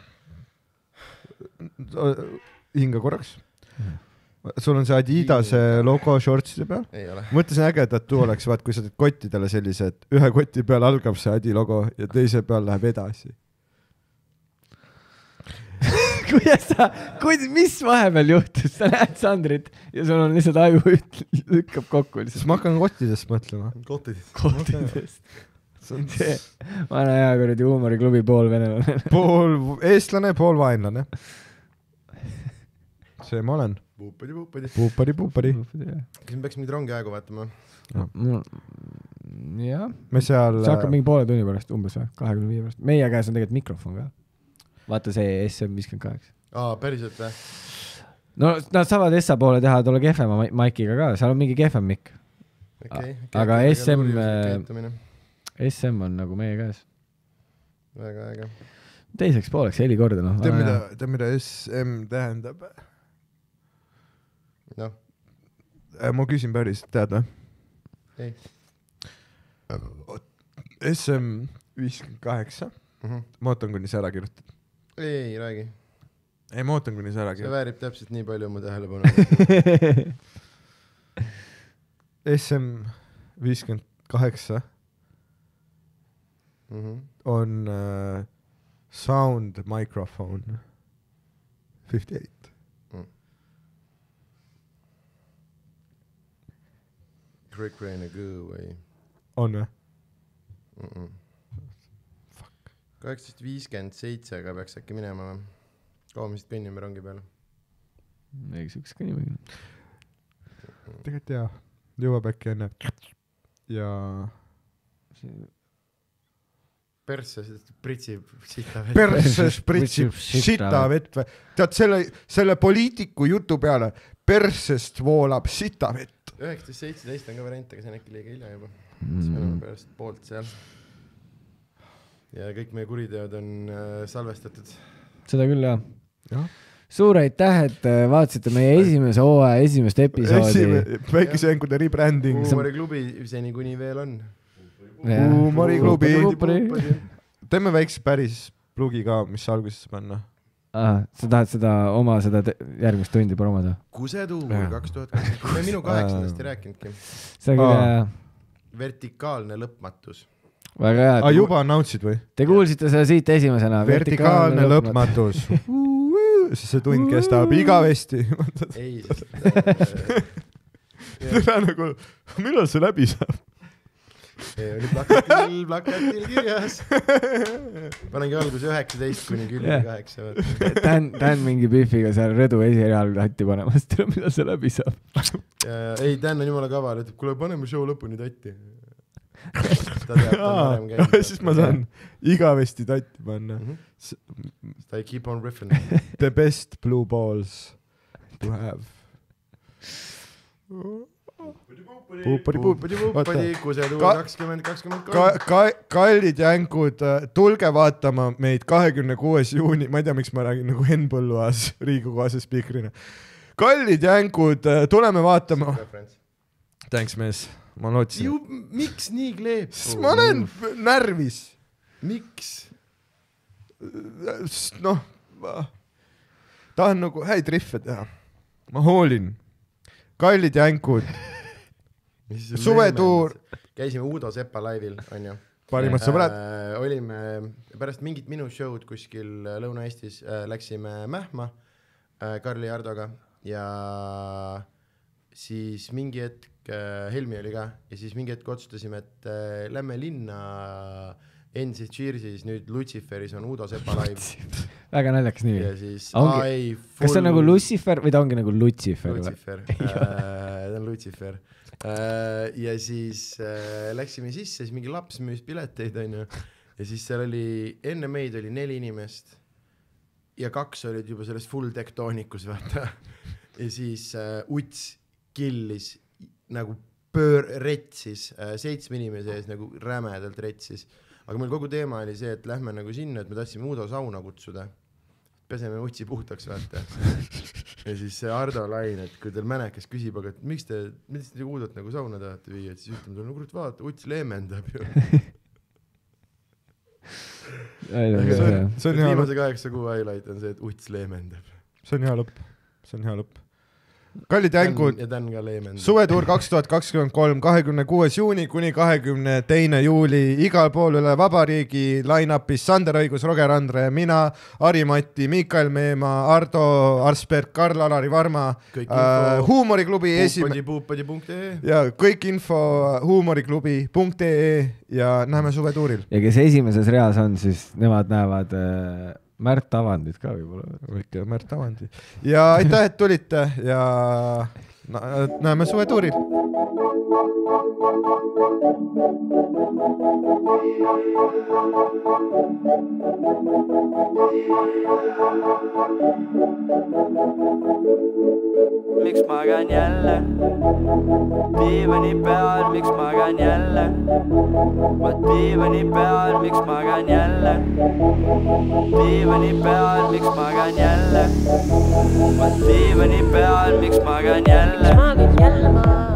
Hinga korraks. Sul on see Adidas logo shortside peal. Ei ole. Mõtlesin ägedat tuu oleks, vaat kui sa teed kottidele sellised, ühe koti peal algab see Adi logo ja teise peal läheb edasi. kuidas sa, kuid, mis vahepeal juhtus? Sa näed Sandrit ja sul on lihtsalt aju lükkab kokku. Siis ma hakkan kottidest mõtlema. Kottidest. Kottidest. See vana hea kuradi huumoriklubi pool venelane. Pool eestlane, pool vaenlane. See ma olen. Puupadi, puupadi. Puupadi, puupadi. Kas me peaks mingid rongi aegu vaatama? jah. Me seal... See hakkab mingi poole tunni pärast umbes või? kahekümne viie pärast. Meie käes on tegelikult mikrofon ka. Vaata see S M viiskümmend kaheksa. Aa, päriselt või? No nad saavad Essa poole teha tuolle kehvema maikiga ka, seal on mingi kehvem mikk. Okay, okay, aga okay, S M S M on nagu meie käes. Väga äge. Teiseks pooleks heli korda, noh. Tead, mida, tead, mida S M tähendab? Noh. Ma küsin päris, tead või? Ei. S M viiskümmend kaheksa. Uh-huh. Ma ootan, kuni see ära kirjutad. Ei, ei, räägi. Ei, ma ootan, kuni see ära kirjutad. See väärib täpselt nii palju mu tähelepanu. S M viiskümmend kaheksa uh-huh. on uh, sound microphone viiskümmend kaheksa. Mm. Rick Rainer Goo või? On või? Mm-mm. kaheksateist viiskümmend seitse aga peaks äkki minema või? Kaua me siit kõnnime rongi peale? Ega üks kõnnime. Tegelikult jaa. Jõuab äkki enne. Ja... Persse pritsib sita vett. Persse pritsib sita vett või? Tead, selle, selle poliitiku jutu peale persest voolab sita vett. üheksateist seitseteist on ka variant, aga see on äkki liiga hilja juba. Mm. See on pärast poolt seal. Ja kõik meie kuriteod on äh, salvestatud. Seda küll, jah. Ja. Suur aitäh, et vaatasite meie esimese hooaja esimest episoodi. Väikeseengude rebranding. Huumoriklubi seni kuni veel on. Huumoriklubi. Teeme väikse päris plugi ka, mis algusesse panna. Ah, sa tahad seda oma seda järgmist tundi promoda? Kusetuur kaks tuhat kakskümmend. Me minu kaheksandast ei rääkinudki. See on küll... Vertikaalne lõpmatus. Väga hea. Ah, juba announced või? Te kuulsite seda siit esimesena. Vertikaalne lõpmatus. See tund kestab igavesti. Ei. Tere nagu, millal see läbi saab? Ei, oli plakatil, plakatil kirjas. Panengi alguse üheksateist kuni külli yeah. kaheksa. Tän, tän mingi Biffiga seal rõdu esireal tatti panemast. Tere, millal see läbi saab? Ja, ei, tän on jumala kaval. Ütleb, kuule, paneme show lõpuni tatti. Ta teab, ta varem käinud. Siis ma saan igavesti tatti panna. Mm-hmm. I keep on riffing. The best blue balls to have. puupadi, puupadi, puupadi, kusetuua kakskümmend, kakskümmend kolm. Kallid jängud, tulge vaatama meid kahekümne kuues juuni, ma ei tea, miks ma räägin nagu Henn Põlluaas Riigikogu asespiikrina. Kallid jängud, tuleme vaatama. Thanks, mees. Ma lootsin. Ju, miks nii kleep? Ma olen närvis. Miks? Noh, tahan nagu häid riffe teha. Ma hoolin. Kallid jängud. Suvetuur. Käisime Udo Sepa laivil, on ju. Parimad sõbrad. Äh, olime pärast mingit minu show'd kuskil Lõuna-Eestis, äh, läksime Mähma äh, Karli ja Ardoga ja siis mingi hetk äh, Helmi oli ka ja siis mingi hetk otsustasime, et äh, lämme linna Ensis Cheersis, nüüd Luciferis on Udo Sepa laiv. Väga naljakas nimi. Ja siis ongi, ai, full... kas see on nagu Lucifer või ta ongi nagu Lucifer? Lucifer, äh, ta on Lucifer. Äh, ja siis äh, läksime sisse, siis mingi laps müüs pileteid, on ju. Ja siis seal oli, enne meid oli neli inimest ja kaks olid juba selles full tektoonikus, vaata. Ja siis äh, Uts killis nagu pöör retsis, äh, seitsme inimese ees nagu rämedalt retsis. Aga meil kogu teema oli see, et lähme nagu sinna, et me tahtsime Udo sauna kutsuda. Peseme Utsi puhtaks, vaata. Ja siis see Ardo Lain, et kui teil mänekas küsib, aga et miks te, miks te Udot nagu sauna tahate viia, et siis ütleme, no kurat, vaata, Uts leemendab ju. Viimase kaheksa kuu highlight on see, et Uts leemendab. See on hea lõpp. See on hea lõpp. Kallid jängud, suvetuur kaks tuhat kakskümmend kolm, kahekümne kuues juuni kuni kahekümne teine juuli, igal pool üle vabariigi line-upis Sander Õigus, Roger Andre, mina, Ari-Matti, Mikael Meema, Ardo Arsberg, Karl-Alari Varma, äh, huumoriklubi puupadi, puupadi punkt ee ja kõik info huumoriklubi punkt ee ja näeme suvetuuril. Ja kes esimeses reas on, siis nemad näevad äh... Märt Avandit ka võib-olla. Võike Märt Avandit. Ja aitäh, et tulite ja näeme suvetuuril. Miks magan jälle diivani peal, miks magan jälle ma diivani peal, miks magan jälle diivani peal, miks magan jälle ma diivani peal, miks magan jälle magan jälle ma